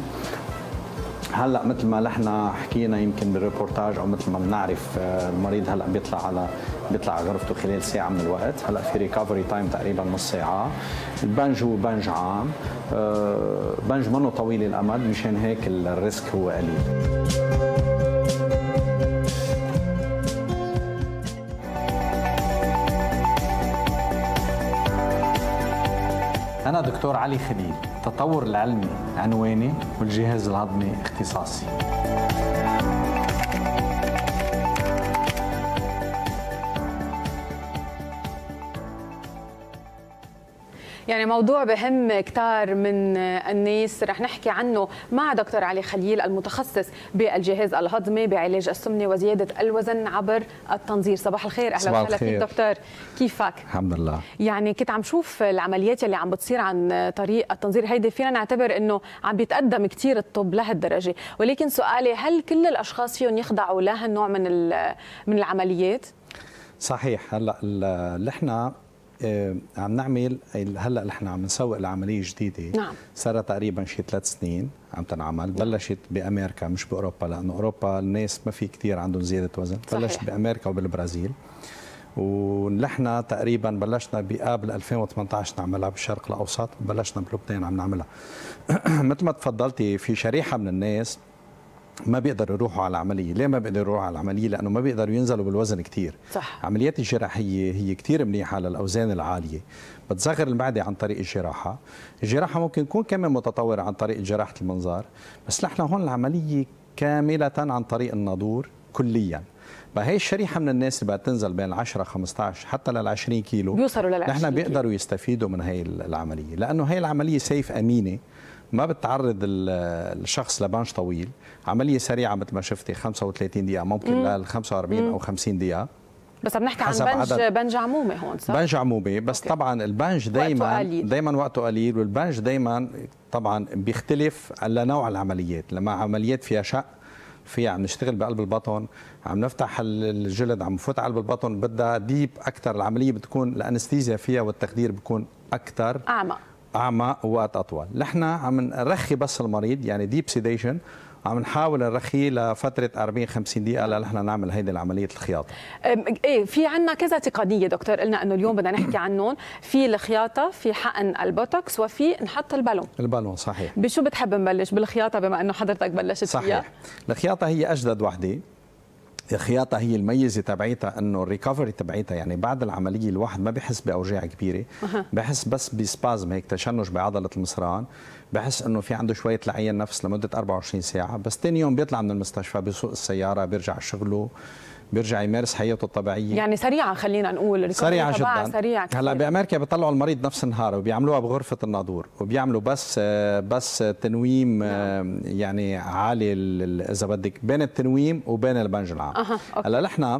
Speaker 3: هلا مثل ما نحن حكينا يمكن بالريبورتاج او مثل ما بنعرف، المريض هلا بيطلع على بيطلع على غرفته خلال ساعه من الوقت. هلا في ريكفري تايم تقريبا نص ساعه. البنج هو بنج عام، بنج منه طويل الامد، مشان هيك الريسك هو قليل.
Speaker 19: أنا دكتور علي خليل، التطور العلمي عنواني والجهاز الهضمي اختصاصي.
Speaker 5: يعني موضوع بهم كتار من الناس، رح نحكي عنه مع دكتور علي خليل المتخصص بالجهاز الهضمي بعلاج السمنه وزياده الوزن عبر التنظير. صباح الخير، اهلا وسهلا فيك دكتور، كيفك؟
Speaker 19: الحمد لله.
Speaker 5: يعني كنت عم شوف العمليات اللي عم بتصير عن طريق التنظير، هيدي فينا نعتبر انه عم بيتقدم كثير الطب لهالدرجه، ولكن سؤالي هل كل الاشخاص فيهم يخضعوا لهالنوع من من العمليات؟
Speaker 19: صحيح. هلا اللي احنا آه عم نعمل هلا نحن عم نسوق لعمليه جديده.
Speaker 5: نعم.
Speaker 19: صار تقريبا شي ثلاث سنين عم تنعمل، بلشت بامريكا مش باوروبا، لانه اوروبا الناس ما في كثير عندهم زياده وزن، بلشت بامريكا وبالبرازيل. ونحن تقريبا بلشنا بآب ألفين وثمانية عشر نعملها بالشرق الاوسط، بلشنا بلبنان عم نعملها. مثل ما تفضلتي في شريحه من الناس ما بيقدروا يروحوا على العمليه، ليه ما بيقدروا يروحوا على العمليه؟ لانه ما بيقدروا ينزلوا بالوزن كثير.
Speaker 5: صح.
Speaker 19: عمليات الجراحيه هي كثير منيحه للاوزان العاليه، بتصغر المعده عن طريق الجراحه، الجراحه ممكن تكون كمان متطوره عن طريق جراحه المنظار، بس نحن هون العمليه كامله عن طريق الناظور كليا. فهي الشريحه من الناس اللي بدها تنزل بين عشرة خمسة عشر حتى لل عشرين كيلو
Speaker 5: بيوصلوا لل عشرين
Speaker 19: نحن بيقدروا يستفيدوا من هي العمليه، لانه هي العمليه سيف امينه، ما بتعرض الشخص لبنج طويل، عمليه سريعه مثل ما شفتي خمسة وثلاثين دقيقه ممكن لل خمسة وأربعين مم. او خمسين دقيقه.
Speaker 5: بس عم نحكي عن بنج بنج عمومي هون صح؟
Speaker 19: بنج عمومي، بس أوكي. طبعا البنج دائما دائما وقته قليل، والبنج دائما طبعا بيختلف على نوع العمليات. لما عمليات فيها شق، فيها عم نشتغل بقلب البطن، عم نفتح الجلد، عم نفوت على قلب البطن، بدها ديب اكثر، العمليه بتكون الانستيزيا فيها والتخدير بيكون اكثر
Speaker 5: اعمق
Speaker 19: اعمق ووقت اطول. نحن عم نرخي بس المريض، يعني ديب سيديشن، عم نحاول نرخيه لفتره أربعين خمسين دقيقه لنحن نعمل هيدي العمليه الخياطه.
Speaker 5: ايه في عندنا كذا تقنيه دكتور، قلنا انه اليوم بدنا نحكي عنهم، في الخياطه، في حقن البوتوكس، وفي نحط البالون.
Speaker 19: البالون صحيح.
Speaker 5: بشو بتحب نبلش؟ بالخياطه بما انه حضرتك بلشت
Speaker 19: صحيح.
Speaker 5: فيها؟
Speaker 19: الخياطه هي اجدد وحده. الخياطه هي الميزه تبعيتها انه الريكفري تبعيتها، يعني بعد العمليه الواحد ما بحس باوجاع كبيره، أه. بحس بس بسبازم هيك تشنج بعضله المصران، بحس انه في عنده شويه لعين نفس لمده أربعة وعشرين ساعه، بس ثاني يوم بيطلع من المستشفى بيسوق السياره، بيرجع شغله، بيرجع يمارس حياته الطبيعيه.
Speaker 5: يعني سريعه خلينا نقول،
Speaker 19: سريعه جدا.
Speaker 5: سريعه
Speaker 19: هلا بامريكا بيطلعوا المريض نفس النهار وبيعملوها بغرفه الناظور، وبيعملوا بس بس تنويم نعم. يعني عالي اذا بدك بين التنويم وبين البنج العام. أه. هلا نحن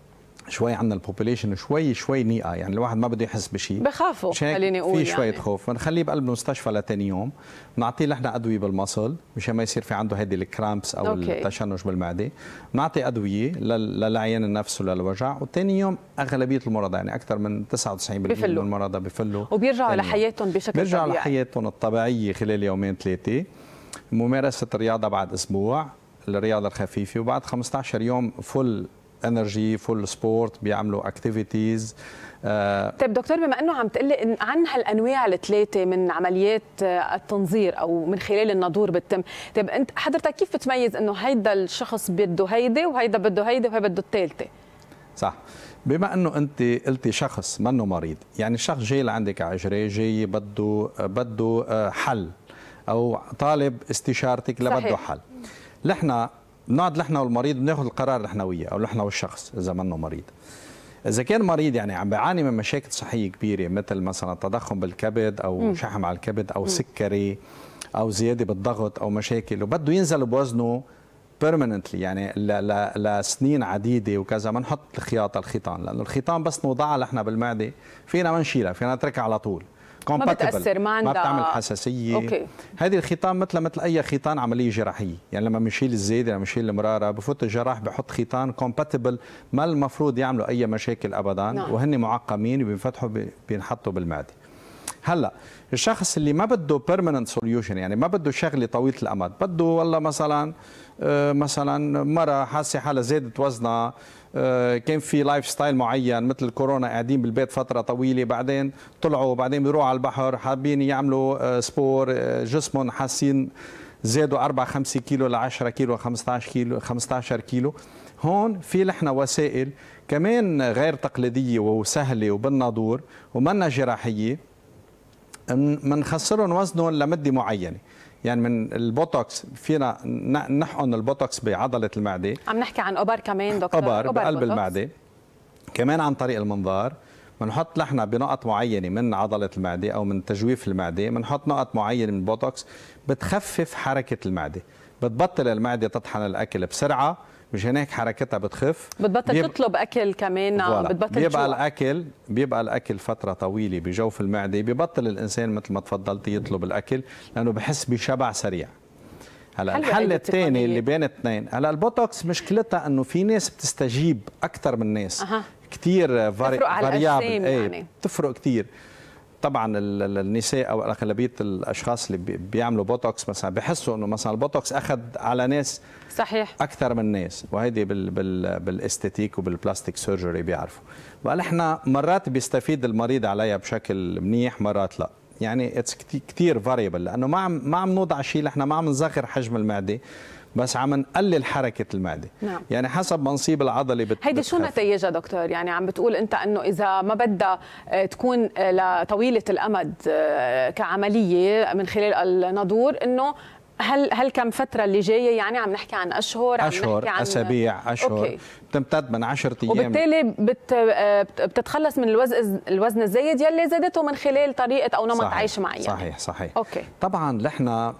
Speaker 19: شوي عندنا البوبوليشن شوي شوي نيئه، يعني الواحد ما بده يحس بشيء،
Speaker 5: بخافوا خليني اقول
Speaker 19: في شويه
Speaker 5: يعني.
Speaker 19: خوف، بنخليه بقلب المستشفى لثاني يوم، بنعطيه نحن ادويه بالمصل مشان ما يصير في عنده هيدي الكرامبس او أوكي. التشنج بالمعده، بنعطي ادويه للعيان النفس وللوجع، وثاني يوم اغلبيه المرضى يعني اكثر من تسعة وتسعين بالمئة من المرضى بفلوا
Speaker 5: وبيرجعوا لحياتهم بشكل طبيعي،
Speaker 19: بيرجعوا لحياتهم الطبيعيه خلال يومين ثلاثه، ممارسه الرياضه بعد اسبوع، الرياضه الخفيفه، وبعد خمسة عشر يوم فل انرجي، فول سبورت، بيعملوا اكتيفيتيز.
Speaker 5: آه طيب دكتور، بما انه عم تقلي عن هالانواع الثلاثه من عمليات التنظير او من خلال الناظور بتتم، طيب انت حضرتك كيف بتميز انه هيدا الشخص بده هيدي وهيدا بده هيدي وهي بده الثالثه؟
Speaker 19: صح. بما انه انت قلتي شخص منه مريض، يعني الشخص جاي لعندك على اجري، جاي بده بده حل او طالب استشارتك لبده حل. نحن بنقعد نحن والمريض بناخذ القرار نحن وياه، او نحن والشخص اذا منه مريض. اذا كان مريض يعني عم بيعاني من مشاكل صحيه كبيره مثل مثلا تضخم بالكبد او م. شحم على الكبد او م. سكري او زياده بالضغط او مشاكل، وبده ينزل بوزنه بيرمننتلي يعني لسنين عديده وكذا، بنحط الخياطه الخيطان، لانه الخيطان بس نوضعها نحن بالمعده فينا ما نشيلها، فينا نتركها على طول،
Speaker 5: ما بتأثر، ما عندها،
Speaker 19: ما بتعمل حساسيه.
Speaker 5: أوكي.
Speaker 19: هذه الخيطان مثل مثل اي خيطان عمليه جراحيه، يعني لما بنشيل الزايده، لما بنشيل المراره، بفوت الجراح بحط خيطان كومباتبل، ما المفروض يعملوا اي مشاكل ابدا. نعم. وهن معقمين وبينفتحوا بينحطوا بالمعده. هلا الشخص اللي ما بده بيرمننت سوليوشن، يعني ما بده شغله طويله الامد، بده والله مثلا مثلا مره حاسه حالها زادت وزنها، كان في لايف ستايل معين مثل الكورونا، قاعدين بالبيت فتره طويله، بعدين طلعوا، بعدين بيروحوا على البحر، حابين يعملوا سبور، جسمهم حاسين زادوا أربعة خمسة كيلو ل عشرة كيلو خمسة عشر كيلو خمسة عشر كيلو. هون في نحن وسائل كمان غير تقليديه وسهله وبالناظور ومنا جراحيه، بنخسرهم وزنهم لمده معينه. يعني من البوتوكس فينا نحقن البوتوكس بعضله المعده،
Speaker 5: عم نحكي عن ابر كمان دكتور،
Speaker 19: ابر بقلب بوتوكس. المعده كمان عن طريق المنظار، بنحط نحن بنقط معينه من عضله المعده او من تجويف المعده، بنحط نقط معينه من البوتوكس بتخفف حركه المعده، بتبطل المعده تطحن الاكل بسرعه، مشان هيك حركتها بتخف،
Speaker 5: بتبطل بيب... تطلب اكل كمان، بتبطل
Speaker 19: بيبقى
Speaker 5: جوع.
Speaker 19: الاكل بيبقى الاكل فتره طويله بجوف المعده، ببطل الانسان مثل ما تفضلتي يطلب الاكل لانه بحس بشبع سريع. هلا الحل الثاني اللي بين الاثنين، هلا البوتوكس مشكلتها انه في ناس بتستجيب اكثر من ناس. أه. كثير فاريابل،
Speaker 5: يعني.
Speaker 19: بتفرق كثير. طبعا النساء او اغلبيه الاشخاص اللي بيعملوا بوتوكس مثلا بحسوا انه مثلا البوتوكس اخذ على ناس
Speaker 5: صحيح
Speaker 19: اكثر من ناس، وهيدي بال بال بالاستيتيك وبالبلاستيك سيرجري بيعرفوا. وقال احنا مرات بيستفيد المريض عليها بشكل منيح، مرات لا. يعني اتس كثير فاريبل، لانه ما عم ما عم نوضع شيء، احنا ما عم نصغر حجم المعده، بس عم نقلل حركه المعده.
Speaker 5: نعم.
Speaker 19: يعني حسب منصيب العضلي بت...
Speaker 5: هيدي شو نتائجها دكتور؟ يعني عم بتقول انت انه اذا ما بدها تكون لطويله الامد كعمليه من خلال النادور، انه هل هل كم فتره اللي جايه؟ يعني عم نحكي عن اشهر، عم
Speaker 19: اشهر
Speaker 5: نحكي عن
Speaker 19: اسابيع، اشهر أوكي. بتمتد من عشرة ايام،
Speaker 5: وبالتالي بت بتتخلص من الوزن الوزن الزايد يلي زادته من خلال طريقه او نمط
Speaker 19: صحيح.
Speaker 5: عيش معين.
Speaker 19: صحيح صحيح
Speaker 5: اوكي.
Speaker 19: طبعا نحن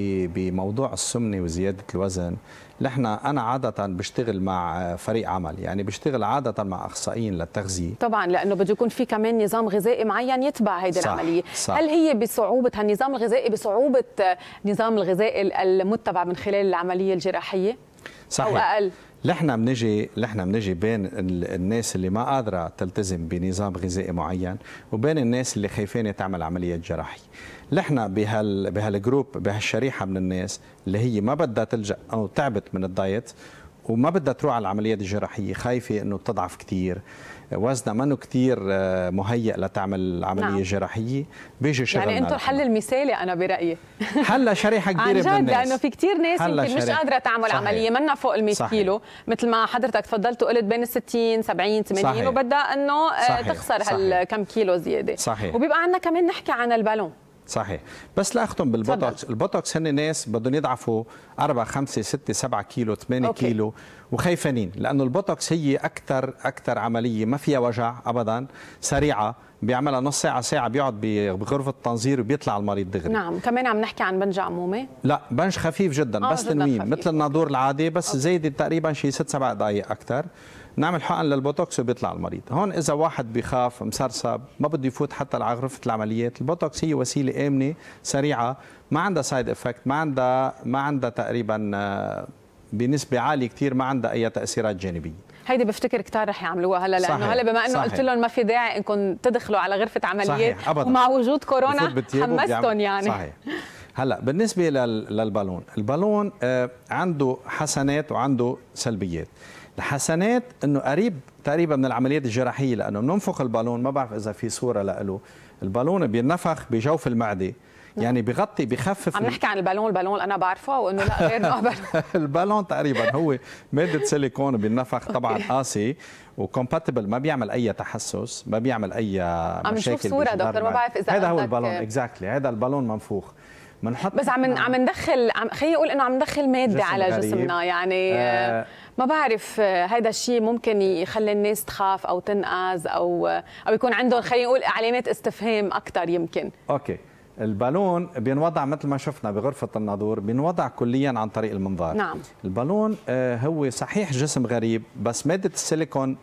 Speaker 19: بموضوع السمنه وزياده الوزن، نحن انا عاده بشتغل مع فريق عمل، يعني بشتغل عاده مع اخصائيين للتغذيه.
Speaker 5: طبعا لانه بده يكون في كمان نظام غذائي معين يتبع هيدي العمليه.
Speaker 19: صح.
Speaker 5: هل هي بصعوبه هالنظام الغذائي بصعوبه نظام الغذائي المتبع من خلال العمليه الجراحيه؟
Speaker 19: صحيح.
Speaker 5: او اقل؟
Speaker 19: نحن بنجي نحن بنجي بين الناس اللي ما قادره تلتزم بنظام غذائي معين وبين الناس اللي خايفين تعمل عمليه جراحيه. نحن بهال بهالجروب بهالشريحه من الناس اللي هي ما بدها تلجا او تعبت من الدايت وما بدها تروح على العمليات الجراحيه، خايفه انه تضعف كثير، وزنها منه كثير مهيئ لتعمل عمليه نعم. جراحيه، بيجي شغلنا.
Speaker 5: يعني انتم الحل المثالي انا برايي.
Speaker 19: هلا شريحه كبيره من الناس،
Speaker 5: عن جد، لانه في كثير ناس يمكن مش قادره تعمل
Speaker 19: صحيح.
Speaker 5: عمليه، منها فوق ال مئة كيلو، مثل ما حضرتك تفضلت وقلت بين ال ستين سبعين ثمانين، وبدها انه صحيح. تخسر هالكم كيلو زياده.
Speaker 19: صحيح.
Speaker 5: وبيبقى عندنا كمان نحكي عن البالون.
Speaker 19: صحيح، بس لا اختم بالبوتوكس، البوتوكس هن ناس بدهم يضعفوا أربعة خمسة ستة سبعة كيلو ثمانية أوكي. كيلو وخايفين، لانه البوتوكس هي اكثر اكثر عمليه ما فيها وجع ابدا، سريعه، بيعملها نص ساعه ساعه، بيقعد بغرفه التنظير وبيطلع المريض دغري.
Speaker 5: نعم، كمان عم نحكي عن بنج عمومي؟
Speaker 19: لا، بنج خفيف جدا، بس تنويم مثل النادور العادي، بس أوكي. زايد تقريبا شي ست سبع دقائق اكثر. نعمل حقن للبوتوكس وبيطلع المريض. هون اذا واحد بيخاف مسرسب ما بده يفوت حتى على غرفه العمليات، البوتوكس هي وسيله امنه سريعه، ما عندها سايد افكت، ما عندها ما عندها تقريبا بنسبه عاليه كثير ما عندها اي تاثيرات جانبيه.
Speaker 5: هيدي بفتكر كتار رح يعملوها هلا، لانه هلا بما انه قلت لهم ما في داعي انكم تدخلوا على غرفه عمليات، ومع وجود كورونا حمستهم يعني.
Speaker 19: صحيح. هلا بالنسبه للبالون، البالون آه عنده حسنات وعنده سلبيات. الحسنات انه قريب تقريبا من العمليات الجراحيه، لانه بننفخ البالون، ما بعرف اذا في صوره له، البالون بينفخ بجوف المعده، يعني بغطي بخفف.
Speaker 5: عم نحكي عن البالون، البالون انا بعرفه وانه لا غير نوع بالون.
Speaker 19: البالون تقريبا هو ماده سيليكون بينفخ، طبعا قاسي وكومباتبل، ما بيعمل اي تحسس، ما بيعمل اي مشاكل.
Speaker 5: عم نشوف صوره دكتور، ما بعرف اذا
Speaker 19: هذا هو البالون اكزاكتلي، هذا البالون منفوخ.
Speaker 5: منحط بس عم عم ندخل، خلينا نقول انه عم ندخل ماده على غريب. جسمنا يعني آه ما بعرف هذا الشيء ممكن يخلي الناس تخاف او تنقذ او او يكون عندهم خلينا نقول علامات استفهام اكثر يمكن.
Speaker 19: اوكي، البالون بينوضع مثل ما شفنا بغرفه الناظور، بينوضع كليا عن طريق المنظار.
Speaker 5: نعم.
Speaker 19: البالون هو صحيح جسم غريب، بس ماده السيليكون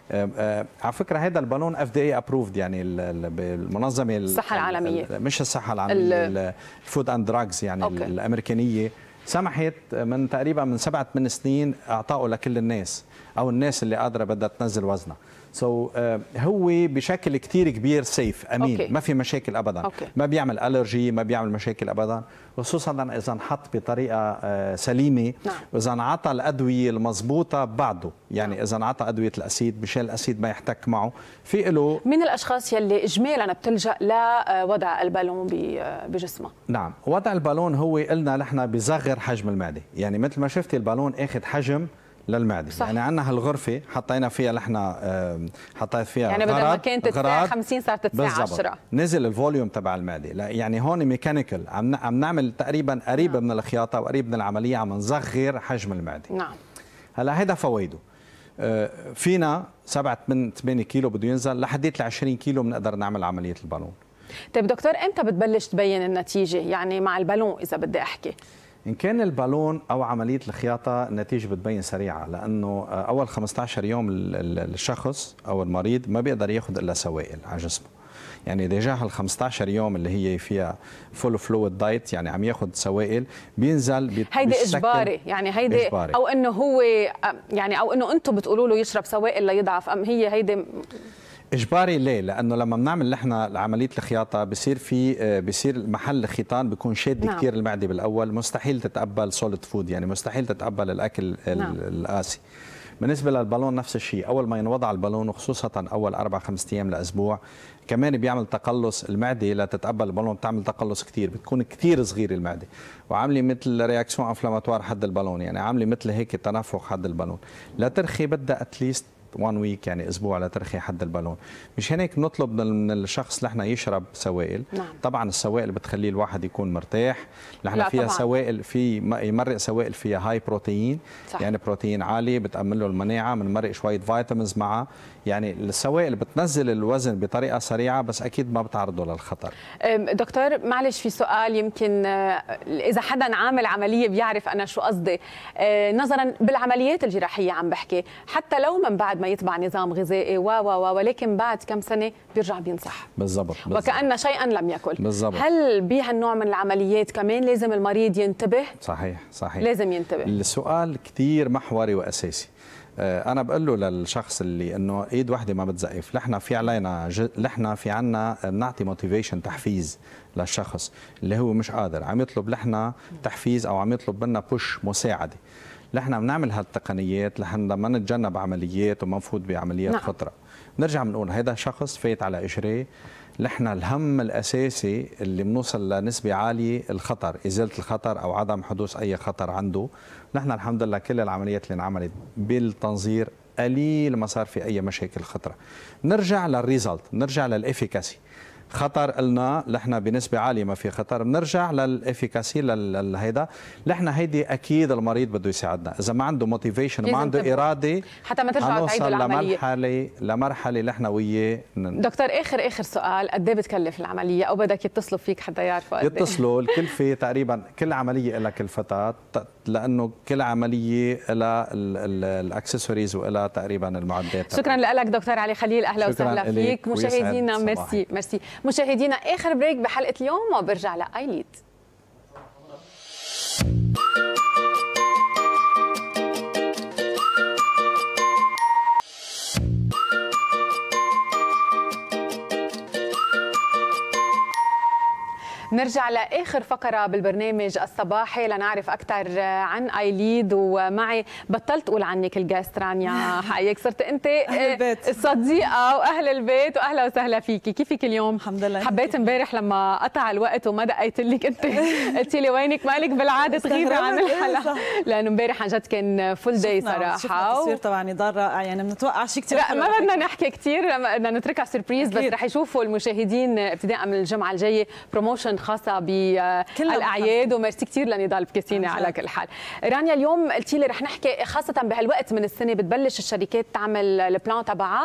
Speaker 19: على فكره هذا البالون اف دي اي ابروفد، يعني المنظمه
Speaker 5: الصحه العالميه،
Speaker 19: مش الصحه العالميه، الفود اند دراجز يعني أوكي. الامريكانيه سمحت من تقريبا من سبعة ثمان سنين اعطائه لكل الناس، او الناس اللي قادره بدها تنزل وزنها. سو so, uh, هو بشكل كثير كبير سيف امين أوكي. ما في مشاكل ابدا أوكي. ما بيعمل الرجي، ما بيعمل مشاكل ابدا، خصوصا اذا انحط بطريقه uh, سليمه. نعم. واذا انعطى الادويه المضبوطه بعده، يعني نعم. اذا انعطى ادويه الاسيد مشان الاسيد ما يحتك معه، في له.
Speaker 5: من الاشخاص يلي اجمالا بتلجا لوضع البالون بجسمها؟
Speaker 19: نعم، وضع البالون هو قلنا نحن بصغر حجم المعده، يعني مثل ما شفتي البالون اخذ حجم للمعده. صح. يعني عندنا هالغرفه حطينا فيها نحن حطيت فيها
Speaker 5: يعني بدل ما كانت تسعة خمسين صارت تسعة عشرة،
Speaker 19: نزل الفوليوم تبع المعده. لا يعني هون ميكانيكال، عم عم نعمل تقريبا قريب نعم. من الخياطه وقريب من العمليه، عم نصغر حجم المعده.
Speaker 5: نعم.
Speaker 19: هلا هيدا فوائده. فينا سبعة ثمانية كيلو بده ينزل لحديت ل عشرين كيلو بنقدر نعمل عمليه البالون.
Speaker 5: طيب دكتور، امتى بتبلش تبين النتيجه؟ يعني مع البالون اذا بدي احكي،
Speaker 19: إن كان البالون أو عملية الخياطة النتيجة بتبين سريعة، لأنه أول خمسة عشر يوم الشخص أو المريض ما بيقدر ياخذ إلا سوائل على جسمه. يعني ديجا هال خمسة عشر يوم اللي هي فيها فول فلويد دايت، يعني عم ياخذ سوائل، بينزل
Speaker 5: هيدي اجباري، يعني هيدي إجباري. او انه هو يعني او انه انتم بتقولوا له يشرب سوائل ليضعف، ام هي هيدي
Speaker 19: اجباري ليه؟ لانه لما بنعمل نحن عمليه الخياطه بصير في بصير محل الخيطان بيكون شاد نعم. كثير المعده بالاول، مستحيل تتقبل سوليد فود، يعني مستحيل تتقبل الاكل نعم. القاسي. بالنسبه للبالون نفس الشيء، اول ما ينوضع البالون وخصوصا اول اربع خمس ايام لاسبوع كمان بيعمل تقلص المعده لتتقبل البالون، بتعمل تقلص كثير، بتكون كثير صغيره المعده وعامله مثل رياكسيون انفلاماتوار حد البالون، يعني عامله مثل هيك تنفخ حد البالون. لترخي بدها اتليست وان ويك، يعني اسبوع لترخي حد البالون. مش هيك بنطلب من الشخص نحن يشرب سوائل. نعم. طبعا السوائل بتخليه الواحد يكون مرتاح، نحن فيها طبعاً. سوائل في يمرق سوائل فيها هاي بروتين صح. يعني بروتين عالي بتأمن له المناعه، بنمرق شويه فيتامينز معها، يعني السوائل بتنزل الوزن بطريقه سريعه بس اكيد ما بتعرضه للخطر.
Speaker 5: دكتور معلش في سؤال يمكن اذا حدا عامل عمليه بيعرف انا شو قصدي، نظرا بالعمليات الجراحيه عم بحكي، حتى لو من بعد ما يتبع نظام غذائي و و ولكن بعد كم سنه بيرجع بينصح
Speaker 19: بالضبط
Speaker 5: وكأن شيئا لم يكن
Speaker 19: بالضبط.
Speaker 5: هل بهالنوع من العمليات كمان لازم المريض ينتبه؟
Speaker 19: صحيح صحيح
Speaker 5: لازم ينتبه.
Speaker 19: السؤال كثير محوري واساسي. انا بقول له للشخص اللي انه ايد واحده ما بتزقف، نحن في علينا ج... نحن في عنا بنعطي موتيفيشن تحفيز للشخص اللي هو مش قادر عم يطلب نحن تحفيز او عم يطلب منا بوش مساعده. نحن بنعمل هالتقنيات لحن لما نتجنب عمليات وما نفوت بعمليات نعم. خطره. بنرجع بنقول هذا شخص فايت على اجريه، نحن الهم الاساسي اللي بنوصل لنسبه عاليه الخطر، ازاله الخطر او عدم حدوث اي خطر عنده. نحن الحمد لله كل العمليات اللي انعملت بالتنظير قليل ما صار في اي مشاكل خطره. نرجع للريزلت، نرجع للافيكاسي. خطر قلنا نحن بنسبه عاليه ما في خطر، بنرجع للافيكاسي لهيدا، نحن هيدي اكيد المريض بده يساعدنا، اذا ما عنده موتيفيشن وما عنده اراده
Speaker 5: حتى ما ترجعوا تعيدوا العمليه
Speaker 19: لمرحله لمرحله نحن وياه.
Speaker 5: دكتور اخر اخر سؤال، قد ايه بتكلف العمليه او بدك يتصلوا فيك حتى يعرفوا قد ايه؟
Speaker 19: يتصلوا، الكلفه تقريبا كل عمليه لها كلفتها، لانه كل عمليه لها الاكسسوارز ولها تقريبا المعدات.
Speaker 5: شكرا لك دكتور علي خليل، اهلا وسهلا فيك. مشاهدينا ميرسي ميرسي. مشاهدينا اخر بريك بحلقه اليوم وبرجع لايليد. نرجع لآخر فقرة بالبرنامج الصباحي لنعرف أكثر عن ايليد، ومعي بطلت أقول عنك الجاست رانيا، حقيقة صرت أنت الصديقة وأهل البيت، وأهلا وسهلا فيكي. كيفك اليوم؟
Speaker 20: الحمد لله.
Speaker 5: حبيت امبارح لما قطع الوقت وما دقيت لك أنت قلتي لي وينك مالك بالعادة تغيبي عن الحلقة، لأنه امبارح عن جد كان فول داي صراحة.
Speaker 20: شفنا التصوير طبعا نضال رائع، يعني بنتوقع شيء كثير.
Speaker 5: لا ما بدنا نحكي كثير، بدنا نتركها سربريز، بس رح يشوفوا المشاهدين ابتداء من الجمعة الجاية بروموشن خاصة بالاعياد، وميرسي كثير لنضال بكيسيني على كل حال. رانيا اليوم قلتي لي رح نحكي خاصة بهالوقت من السنة بتبلش الشركات تعمل البلان تبعها،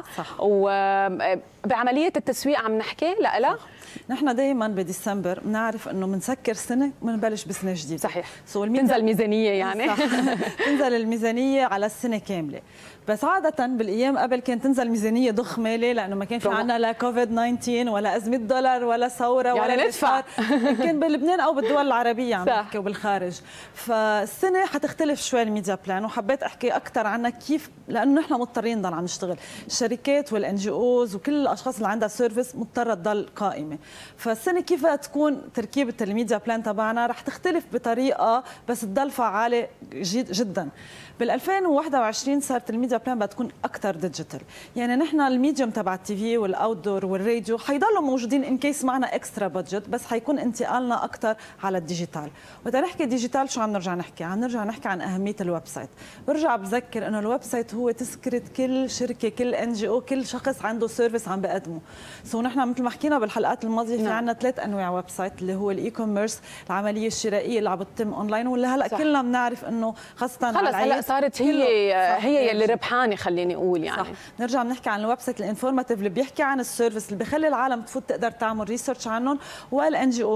Speaker 5: وبعملية التسويق عم نحكي لها.
Speaker 20: نحن دائما بديسمبر بنعرف انه بنسكر سنه وبنبلش بسنه جديده.
Speaker 5: صحيح. تنزل الميزانيه يعني.
Speaker 20: صح. تنزل الميزانيه على السنه كامله. بس عادة بالأيام قبل كانت تنزل ميزانية ضخمة، ليه؟ لأنه ما كان في عنا لا كوفيد تسعة عشر ولا أزمة دولار ولا ثورة
Speaker 5: يعني
Speaker 20: ولا
Speaker 5: ندفع.
Speaker 20: كان بلبنان أو بالدول العربية عم نحكي وبالخارج. فالسنة حتختلف شوي الميديا بلان، وحبيت أحكي أكثر عنها كيف، لأنه نحن مضطرين نضل عم نشتغل. الشركات والإن جي أوز وكل الأشخاص اللي عندها سيرفيس مضطرة تضل قائمة. فالسنة كيف تكون تركيبة الميديا بلان تبعنا رح تختلف بطريقة بس تضل فعالة جدا. بال ألفين وواحد وعشرين صارت الميديا بلان بتكون اكثر ديجيتال، يعني نحن الميديوم تبع التي في والاوت دور والراديو حيضلوا موجودين ان كيس معنا اكسترا بادجت، بس حيكون انتقالنا اكثر على الديجيتال. وإذا نحكي ديجيتال شو عم نرجع نحكي؟ عم نرجع نحكي عن اهميه الويب سايت. برجع بذكر انه الويب سايت هو تذكره كل شركه، كل ان جي او، كل شخص عنده سيرفيس عم بقدمه. سو نحن مثل ما حكينا بالحلقات الماضيه في عندنا ثلاث انواع ويب سايت، اللي هو الاي كوميرس، العمليه الشرائيه اللي عم بتتم اونلاين، واللي هلا كلنا بنعرف انه خاصه
Speaker 5: على العيد صارت هي هي اللي ربحانه خليني اقول يعني.
Speaker 20: صح. نرجع بنحكي عن الويب سايت الانفورماتيف اللي بيحكي عن السيرفيس اللي بخلي العالم تفوت تقدر تعمل ريسيرش عنهم، والان جي او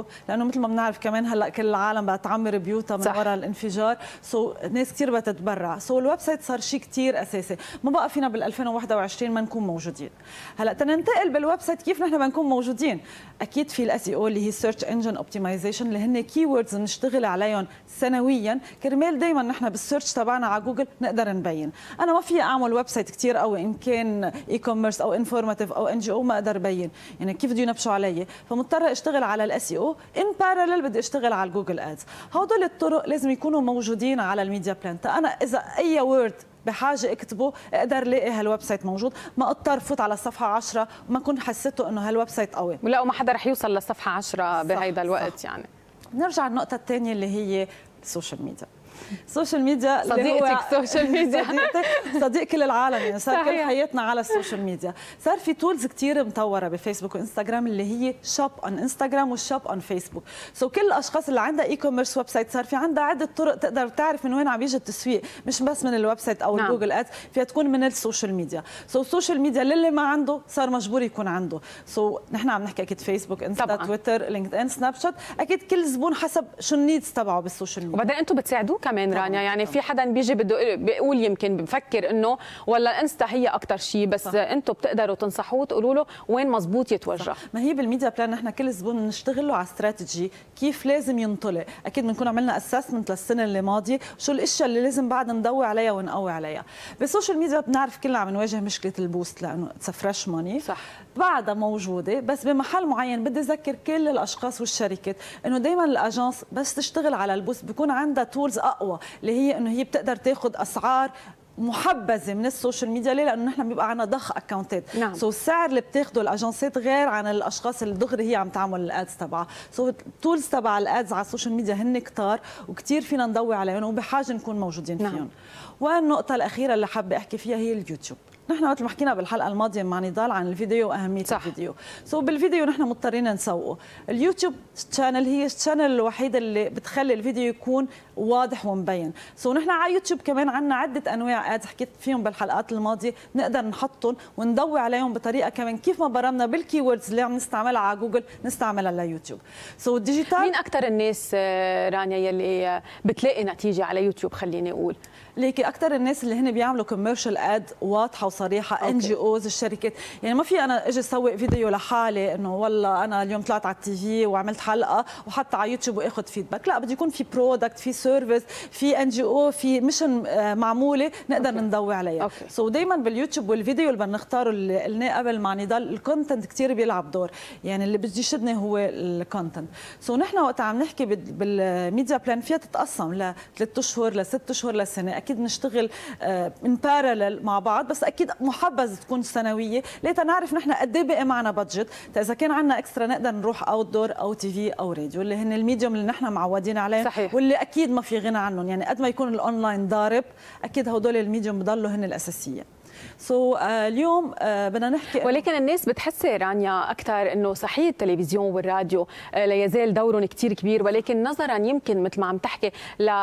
Speaker 20: يقدروا، لانه مثل ما بنعرف كمان هلا كل العالم بقى تعمر بيوتها من وراء الانفجار، سو so, ناس كثير بتتبرع، سو so, الويب سايت صار شيء كثير اساسي، ما بقى فينا بال ألفين وواحد وعشرين ما نكون موجودين. هلا تننتقل بالويب سايت كيف نحن بنكون موجودين؟ اكيد في الاس اي او اللي هي سيرش انجن اوبتمايزيشن اللي هن كي ووردز بنشتغل عليهم سنويا، كرمال دائما نحن بالسيرش تبعنا على جوجل نقدر نبين. انا ما في اعمل ويب سايت كثير قوي ان كان اي كوميرس او انفورماتيف او ان جي او ما اقدر ابين، يعني كيف بده ينبشوا علي؟ فمضطره اشتغل على الاس اي او، ان باراليل بدي اشتغل على الجوجل ادز. هدول الطرق لازم يكونوا موجودين على الميديا بلان، انا اذا اي وورد بحاجه اكتبه اقدر لاقي هالويب سايت موجود، ما اضطر فوت على الصفحه عشرة وما كنت حسيته انه هالويب سايت قوي،
Speaker 5: ولا وما حدا رح يوصل للصفحه عشرة بهيدا الوقت. صح. يعني
Speaker 20: نرجع النقطه الثانيه اللي هي السوشيال ميديا. السوشيال ميديا
Speaker 5: صديقتك السوشيال ميديا
Speaker 20: صديقتك صديق كل العالم، يعني صار كل حياتنا على السوشيال ميديا. صار في تولز كثير مطوره بفيسبوك وانستغرام اللي هي شوب اون انستغرام والشوب اون فيسبوك. سو كل الاشخاص اللي عندها اي كوميرس ويب سايت صار في عندها عده طرق تقدر تعرف من وين عم يجي التسويق، مش بس من الويب سايت او نعم. الجوجل ادز، فيها تكون من السوشيال ميديا. سو السوشيال ميديا للي ما عنده صار مجبور يكون عنده. سو نحن عم نحكي اكيد فيسبوك، انستا، طبعا. تويتر، لينكد ان، سناب شات، اكيد كل زبون حسب شو النيدز تبعه بالسوشيال ميديا.
Speaker 5: وبعدين انتم بتساعدوه كمان رانيا، يعني في حدا بيجي بده بيقول يمكن بفكر انه ولا انستا هي اكثر شيء، بس انتم بتقدروا تنصحوه تقولوا له وين مزبوط يتوجه. صح.
Speaker 20: ما هي بالميديا بلان نحن كل زبون بنشتغل له على استراتيجي كيف لازم ينطلق، اكيد بنكون عملنا اسسمنت للسنه اللي ماضيه شو الاشياء اللي لازم بعد نضوي عليها ونقوي عليها. بالسوشيال ميديا بنعرف كلنا عم نواجه مشكله البوست لانه اتس فريش ماني، صح، بعدها موجوده، بس بمحل معين بدي اذكر كل الاشخاص والشركات انه دائما الاجانس بس تشتغل على البوست بيكون عندها تولز اقوى اللي هي انه هي بتقدر تاخذ اسعار محبذه من السوشيال ميديا. ليه؟ لانه نحن بيبقى عندنا ضخ اكونتات، نعم. سو السعر اللي بتاخده الاجنسات غير عن الاشخاص اللي دغري هي عم تعمل الادز تبعها. سو التولز تبع الادز على السوشيال ميديا هن كتار وكثير فينا نضوي عليهم وبحاجه نكون موجودين فيهم. نعم. والنقطه الاخيره اللي حابه احكي فيها هي اليوتيوب. نحن مثل ما حكينا بالحلقه الماضيه مع نضال عن الفيديو واهميه صح. الفيديو. سو بالفيديو نحن مضطرين نسوقه. اليوتيوب شانل هي الشانل الوحيده اللي بتخلي الفيديو يكون واضح ومبين. سو نحن على يوتيوب كمان عندنا عده انواع ادز حكيت فيهم بالحلقات الماضيه، نقدر نحطهم ونضوي عليهم بطريقه كمان كيف ما برمنا بالكي ووردز اللي عم نستعملها على جوجل نستعملها على يوتيوب. سو الديجيتال
Speaker 5: مين اكثر الناس رانيا يلي بتلاقي نتيجه على يوتيوب؟ خليني اقول
Speaker 20: ليكي اكثر الناس اللي هن بيعملوا كوميرشال اد واضحه وصريحه، ان جي اوز، الشركات. يعني ما في انا اجي اسوق فيديو لحالي انه والله انا اليوم طلعت على التي في وعملت حلقه وحتى على يوتيوب واخذ فيدباك، لا بده يكون في برودكت، في سيرفيس، في ان جي او، في ميشن معموله نقدر أوكي. نضوي عليها. سو so دائما باليوتيوب والفيديو اللي بدنا نختاره اللي قلناه قبل مع نضال، الكونتنت كثير بيلعب دور، يعني اللي بده يشدني هو الكونتنت. سو so نحن وقت عم نحكي بالميديا بلان فيها تتقسم لثلاث اشهر لست اشهر لسنه، اكيد بنشتغل من بارلل مع بعض، بس اكيد محبذ تكون سنويه ليتا نعرف نحن قد ايه بقي معنا بادجت، اذا كان عندنا اكسترا نقدر نروح اوت دور او تي في او راديو اللي هن الميديوم اللي نحن معودين عليه. صحيح. واللي اكيد ما في غنى عنهم، يعني قد ما يكون الاونلاين ضارب اكيد هدول الميديوم بضلوا هن الاساسيه. سو so, uh, اليوم uh, بدنا نحكي،
Speaker 5: ولكن الناس بتحس رانيا اكثر انه صحيح التلفزيون والراديو uh, لا يزال دورهم كثير كبير، ولكن نظرا يمكن مثل ما عم تحكي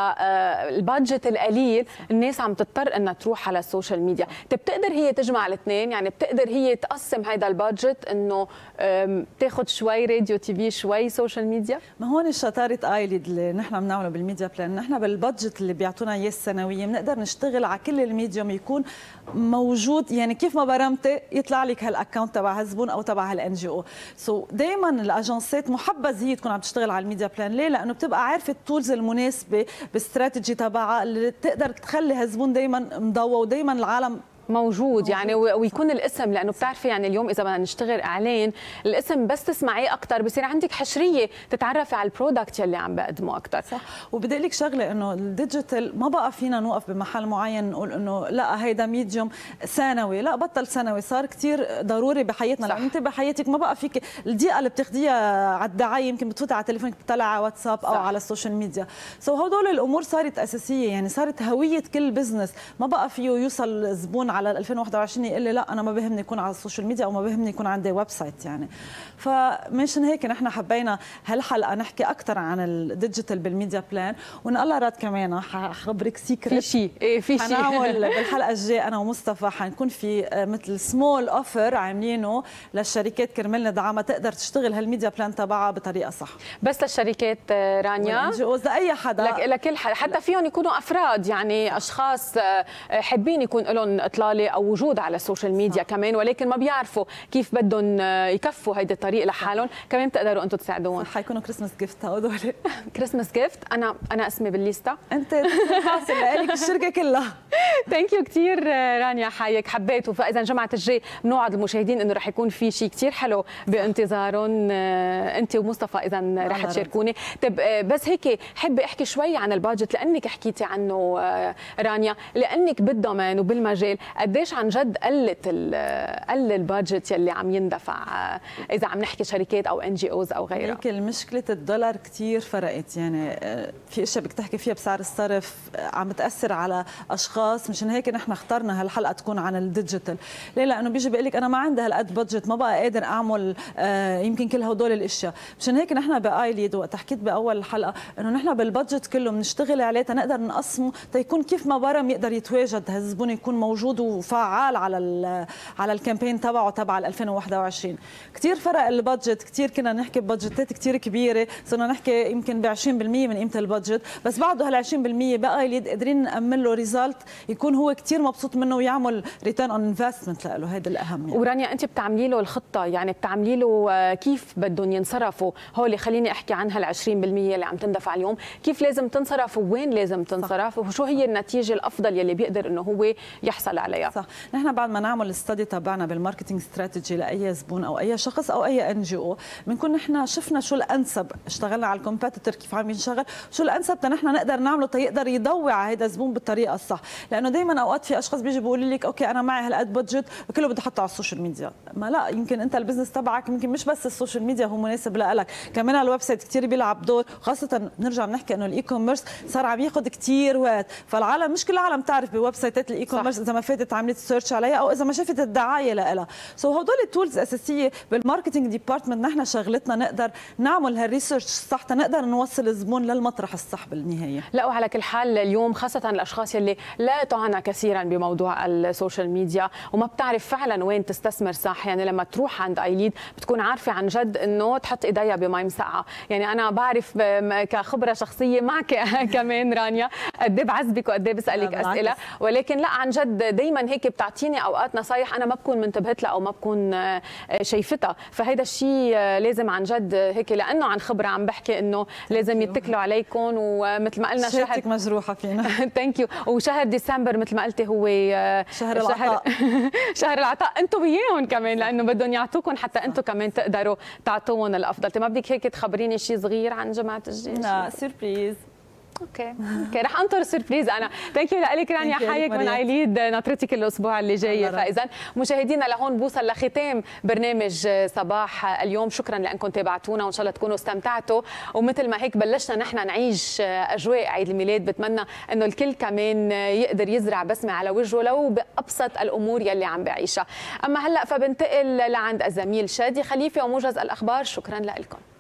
Speaker 5: للبادجت uh, القليل الناس عم تضطر انها تروح على السوشيال ميديا. طيب بتقدر هي تجمع الاثنين؟ يعني بتقدر هي تقسم هذا البادجت انه تاخذ شوي راديو تي في شوي سوشيال ميديا؟
Speaker 20: ما هون شطاره ايليد اللي نحن بنعمله بالميديا بلان، نحن بالبادجت اللي بيعطونا اياه السنويه بنقدر نشتغل على كل الميديوم يكون موجود، يعني كيف ما برمتي يطلع لك هالاكونت تبع هالزبون او تبع هالان جي او. سو دائما الاجنسات محبذ هي تكون عم تشتغل على الميديا بلان. ليه؟ لانه بتبقى عارفه التولز المناسبه باستراتيجي تبعها اللي تقدر تخلي هالزبون دائما مضوى ودائما العالم
Speaker 5: موجود, موجود يعني ويكون الاسم، لانه بتعرفي يعني اليوم اذا بدنا نشتغل اعلان الاسم بس تسمعيه اكثر بصير عندك حشريه تتعرفي على البرودكت يلي عم بقدمه اكثر.
Speaker 20: صح. وبدي اقول لك شغله انه الديجيتال ما بقى فينا نوقف بمحل معين نقول انه لا هيدا ميديوم ثانوي، لا بطل ثانوي، صار كثير ضروري بحياتنا. لانه انت بحياتك ما بقى فيك الدقيقه اللي بتاخذيها على الدعايه يمكن بتفوتي على تليفونك بتطلع على واتساب او صح. على السوشيال ميديا. سو هدول الامور صارت اساسيه، يعني صارت هويه كل بزنس، ما بقى فيه يوصل زبون على ألفين وواحد وعشرين يقول لي لا انا ما بهمني يكون على السوشيال ميديا او ما بهمني يكون عندي ويب سايت يعني. فمنشان هيك نحن حبينا هالحلقه نحكي اكثر عن الديجيتال بالميديا بلان، وان الله راد كمان حخبرك سيكريت
Speaker 5: في شيء ايه في شيء
Speaker 20: حنعمل بالحلقه الجايه انا ومصطفى حنكون في مثل سمول اوفر عاملينه للشركات كرمال ندعمها تقدر تشتغل هالميديا بلان تبعها بطريقه صح.
Speaker 5: بس للشركات رانيا
Speaker 20: لاي حدا
Speaker 5: لكل حدا حتى فيهم يكونوا افراد يعني اشخاص حابين يكون لهم اطلاله او وجود على السوشيال ميديا صح. كمان ولكن ما بيعرفوا كيف بدهم يكفوا هيدي الطريق لحالهم، كمان بتقدروا انتم تساعدوهم.
Speaker 20: حيكونوا كريسماس جيفت هدول.
Speaker 5: كريسماس جيفت انا انا اسمي بالليسته.
Speaker 20: انت حاصل لك الشركه كلها.
Speaker 5: ثانك يو كثير رانيا، حيك حبيت. فاذا جمعه الجاي بنوعد المشاهدين انه رح يكون في شيء كثير حلو بانتظارهم انت ومصطفى اذا رح تشاركوني. طيب بس هيك حابه احكي شوي عن البادجت لانك حكيتي عنه رانيا، لانك بالدومين وبالمجال قديش عن جد قلت قل البادجت يلي عم يندفع اذا عم نحكي شركات او ان جي اوز او غيرها.
Speaker 20: هيك المشكله الدولار كثير فرقت يعني في اشياء بدك تحكي فيها بسعر الصرف عم بتاثر على اشخاص، مشان هيك نحن اخترنا هالحلقه تكون عن الديجيتال. ليه؟ لانه بيجي بيقول لك انا ما عندي هالقد بادجت، ما بقى قادر اعمل يمكن كل هدول الاشياء، مشان هيك نحن بايليد وقت حكيت باول الحلقه انه نحن بالبادجت كله بنشتغل عليه تنقدر نقسمه تيكون كيف ما برم يقدر يتواجد هالزبون يكون موجود وفعال على على الكامبين تبعه تبع ألفين وواحد وعشرين. كثير فرق البادجت، كثير كنا نحكي ببادجتات كثير كبيره، صرنا نحكي يمكن ب عشرين بالمية من قيمه البادجت، بس بعده هال عشرين بالمية بايليد قادرين نأمن له ريزلت يكون هو كثير مبسوط منه ويعمل ريتيرن اون انفستمنت له، هذا الاهم يعني.
Speaker 5: ورانيا انت بتعملي له الخطه، يعني بتعملي له كيف بدهم ينصرفوا هول، خليني احكي عن هال عشرين بالمية اللي عم تندفع اليوم، كيف لازم تنصرف ووين لازم تنصرف وشو هي النتيجه الافضل يلي بيقدر انه هو يحصل عليها.
Speaker 20: صح، نحن بعد ما نعمل الستدي تبعنا بالماركتينج استراتيجي لاي زبون او اي شخص او اي ان جي او، بنكون نحن شفنا شو الانسب، اشتغلنا على الكومبيتيتور كيف عم ينشغل، شو الانسب نحن نقدر نعمله تيقدر يضوي على هذا الزبون بالطريقه الصح، لانه دائما اوقات في اشخاص بيجي بيقولوا لك اوكي انا معي هالقد بادجت وكله بدي احطه على السوشيال ميديا، ما لا، يمكن انت البزنس تبعك يمكن مش بس السوشيال ميديا هو مناسب لك، كمان الويب سايت كثير بيلعب دور، خاصه بنرجع بنحكي انه الاي كوميرس صار عم ياخذ كثير وقت، فالعالم مش كل العالم تعرف بويب سايتات الاي كوميرس اذا ما فاتت عملت سيرش عليها او اذا ما شافت الدعايه لها. سو so هدول التولز اساسيه بالماركتينج ديبارتمنت، نحن شغلتنا نقدر نعمل هالريسيرش صح تنقدر نوصل الزبون للمطرح الصح بالنهايه.
Speaker 5: لا وعلى كل حال اليوم خاصه الاشخاص يلي لا تعنى كثيرا بموضوع السوشيال ميديا وما بتعرف فعلا وين تستثمر صح، يعني لما تروح عند ايليد بتكون عارفه عن جد انه تحط ايديها بمي مسقعه، يعني انا بعرف كخبره شخصيه معك كمان رانيا قد ايه بعذبك وقد ايه بسالك اسئله، ولكن لا عن جد دائما هيك بتعطيني اوقات نصايح انا ما بكون منتبهت لها او ما بكون شايفتها، فهيدا الشيء لازم عن جد هيك لانه عن خبره عم بحكي انه لازم يتكلوا عليكم، ومثل ما قلنا
Speaker 20: شهر مجروحه فينا.
Speaker 5: ثانك يو. وشهر ديسمبر مثل ما قلتي هو
Speaker 20: شهر العطاء
Speaker 5: شهر العطاء انتم وياهم كمان لانه بدهم يعطوكم حتى انتم كمان تقدروا تعطوهم الافضل. ما بدك هيك تخبريني شيء صغير عن جماعه الجيش؟
Speaker 20: لا سربريز.
Speaker 5: اوكي اوكي رح انطر سربريز انا. ثانك يو لك رانيا، حيك من ايليد، ناطرتك الاسبوع اللي جاي. فاذا مشاهدينا لهون بوصل لختام برنامج صباح اليوم، شكرا لانكم تابعتونا وان شاء الله تكونوا استمتعتوا، ومثل ما هيك بلشنا نحن نعيش اجواء عيد الميلاد، بتمنى انه الكل كمان يقدر يزرع بسمه على وجهه لو بابسط الامور يلي عم بيعيشها. اما هلا فبنتقل لعند الزميل شادي خليفه وموجز الاخبار، شكرا لكم.